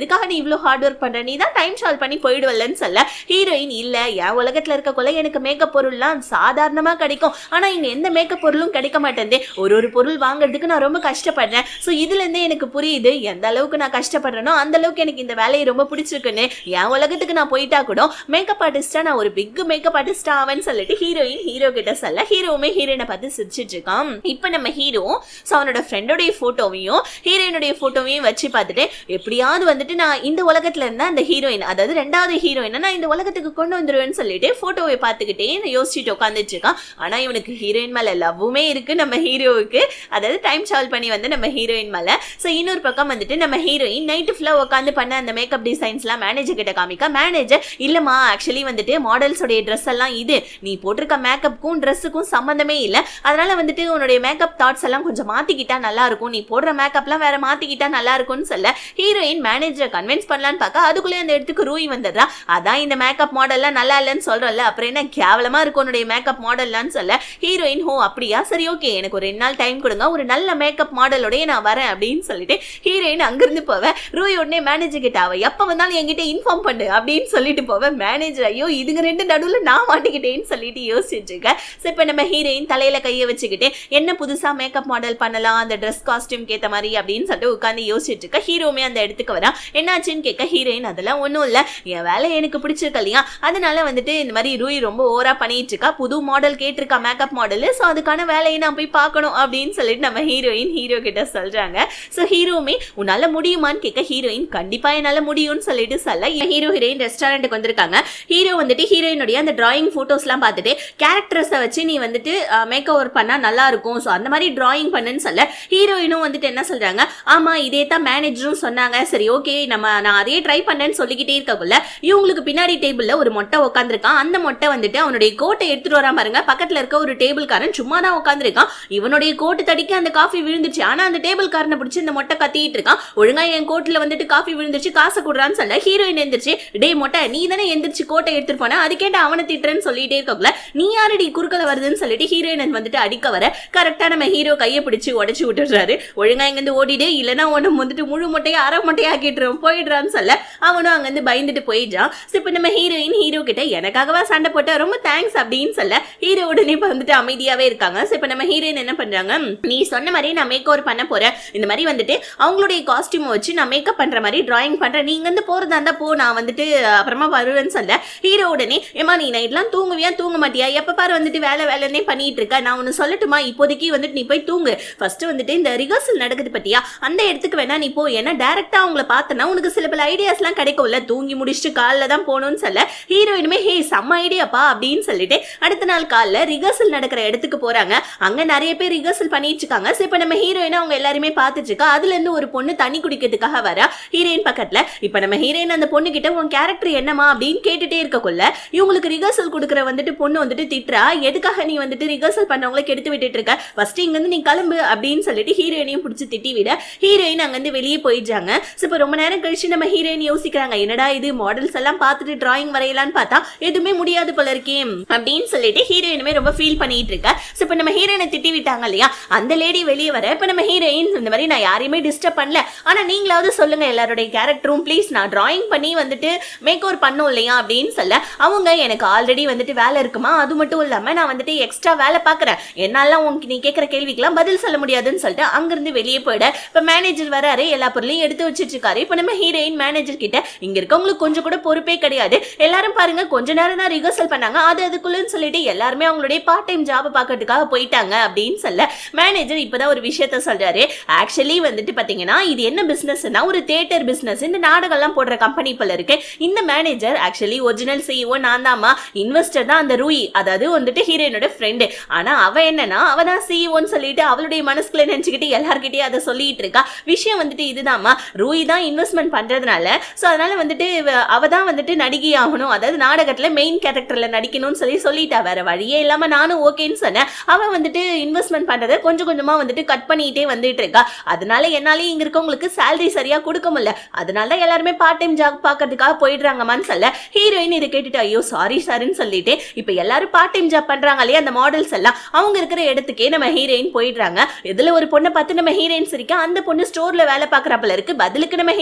எதுக்காக நீ இவ்வளவு ஹார்ட் ஒர்க் பண்ற, நீ தான் டைம் ஷால் பண்ணி போயிடுவல்லன்னு சொல்ல ஹீரோயின் இல்ல என் உலகத்துல இருக்க கொலை எனக்கு மேக்கப் பொருள்லாம் சாதாரணமா கிடைக்கும், ஆனா இங்க எந்த மேக்கப் பொருளும் கிடைக்க மாட்டேன், ஒரு ஒரு பொருள் வாங்குறதுக்கு நான் ரொம்ப கஷ்டப்படுறேன். சோ இதுல இருந்தே எனக்கு புரியுது எந்த அளவுக்கு நான் கஷ்டப்படுறேனோ அந்த அளவுக்கு எனக்கு இந்த வேலையை ரொம்ப பிடிச்சிருக்குன்னு. என் உலகத்துக்கு நான் போயிட்டா கூட மேக்கப் ஆர்டிஸ்டா நான் ஒரு பிக் மேக்கப் ஆர்டிஸ்டா ஆவேன்னு சொல்லிட்டு ஹீரோயின் ஹீரோ கிட்ட சொல்ல ஹீரோவுமே ஹீரோயினை பார்த்து சிரிச்சிட்டு இருக்கான். இப்ப நம்ம ஹீரோ சோ அவனோட ஃப்ரெண்டோடைய போட்டோவையும் ஹீரோயினுடைய போட்டோவையும் வச்சு பார்த்துட்டு எப்படியாவது வந்துட்டு நான் இந்த உலகத்துல இருந்தா அந்த ஹீரோயின் அதாவது ரெண்டாவது ஹீரோயினை நான் இந்த உலகத்துக்கு கொண்டு வந்துருவேன்னு சொல்லிட்டு போட்டோவை பார்த்துக்கிட்டே யோசிச்சுட்டு உட்காந்துட்டு இருக்கான். ஆனா இவனுக்கு ஹீரோயின் மேல லவ்வுமே இருக்கு நம்ம ஹீரோவுக்கு, அதாவது டைம் ட்ராவல் பண்ணி வந்து நம்ம ஹீரோயின் மேல. சோ இன்னொரு பக்கம் வந்துட்டு நம்ம ஹீரோயின் நைட் ஃபுல்லா உட்காந்து பண்ண அந்த மேக்கப் டிசைன்ஸ்லாம் மேனேஜர் கிட்ட காமிக்க மேனேஜர் இல்லம்மா ஆக்சுவலி வந்துட்டு மாடல்ஸோடைய ட்ரெஸ் எல்லாம் இது, நீ போட்டிருக்க மேக்கப்புக்கும் ட்ரெஸ்ஸுக்கும் சம்பந்தமே இல்ல, அதனால வந்துட்டு உன்னுடைய மேக்கப் தாட்ஸ் எல்லாம் கொஞ்சம் மாத்திக்கிட்டா நல்லா இருக்கும், நீ போடுற மேக்கப்லாம் வேற மாத்திக்கிட்டா நல்லா இருக்கும்னு சொல்ல ஹீரோயின் மேனேஜரை கன்வின்ஸ் பண்ணலான்னு பார்க்க அதுக்குள்ளே அந்த இடத்துக்கு ரூய் வந்துடுறா. அதான் இந்த மேக்கப் மாடல்லாம் நல்லா இல்லைன்னு சொல்றல, அப்புறம் என்ன கேவலமா இருக்கும் உன்னுடைய மேக்கப் மாடல்லான்னு சொல்ல ஹீரோயின் ஹோ அப்படியா சரி ஓகே எனக்கு ஒரு ரெண்டு நாள் டைம் கொடுங்க, ஒரு நல்ல மேக்கப் மாடலோடய நான் வரேன் அப்படின்னு சொல்லிட்டு ஹீரோயின் அங்கிருந்து போவேன். ரூய் உடனே மேனேஜர் கிட்ட அவ எப்ப வந்தாலும் என்கிட்ட இன்ஃபார்ம் பண்ணு அப்படின்னு சொல்லிட்டு போவேன். மேனேஜர் ஐயோ இதுங்க ரெண்டு நடுவுல நான் மாட்டிக்கிட்டேன்னு சொல்லிட்டு யோசிச்சுட்டு இருக்கேன். இப்ப நம்ம ஹீரோயின் தலையில கையை வச்சுக்கிட்டு என்ன புதுசா மேக்கப் மாடல் பண்ணலாம் அந்த ட்ரெஸ் காஸ்டியூம் கேட்ட மாதிரி அப்படின்னு சொல்லிட்டு உட்காந்து யோசிச்சுட்டு இருக்க. ஹீரோமே அந்த இடத்துக்கு வரா. என்னாச்சுன்னு கேட்க ஹீரோயின் அதெல்லாம் ஒன்றும் இல்லை, என் வேலை எனக்கு பிடிச்சிருக்க இல்லையா, அதனால வந்துட்டு இந்த மாதிரி ரூய் ரொம்ப ஓவரா பண்ணிட்டு இருக்கா, புது மாடல் கேட்டிருக்கா மேக்கப் மாடல், ஸோ அதுக்கான வேலையை நான் போய் பார்க்கணும் அப்படின்னு சொல்லிட்டு நம்ம ஹீரோயின் ஹீரோ கிட்ட சொல்றாங்க. ஸோ ஹீரோமே உன்னால முடியுமான்னு கேட்க ஹீரோயின் கண்டிப்பா என்னால முடியும்னு சொல்லிட்டு சொல்ல ஹீரோ ஹீரோயின் ரெஸ்டாரண்ட்டுக்கு வந்திருக்காங்க. ஹீரோ வந்துட்டு ஹீரோயினுடைய அந்த டிராயிங் போட்டோஸ் எல்லாம் பார்த்துட்டு கேரக்டர்ஸை வச்சு நீ வந்துட்டு மேக் ஓவர் பண்ணா நல்லா இருக்கும், ஸோ அந்த மாதிரி டிராயிங் பண்ணுன்னு சொல்ல ஹீரோயினும் வந்துட்டு என்ன சொல்றாங்க, ஆமா இதே தான் மேனேஜரும் சொன்னாங்க, சரி ஓகே நம்ம நான் அதே ட்ரை பண்ணேன்னு சொல்லிக்கிட்டே இருக்கக்குள்ள இவங்களுக்கு பின்னாடி டேபிள்ல ஒரு மொட்டை உட்காந்துருக்கான். அந்த மொட்டை வந்துட்டு அவனுடைய கோட்டை எடுத்துட்டு வரா பாருங்க, பக்கத்துல இருக்க ஒரு டேபிள் காரன் சும்மா தான் உட்காந்துருக்கான். இவனுடைய கோட்டு தடிக்க அந்த காஃபி விழுந்துச்சு, ஆனா அந்த டேபிள் காரனை பிடிச்சி இந்த மொட்டை கத்திட்டு இருக்கான். ஒழுங்கா என் கோட்டுல வந்துட்டு காஃபி விழுந்துச்சு காசை கொடுறான்னு சொல்ல ஹீரோயின் எந்திரிச்சு டே மொட்டை நீ தானே எந்திரிச்சு கோட்டை எடுத்துட்டு போன, அதுக்கேட்ட அவனை திட்டுறேன்னு சொல்லிட்டே இருக்கக்குள்ள நீ யாரடி குறுக்கல வருதுன்னு சொல்லிட்டு ஹீரோயின் வந்துட்டு அடிக்க வர கரெக்டா நம்ம ஹீரோ கையை பிடிச்சு உடச்சு விட்டுறாரு. ஒழுங்கா இங்கிருந்து ஓடிடு இல்லைன்னா உன்னை வந்துட்டு முழு மொட்டையை அரை மொட்டையை ஆக்கிட்டுரும் போயிடுறான்னு சொல்ல அவனும் அங்கிருந்து பயந்துட்டு போயிடுறான். இப்ப நம்ம ஹீரோயின் ஹீரோ கிட்ட எனக்காகவா சண்டை போட்ட ரொம்ப தேங்க்ஸ் அப்படின்னு சொல்ல ஹீரோ உடனே இப்ப வந்துட்டு அமைதியாவே இருக்காங்க. இப்ப நம்ம ஹீரோயின் என்ன பண்றாங்க, நீ சொன்ன மாதிரி நான் மேக் ஓவர் பண்ண போறேன், இந்த மாதிரி வந்துட்டு அவங்களுடைய காஸ்டியூம் வச்சு நான் மேக்கப் பண்ற மாதிரி டிராயிங் பண்றேன், நீங்க வந்து போறதா இருந்தா போ நான் வந்துட்டு அப்புறமா வருவேன்னு சொல்ல ஹீரோ உடனே ஏமா நீ நைட்லாம் தூங்குவியா தூங்க மாட்டியா எப்ப பாரு வந்துட்டு வேலை வேலைன்னே பண்ணிட்டு இருக்க, நான் ஒன்னு சொல்லட்டுமா இப்போதைக்கு வந்துட்டு நீ போய் தூங்கு, ஃபர்ஸ்ட் வந்துட்டு இந்த ரிஹர்சல் நடக்குது பத்தியா அந்த இடத்துக்கு வேணா நீ போ, ஏன்னா டைரக்டா அவங்கள பார்த்தனா உனக்கு சில பல ஐடியாஸ் எல்லாம் கிடைக்கும்ல, தூங்கி முடிச்சுட்டு காலைல தான் போகணும்னு சொல்ல ஹீரோயினுமே ஹே செம்ம ஐடியாப்பா அப்படின்னு சொல்லிட்டு அடுத்த நாள் காலைல ரிஹர்சல் நடக்கிற இடத்துக்கு போறாங்க. அங்க நிறைய பேர் ரிஹர்சல் பண்ணிட்டு இருக்காங்க. இப்ப நம்ம ஹீரோயின் அவங்க எல்லாருமே பார்த்துட்டு இருக்கா. அதுல இருந்து ஒரு பொண்ணு தண்ணி குடிக்கிறதுக்காக வரா ஹீரோயின் பக்கத்துல. இப்ப நம்ம ஹீரோயின் அந்த பொண்ணு கிட்ட உன் கேரக்டர் என்னமா அப்படின்னு கேட்டுட்டே இருக்கக்குள்ள இவங்களுக்கு ரிஹர்சல் கொடுக்குற வந்துட்டு பொண்ணு வந்துட்டு திட்டுறா, எதுக்காக நீ வந்துட்டு ரிஹர்சல் பண்ணவங்களை கெடுத்து விட்டுட்டு இருக்க, ஃபர்ஸ்ட் இங்க இருந்து நீ கிளம்பு அப்படின்னு சொல்லிட்டு ஹீரோயினையும் பிடிச்சி திட்டி விட ஹீரோயின் அங்க இருந்து வெளியே போயிடுறாங்க. இப்ப ரொம்ப நேரம் கழிச்சு நம்ம ஹீரோயின் யோசிக்கிறாங்க என்னடா இது மாடல்ஸ் எல்லாம் பார்த்துட்டு டிராயிங் வரையலான்னு பார்த்தா எதுவுமே முடியாது போல இருக்கே அப்படின்னு சொல்லிட்டு ஹீரோயினுமே ரொம்ப ஃபீல் பண்ணிட்டு இருக்க. இப்ப நம்ம ஹீரோயினை திட்டி விட்டாங்க இல்லையா அந்த லேடி வெளியே வர இப்ப நம்ம ஹீரோயின் இந்த மாதிரி நான் யாரையுமே டிஸ்டர்ப் பண்ணல, ஆனா நீங்களாவது சொல்லுங்க எல்லாருடைய கேரக்டரும் ப்ளீஸ், நான் டிராயிங் பண்ணி வந்துட்டு மேக் ஓவர் பண்ணும் இல்லையா அப்படின்னு சொல்ல அவங்க எனக்கு ஆல்ரெடி வந்துட்டு வேலை இருக்குமா, அது மட்டும் இல்லாம நான் வந்துட்டு எக்ஸ்ட்ரா வேலை பாக்குறேன், என்னால உனக்கு நீ கேட்கிற கேள்விக்கெல்லாம் பதில் சொல்ல முடியாதுன்னு சொல்லிட்டு அங்கிருந்து வெளியே போயிட இப்ப மேனேஜர் வராரு எல்லா பொருளையும் எடுத்து வச்சிட்டு இருக்காரு. இப்ப நம்ம ஹீரோயின் மேனேஜர் கிட்ட இங்க இருக்கவங்களுக்கு கொஞ்சம் கூட பொறுப்பே கிடையாது, எல்லாரும் பாருங்க கொஞ்ச நேரம் தான் ரிஹர்சல் பண்ணாங்க அது அதுக்குள்ளன்னு சொல்லிட்டு எல்லாருமே அவங்களுடைய பார்ட் டைம் ஜாப் பாக்கிறதுக்காக போயிட்டாங்க அப்படின்னு சொல்ல மேனேஜர் இப்பதான் ஒரு விஷயத்த சொல்றாரு, ஆக்சுவலி வந்துட்டு பாத்தீங்கன்னா இது என்ன பிசினஸ்னா ஒரு தியேட்டர் பிசினஸ், இந்த நாடகம் எல்லாம் போடுற கம்பெனி போல இருக்கு. இந்த மேனேஜர் ஆக்சுவலி ஒரிஜினல் சிஇஓ நான் தாமா, இன்வெஸ்டர் தான் அந்த ரூயி, அதாவது வந்துட்டு ஹீரோயினோட ஃப்ரெண்டு, ஆனா அவ என்னன்னா அவ தான் சிஇஓன்னு சொல்லிட்டு அவளுடைய மனசுக்குள்ள நினைச்சுக்கிட்டு எல்லார்கிட்டயும் அதை சொல்லிட்டு இருக்கா. விஷயம் வந்துட்டு இதுதான்மா, ரூயி தான் இன்வெஸ்ட்மெண்ட் பண்றதுனால சோ அதனால வந்துட்டு அவ தான் வந்துட்டு நடிகை ஆகணும், அதாவது நாடகத்துல மெயின் கேரக்டர்ல நடிக்கணும்னு சொல்லி சொல்லிட்டா, வேற வழியே இல்லாம நானும் ஓகேன்னு சொன்னேன். அவ வந்துட்டு இன்வெஸ்ட்மெண்ட் பண்றதை கொஞ்சம் கொஞ்சமா வந்துட்டு கட் பண்ணிட்டே வந்துட்டு இருக்கா, அதனால என்னாலேயும் இங்க இருக்கவங்களுக்கு சேலரி சரியா கொடுக்க முடியல, அதனால எல்லாருமே பார்ட் டைம் ஜாப் பாக்கிறதுக்காக போயிடுறாங்கமான்னு சொல்ல ஹீரோயின் இதை கேட்டுட்டு ஐயோ சாரி சாரின்னு சொல்லிட்டு இப்ப எல்லாரும் பார்ட் டைம் ஜாப் பண்றாங்க இல்லையா அந்த மாடல்ஸ் எல்லாம் அவங்க இருக்கிற இடத்துக்கே நம்ம ஹீரோயின் போயிடுறாங்க. இதுல ஒரு பொண்ணை பார்த்து நம்ம ஹீரோயின் சிரிக்க அந்த பொண்ணு ஸ்டோர்ல வேலை பாக்குறாப்புல இருக்கு, பதிலுக்கு நம்ம ஹீரோயின்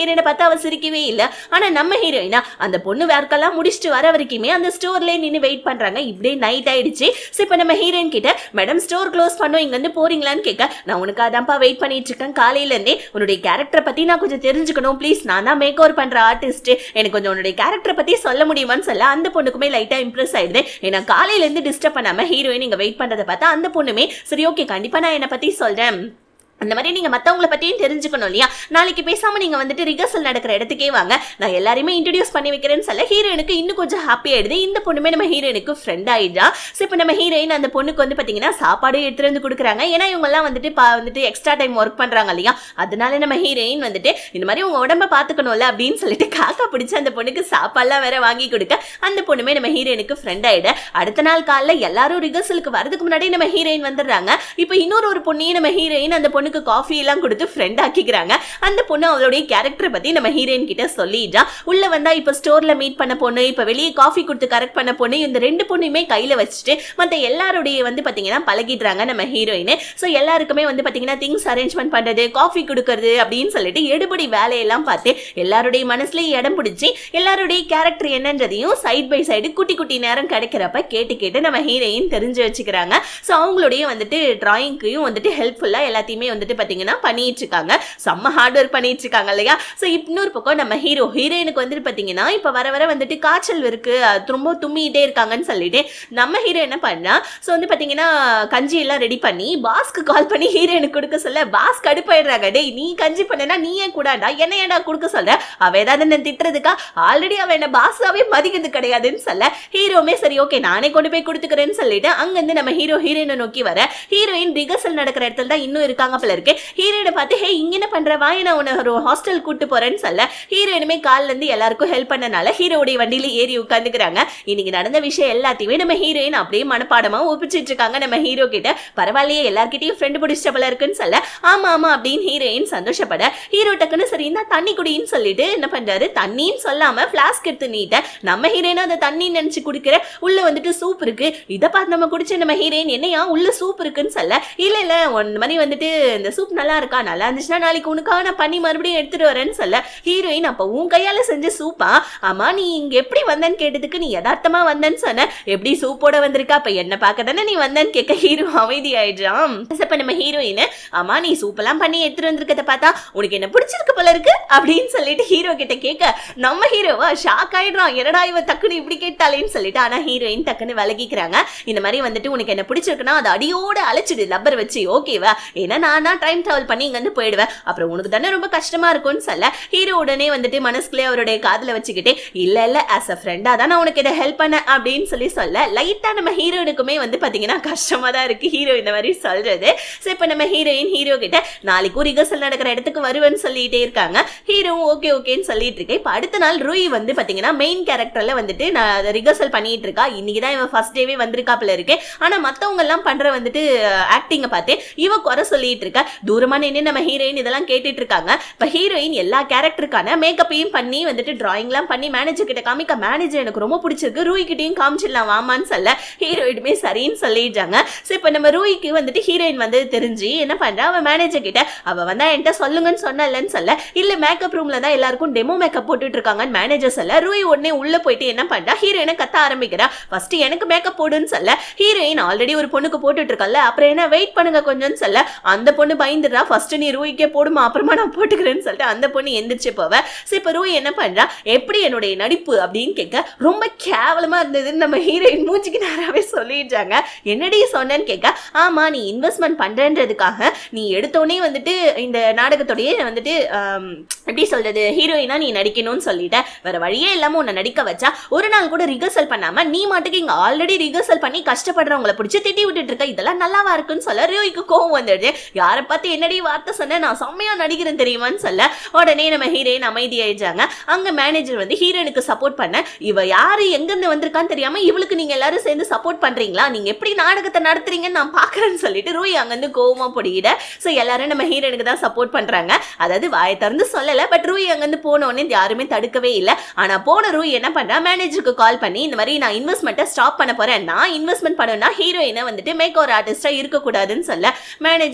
ஹீரோயினை பார்த்தா அவ சிரிக்கவே இல்ல. ஆனா நம்ம ஹீரோயினா அந்த பொண்ணு வேர்க்கெல்லாம் முடிச்சுட்டு வர வரைக்குமே அந்த ஸ்டோர்லயே நின்னு வெயிட் பண்றாங்க. இப்படியே நைட் ஆயிடுச்சு. சோ இப்ப நம்ம ஹீரோயின் கிட்ட மேடம் ஸ்டோர் க்ளோஸ் பண்ணோம், இங்க வந்து போறீங்களான்னு கேட்க, நான் உனக்கு அதான்ப்பா வெயிட் பண்ணிட்டு இருக்கேன் காலையில இருந்தே. உன்னுடைய கேரக்டரை பத்தி நான் கொஞ்சம் தெரிஞ்சுக்கணும் ப்ளீஸ், நான் தான் மேக் ஓவர் பண்ற ஆர்டிஸ்ட், எனக்கு கொஞ்சம் உன்னுடைய கேரக்டரை பத்தி சொல்ல முடியுமான்னு சொல்ல அந்த பொண்ணுக்குமே லைட்டா இம்ப்ரெஸ் ஆயிடுது. ஏன்னா காலையில இருந்து டிஸ்டர்ப் பண்ணாம ஹீரோயின் இங்க வெயிட் பண்றதை பார்த்தா அந்த பொண்ணுமே சரி ஓகே கண்டிப்பா நான் என்னை பத்தி சொல்றேன், அந்த மாதிரி நீங்க மத்தவங்கள பத்தியும் தெரிஞ்சுக்கணும் இல்லையா, நாளைக்கு பேசாம நீங்க வந்துட்டு ரிகர்சல் நடக்கிற இடத்துக்கே வாங்க, நான் எல்லாரையுமே இன்ட்ரோடியூஸ் பண்ணி வைக்கிறேன்னு சொல்ல ஹீரோயினுக்கு இன்னும் கொஞ்சம் ஹாப்பி ஆயிடுது. இந்த பொண்ணுமே நம்ம ஹீரோயினுக்கு ஃப்ரெண்ட் ஆயிடுறா. ஸோ இப்போ நம்ம ஹீரோயின் அந்த பொண்ணுக்கு வந்து பாத்தீங்கன்னா சாப்பாடு எடுத்துட்டு வந்து கொடுக்குறாங்க. ஏன்னா இவங்க எல்லாம் வந்துட்டு வந்துட்டு எக்ஸ்ட்ரா டைம் ஒர்க் பண்றாங்க இல்லையா, அதனால நம்ம ஹீரோயின் வந்துட்டு இந்த மாதிரி உங்க உடம்ப பாத்துக்கணும்ல அப்படின்னு சொல்லிட்டு காக்கா பிடிச்சி அந்த பொண்ணுக்கு சாப்பாடுலாம் வேற வாங்கி கொடுக்க அந்த பொண்ணுமே நம்ம ஹீரோயினுக்கு ஃப்ரெண்ட் ஆயிடு. அடுத்த நாள் காலைல எல்லாரும் ரிகர்சலுக்கு வரதுக்கு முன்னாடி நம்ம ஹீரோயின் வந்துடுறாங்க. இப்போ இன்னொரு ஒரு பொண்ணையும் நம்ம ஹீரோயின் அந்த பொண்ணுக்கு காஃபி எல்லாம் கொடுத்து ஃப்ரெண்ட் ஆக்கிக்கிறாங்க. அந்த பொண்ணு அவளுடைய கேரக்டரை பத்தி நம்ம ஹீரோயின் கிட்ட சொல்லிடுறா. உள்ள வந்தா இப்ப ஸ்டோர்ல மீட் பண்ண பொண்ணு, இப்ப வெளியே காஃபி கொடுத்து கரெக்ட் பண்ண பொண்ணு, இந்த ரெண்டு பொண்ணுமே கையில வச்சுட்டு மத்த எல்லாருடைய வந்து பாத்தீங்கன்னா பழகிடுறாங்க நம்ம ஹீரோயின். சோ எல்லாருக்குமே வந்து பாத்தீங்கன்னா திங்ஸ் அரேஞ்ச்மெண்ட் பண்றது, காஃபி கொடுக்கறது அப்படின்னு சொல்லிட்டு எடுபடி வேலையெல்லாம் பார்த்து எல்லாருடைய மனசுலயும் இடம் பிடிச்சி எல்லாருடைய கேரக்டர் என்னன்றதையும் சைட் பை சைடு குட்டி குட்டி நேரம் கிடைக்கிறப்ப கேட்டு கேட்டு நம்ம ஹீரோயின் தெரிஞ்சு வச்சுக்கிறாங்க. சோ அவங்களுடைய வந்துட்டு டிராயிங்கையும் வந்துட்டு ஹெல்ப்ஃபுல்லா எல்லாத்தையுமே வந்துட்டு பாத்தீங்கன்னா பண்ணிட்டு இருக்காங்க. செம்ம ஹார்ட் ஒர்க் பண்ணிட்டு இருக்காங்க இல்லையா. சோ இன்னொரு பக்கம் நம்ம ஹீரோ ஹீரோயினுக்கு வந்துட்டு பாத்தீங்கன்னா இப்ப வர வர வந்துட்டு காய்ச்சல் இருக்கு, ரொம்ப தும்மிட்டே இருக்காங்கன்னு சொல்லிட்டு நம்ம ஹீரோ என்ன பண்ணா, சோ வந்து பாத்தீங்கன்னா கஞ்சி எல்லாம் ரெடி பண்ணி பாஸ்க்கு கால் பண்ணி ஹீரோயினுக்கு கொடுக்க சொல்ல பாஸ் கடுப்பாயிடுறாங்க. டேய் நீ கஞ்சி பண்ணனா நீ ஏன் கூடாடா என்ன ஏன்டா கொடுக்க சொல்ற, அவ ஏதாவது என்ன திட்டுறதுக்கா, ஆல்ரெடி அவ என்ன பாஸாவே மதிக்கிறது கிடையாதுன்னு சொல்ல ஹீரோமே சரி ஓகே நானே கொண்டு போய் கொடுத்துக்கிறேன்னு சொல்லிட்டு அங்கிருந்து நம்ம ஹீரோ ஹீரோயினை நோக்கி வர ஹீரோயின் ரிகர்சல் நடக்கிற இடத்துல தான் இன்னும் இருக்காங்க போல இருக்கு. ஹீரோயினை பார்த்து ஹே இங்க என்ன பண்ற வா நான் உன்னை ஒரு ஹாஸ்டல் கூட்டு போறேன்னு சொல்ல ஹீரோயினுமே கால்ல இருந்து எல்லாருக்கும் ஹெல்ப் பண்ணனால ஹீரோடைய வண்டியில ஏறி உட்காந்துக்கிறாங்க. இன்னைக்கு நடந்த விஷயம் எல்லாத்தையுமே நம்ம ஹீரோயின் அப்படியே மனப்பாடமா ஒப்பிச்சிட்டு இருக்காங்க நம்ம ஹீரோ கிட்ட. பரவாயில்லையே எல்லார்கிட்டயும் ஃப்ரெண்ட் பிடிச்ச போல இருக்குன்னு சொல்ல ஆமா ஆமா அப்படின்னு ஹீரோயின் சந்தோஷப்பட ஹீரோ டக்குன்னு சரி இந்த தண்ணி குடின்னு சொல்லிட்டு என்ன பண்றாரு, தண்ணின்னு சொல்லாம பிளாஸ்க் எடுத்து நீட்ட நம்ம ஹீரோயின் அந்த தண்ணி நினைச்சு குடிக்கிற, உள்ள வந்துட்டு சூப் இருக்கு, இதை பார்த்து நம்ம குடிச்ச நம்ம ஹீரோயின் என்னையா உள்ள சூப் இருக்குன்னு சொல்ல இல்ல இல்ல ஒன் மாதிரி வந்துட்டு இந்த சூப் நல்லா இருக்கா, நல்லா இருந்துச்சுன்னா நாளைக்கு உனக்காக நான் பண்ணி மறுபடியும் எடுத்துட்டு வரேன்னு சொல்ல ஹீரோயின் அப்ப உன் கையால செஞ்ச சூப்பா, ஆமா நீ இங்க எப்படி வந்தேன்னு கேட்டதுக்கு நீ யதார்த்தமா வந்தேன்னு சொன்ன, எப்படி சூப்போட வந்திருக்கா அப்ப என்ன பார்க்க தானே நீ வந்தேன்னு கேட்க ஹீரோ அமைதி ஆயிடுறான். இப்ப நம்ம ஹீரோயின் ஆமா நீ சூப் எல்லாம் பண்ணி எடுத்துட்டு வந்திருக்கத பார்த்தா உனக்கு என்ன பிடிச்சிருக்கு போல இருக்கு அப்படின்னு சொல்லிட்டு ஹீரோ கிட்ட கேட்க நம்ம ஹீரோவா ஷாக் ஆயிடுறான், என்னடா இவ டக்குன்னு இப்படி கேட்டாலேன்னு சொல்லிட்டு. ஆனா ஹீரோயின் டக்குன்னு விலகிக்கிறாங்க. இந்த மாதிரி வந்துட்டு உனக்கு என்ன பிடிச்சிருக்குன்னா அது அடியோட அழைச்சிடு லப்பர் வச்சு ஓகேவா, ஏன்னா நான் டைம் டிராவல் பண்ணி இங்க வந்து போயிடுவேன், அப்புறம் உனக்கு தானே ரொம்ப கஷ்டமா இருக்கும்னு சொல்ல ஹீரோ உடனே வந்துட்டு மனசுக்குள்ளே அவருடைய காதுல வச்சுக்கிட்டே இல்ல இல்ல ஆஸ் அ ஃப்ரெண்டா தான் நான் உனக்கு இதை ஹெல்ப் பண்ண அப்படின்னு சொல்லி சொல்ல லைட்டா நம்ம ஹீரோனுக்குமே வந்து பாத்தீங்கன்னா கஷ்டமா தான் இருக்கு ஹீரோ இந்த மாதிரி சொல்றது. சோ இப்ப நம்ம ஹீரோயின் ஹீரோ கிட்ட நாளைக்கு ரிகர்சல் நடக்கிற இடத்துக்கு வருவேன்னு சொல்லிட்டே இருக்காங்க. ஹீரோவும் ஓகே ஓகேன்னு சொல்லிட்டு இருக்கேன். இப்ப அடுத்த நாள் ரூயி வந்து பாத்தீங்கன்னா மெயின் கேரக்டர்ல வந்துட்டு நான் ரிகர்சல் பண்ணிட்டு இருக்கா. இன்னைக்குதான் இவன் ஃபர்ஸ்ட் டேவே வந்திருக்காப்ல இருக்கு. ஆனா மத்தவங்க எல்லாம் பண்ற வந்துட்டு ஆக்டிங்க பார்த்து இவ குறை சொல்லிட்டு இருக்க. தூரமா நின்று நம்ம ஹீரோயின் இதெல்லாம் கேட்டுட்டு இருக்காங்க. இப்ப ஹீரோயின் எல்லா கேரக்டருக்கான மேக்கப்பையும் பண்ணி வந்துட்டு டிராயிங் எல்லாம் பண்ணி மேனேஜர் கிட்ட காமிக்க, மேனேஜர் எனக்கு ரொம்ப பிடிச்சிருக்கு ரூயி கிட்டையும் காமிச்சிடலாம் வாமான்னு சொல்ல ஹீரோயினுமே சரின்னு சொல்லிடுறாங்க. சோ இப்ப நம்ம ரூயிக்கு வந்துட்டு ஹீரோயின் வந்து தெரிஞ்சு என்ன பண்றா, அவன் மேனேஜர் கிட்ட அவ வந்தா என்கிட்ட சொல்லுங்கன்னு சொன்னலன்னு சொல்ல இல்ல மேக்கப் ரூம்ல தான் எல்லாருக்கும் டெமோ மேக்கப் போட்டுட்டு இருக்காங்கன்னு மேனேஜர் சொல்ல ரூயி உடனே உள்ள போயிட்டு என்ன பண்றா, ஹீரோயினை கத்த ஆரம்பிக்கிறா. ஃபர்ஸ்ட் எனக்கு மேக்கப் போடுன்னு சொல்ல ஹீரோயின் ஆல்ரெடி ஒரு பொண்ணுக்கு போட்டுட்டு இருக்கல, அப்புறம் என்ன வெயிட் பண்ணுங்க கொஞ்சம்னு சொல்ல அந்த பொண்ணு பயந்துடுறா. ஃபர்ஸ்ட் நீ ரூயிக்கே போடுமா அப்புறமா நான் போட்டுக்கிறேன்னு சொல்லிட்டு அந்த பொண்ணு எந்திரிச்சு போவ. சோ இப்ப ரூயி என்ன பண்றா, எப்படி என்னுடைய நடிப்பு அப்படின்னு கேட்க ரொம்ப கேவலமா இருந்ததுன்னு நம்ம ஹீரோயின் மூஞ்சிக்கு நேராவே சொல்லிடுறாங்க. என்னடி சொன்னேன்னு கேட்க ஆமா நீ இன்வெஸ்ட்மெண்ட் பண்றன்றதுக்காக நீ எடுத்தோடனே வந்துட்டு இந்த நாடகத்தோடய வந்துட்டு எப்படி சொல்றது ஹீரோயினா நீ நடிக்கணும்னு சொல்லிட்ட, வேற வழியே இல்லாம உன்னை நடிக்க வச்சா ஒரு நாள் கூட ரிகர்சல் பண்ணாம நீ மாட்டுக்கு இங்க ஆல்ரெடி ரிகர்சல் பண்ணி கஷ்டப்படுறவங்களை பிடிச்சி திட்டி விட்டுட்டு இருக்க, இதெல்லாம் நல்லாவா இருக்குன்னு சொல்ல ரூயிக்கு கோவம் வந்துடுது. யாரை பார்த்து என்னடி வார்த்தை சொன்ன, நான் செம்மையா நடிக்கிறேன் தெரியுமான்னு சொல்ல உடனே நம்ம ஹீரோயின் அமைதி ஆயிடுறாங்க. அங்க மேனேஜர் வந்து ஹீரோயினுக்கு சப்போர்ட் பண்ண இவ யாரு எங்க இருந்து வந்திருக்கான்னு தெரியாம இவளுக்கு நீங்க எல்லாரும் சேர்ந்து சப்போர்ட் பண்றீங்களா, நீங்க எப்படி நாடகத்தை நடத்துறீங்கன்னு நான் பாக்குறேன்னு சொல்லிட்டு ரூயி அங்க இருந்து கோவமா பொடியிட. சோ எல்லாரும் நம்ம ஹீரோயினுக்கு தான் சப்போர்ட் பண்றாங்க. அதாவது வாயை திறந்து சொல்லல, பட் ரூயி அங்க இருந்து போனோடனே யாருமே தடுக்கவே இல்லை. ஆனா போன ரூயி என்ன பண்றா, மேனேஜருக்கு கால் பண்ணி இந்த மாதிரி நான் இன்வெஸ்ட்மெண்ட்டை ஸ்டாப் பண்ண போறேன், நான் இன்வெஸ்ட்மெண்ட் பண்ணணும்னா ஹீரோயினை வந்துட்டு மேக் ஓவர் ஆர்டிஸ்டா இருக்க கூடாதுன்னு சொல்ல மேனேஜரும் கால் பண்ணி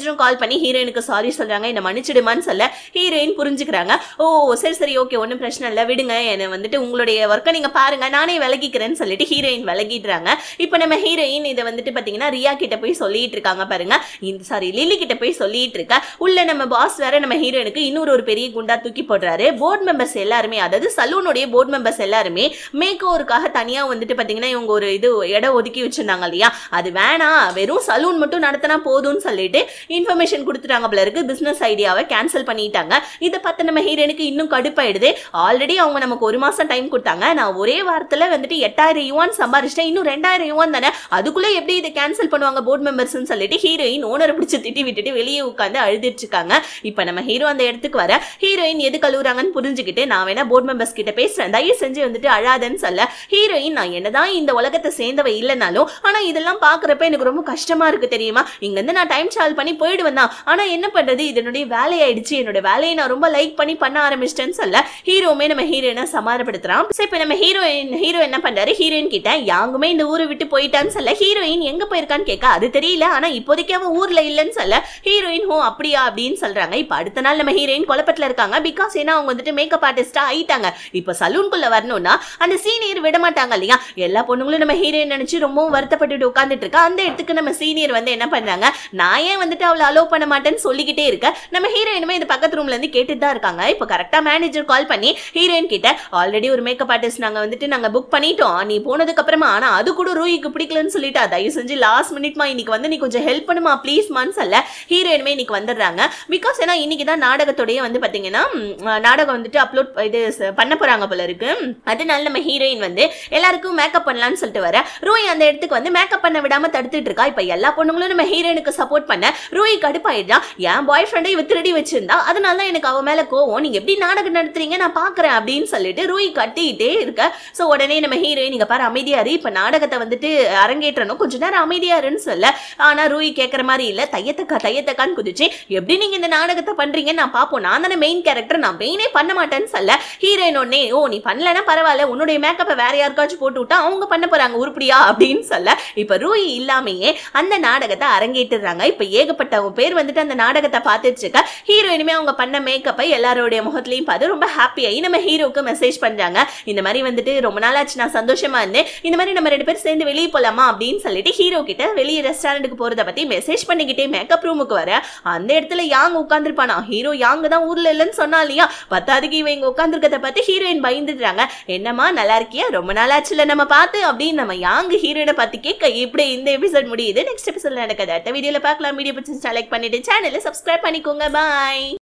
பண்ணி ஹீரோயினுக்கு சாரி சொல்றாங்க, என்ன மன்னிச்சிடுமான்னு சொல்ல ஹீரோயின் புரிஞ்சுக்கிறாங்க. ஓ சரி சரி ஓகே ஒன்றும் பிரச்சனை இல்லை விடுங்க, என்ன வந்துட்டு உங்களுடைய ஒர்க்கை நீங்க பாருங்க நானே விலகிக்கிறேன்னு சொல்லிட்டு ஹீரோயின் விலகிடுறாங்க. இப்போ நம்ம ஹீரோயின் இதை வந்துட்டு பாத்தீங்கன்னா ரியா கிட்ட போய் சொல்லிட்டு இருக்காங்க பாருங்க, இந்த சாரி லில்லி கிட்ட போய் சொல்லிட்டு இருக்க. உள்ள நம்ம பாஸ் வேற நம்ம ஹீரோயினுக்கு இன்னொரு ஒரு பெரிய குண்டா தூக்கி போடுறாரு. போர்ட் மெம்பர்ஸ் எல்லாருமே அதாவது சலூனுடைய போர்ட் மெம்பர்ஸ் எல்லாருமே மேக் ஓவருக்காக தனியா வந்துட்டு பாத்தீங்கன்னா இவங்க ஒரு இது இடம் ஒதுக்கி வச்சிருந்தாங்க இல்லையா, அது வேணாம் வெறும் சலூன் மட்டும் நடத்தினா போதும்னு சொல்லிட்டு இன்ஃபர்மேஷன் கொடுத்துட்டாங்க போல இருக்கு. பிசினஸ் ஐடியாவை கேன்சல் பண்ணிட்டாங்க. இதை பார்த்து நம்ம ஹீரோயினுக்கு இன்னும் கடுப்பாயிடுது. ஆல்ரெடி அவங்க நமக்கு ஒரு மாசம் டைம் கொடுத்தாங்க, நான் ஒரே வாரத்துல வந்துட்டு எட்டாயிரம் யுவான் சம்பாரிச்சிட்டேன், இன்னும் ரெண்டாயிரம் யுவான் தானே, அதுக்குள்ள எப்படி இதை கேன்சல் பண்ணுவாங்க போர்ட் மெம்பர்ஸ் சொல்லிட்டு ஹீரோயின் ஓனரை பிடிச்சி திட்டி விட்டுட்டு வெளியே உட்காந்து அழுதுட்டு இருக்காங்க. இப்ப நம்ம ஹீரோ அந்த இடத்துக்கு வர ஹீரோயின் எது கழுவுறாங்கன்னு புரிஞ்சுக்கிட்டு நான் வேணா போர்ட் மெம்பர்ஸ் கிட்ட பேசுறேன், தயவு செஞ்சு வந்துட்டு அழாதன்னு சொல்ல ஹீரோயின் நான் என்னதான் இந்த உலகத்தை சேர்ந்தவ இல்லைனாலும் ஆனா இதெல்லாம் பாக்குறப்ப எனக்கு ரொம்ப கஷ்டமா இருக்கு தெரியுமா, இங்க இருந்து நான் டைம் டிராவல் பண்ணி போயிடுவேன் தான், ஆனா என்ன பண்றது இதனுடைய வேலையாயிடுச்சு, என்னோட வேலையை நான் ரொம்ப லைக் பண்ணி பண்ண ஆரம்பிச்சிட்டேன்னு சொல்ல ஹீரோமே நம்ம ஹீரோயினை சமாதானப்படுத்துறான். இப்ப நம்ம ஹீரோயின் ஹீரோ என்ன பண்றாரு, ஹீரோயின் கிட்ட யாங்குமே இந்த ஊரை விட்டு போயிட்டான்னு சொல்ல ஹீரோயின் எங்க போயிருக்கான்னு கேட்க அது தெரியல, ஆனா இப்போதைக்கு அவன் ஊர்ல இல்லன்னு சொல்ல ஹீரோயின் ஹோ அப்படியா அப்படின்னு சொல்றாங்க. இப்ப அடுத்த நாள் நம்ம ஹீரோயின் குழப்பத்துல இருக்காங்க. பிகாஸ் ஏன்னா அவங்க வந்துட்டு மேக்கப் ஆர்டிஸ்டா ஆயிட்டாங்க. இப்ப சலூன்குள்ள வரணும்னா அந்த சீனியர் விட மாட்டாங்க இல்லையா, எல்லா பொண்ணுங்களும் நம்ம ஹீரோயின் நினைச்சு ரொம்பவும் வருத்தப்பட்டு உட்கார்ந்துட்டு இருக்கா. அந்த இடத்துக்கு நம்ம சீனியர் வந்து என்ன பண்றாங்க, நான் ஏன் வந்துட்டு அவளை அலோவ் பண்ண மாட்டேன்னு சொல்லிக்கிட்டே இருக்க நம்ம ஹீரோயினுமே இந்த பக்கத்து ரூம்ல இருந்து கேட்டுட்டு தான் இருக்காங்க. இப்ப கரெக்டா மேனேஜர் கால் பண்ணி ஹீரோயின் கிட்ட ஆல்ரெடி ஒரு மேக்கப் ஆர்டிஸ்ட் நாங்க வந்துட்டு நாங்க புக் பண்ணிட்டோம், நீ போனதுக்கு அப்புறமா ஆனா அது கூட ரூயிக்கு பிடிக்கலன்னு சொல்லிட்டா, தயவு செஞ்சு லாஸ்ட் மினிட்மா இன்னைக்கு வந்து நீ கொஞ்சம் ஹெல்ப் பண்ணுமா ப்ளீஸ் மான்னு சொல்ல ஹீரோயினுமே இன்னைக்கு வந்துடுறாங்க. பிகாஸ் ஏன்னா இன்னைக்கு தான் நாடகத்தோடய வந்து பாத்தீங்கன்னா நாடகம் வந்துட்டு அப்லோட் இது பண்ண போறாங்க போல இருக்கு. அதனால நம்ம ஹீரோயின் வந்து எல்லாருக்கும் மேக்கப் பண்ணலாம்னு சொல்லிட்டு வர ரூய் அந்த இடத்துக்கு வந்து மேக்கப் பண்ண விடாம தடுத்துட்டு இருக்கா. இப்ப எல்லா பொண்ணுங்களும் நம்ம ஹீரோயினுக்கு சப்போர்ட் பண்ண ரூய் கடுப்பாயிடுறா, என் பாய் ஃப்ரெண்டை இவ திருடி வச்சிருந்தா அதனால தான் எனக்கு அவ மேல கோவம், நீங்க எப்படி நாடகம் நடத்துறீங்க நான் பாக்குறேன் அப்படின்னு சொல்லிட்டு ரூய் கட்டிட்டே இருக்க. சோ உடனே நம்ம ஹீரோயின் நீங்க பாரு அமைதியாரு, இப்ப நாடகத்தை வந்துட்டு அரங்கேற்றணும் கொஞ்ச நேரம் அமைதியாருன்னு சொல்ல ஆனா ரூய் கேட்கற மாதிரி இல்ல, தையத்தக்கா தையத்தக்கான்னு குதிச்சு எப்படி நீங்க இந்த நாடகத்தை பண்றீங்க நான் பாப்போம், நான் தானே மெயின் கேரக்டர் நான் மெயினே பண்ண மாட்டேன்னு சொல்ல ஹீரோயின் உடனே ஓ நீ பண்ணலன்னா பரவாயில்ல உன்னுடைய மேக்கப்பை வேற யாருக்காச்சும் போட்டு விட்டா அவங்க பண்ண போறாங்க உருப்படியா அப்படின்னு சொல்ல இப்ப ரூய் இல்லாமையே அந்த நாடகத்தை அரங்கேற்றுறாங்க. இப்ப ஏகப்பட்ட பேர் வந்துட்டு அந்த நாடகத்தை பார்த்துட்டு இருக்க ஹீரோயினுமே அவங்க பண்ண மேக்கப்பை எல்லாரோடைய முகத்திலையும் பார்த்து ரொம்ப ஹாப்பியாகி நம்ம ஹீரோக்கு மெசேஜ் பண்றாங்க, இந்த மாதிரி வந்துட்டு ரொம்ப நாளாச்சு நான் சந்தோஷமா இருந்தேன், இந்த மாதிரி நம்ம ரெண்டு பேரும் சேர்ந்து வெளியே போலாமா அப்படின்னு சொல்லிட்டு ஹீரோ கிட்ட வெளியே ரெஸ்டாரண்ட்டுக்கு போறத பத்தி மெசேஜ் பண்ணிக்கிட்டே மேக்கப் ரூமுக்கு வர அந்த இடத்துல யாங் உட்காந்துருப்பானா, ஹீரோ யாங்க தான் ஊர்ல இல்லைன்னு சொன்னா இல்லையா, பத்தாவதுக்கு இவங்க இங்க உட்காந்துருக்கத பார்த்து ஹீரோயின் பயந்துடுறாங்க, என்னமா நல்லா இருக்கியா ரொம்ப நாளாச்சுல நம்ம பார்த்து அப்படின்னு நம்ம யாங் ஹீரோயினை பார்த்து கேட்க இப்படி இந்த எபிசோட் முடியுது. நெக்ஸ்ட் எபிசோட்ல நடக்குது அடுத்த வீடியோல பார்க்கலாம். வீடியோ பிடிச்சி லைக் பண்ணிட்டு சேனலை சப்ஸ்கிரைப் பண்ணிக்கோங்க. பாய்.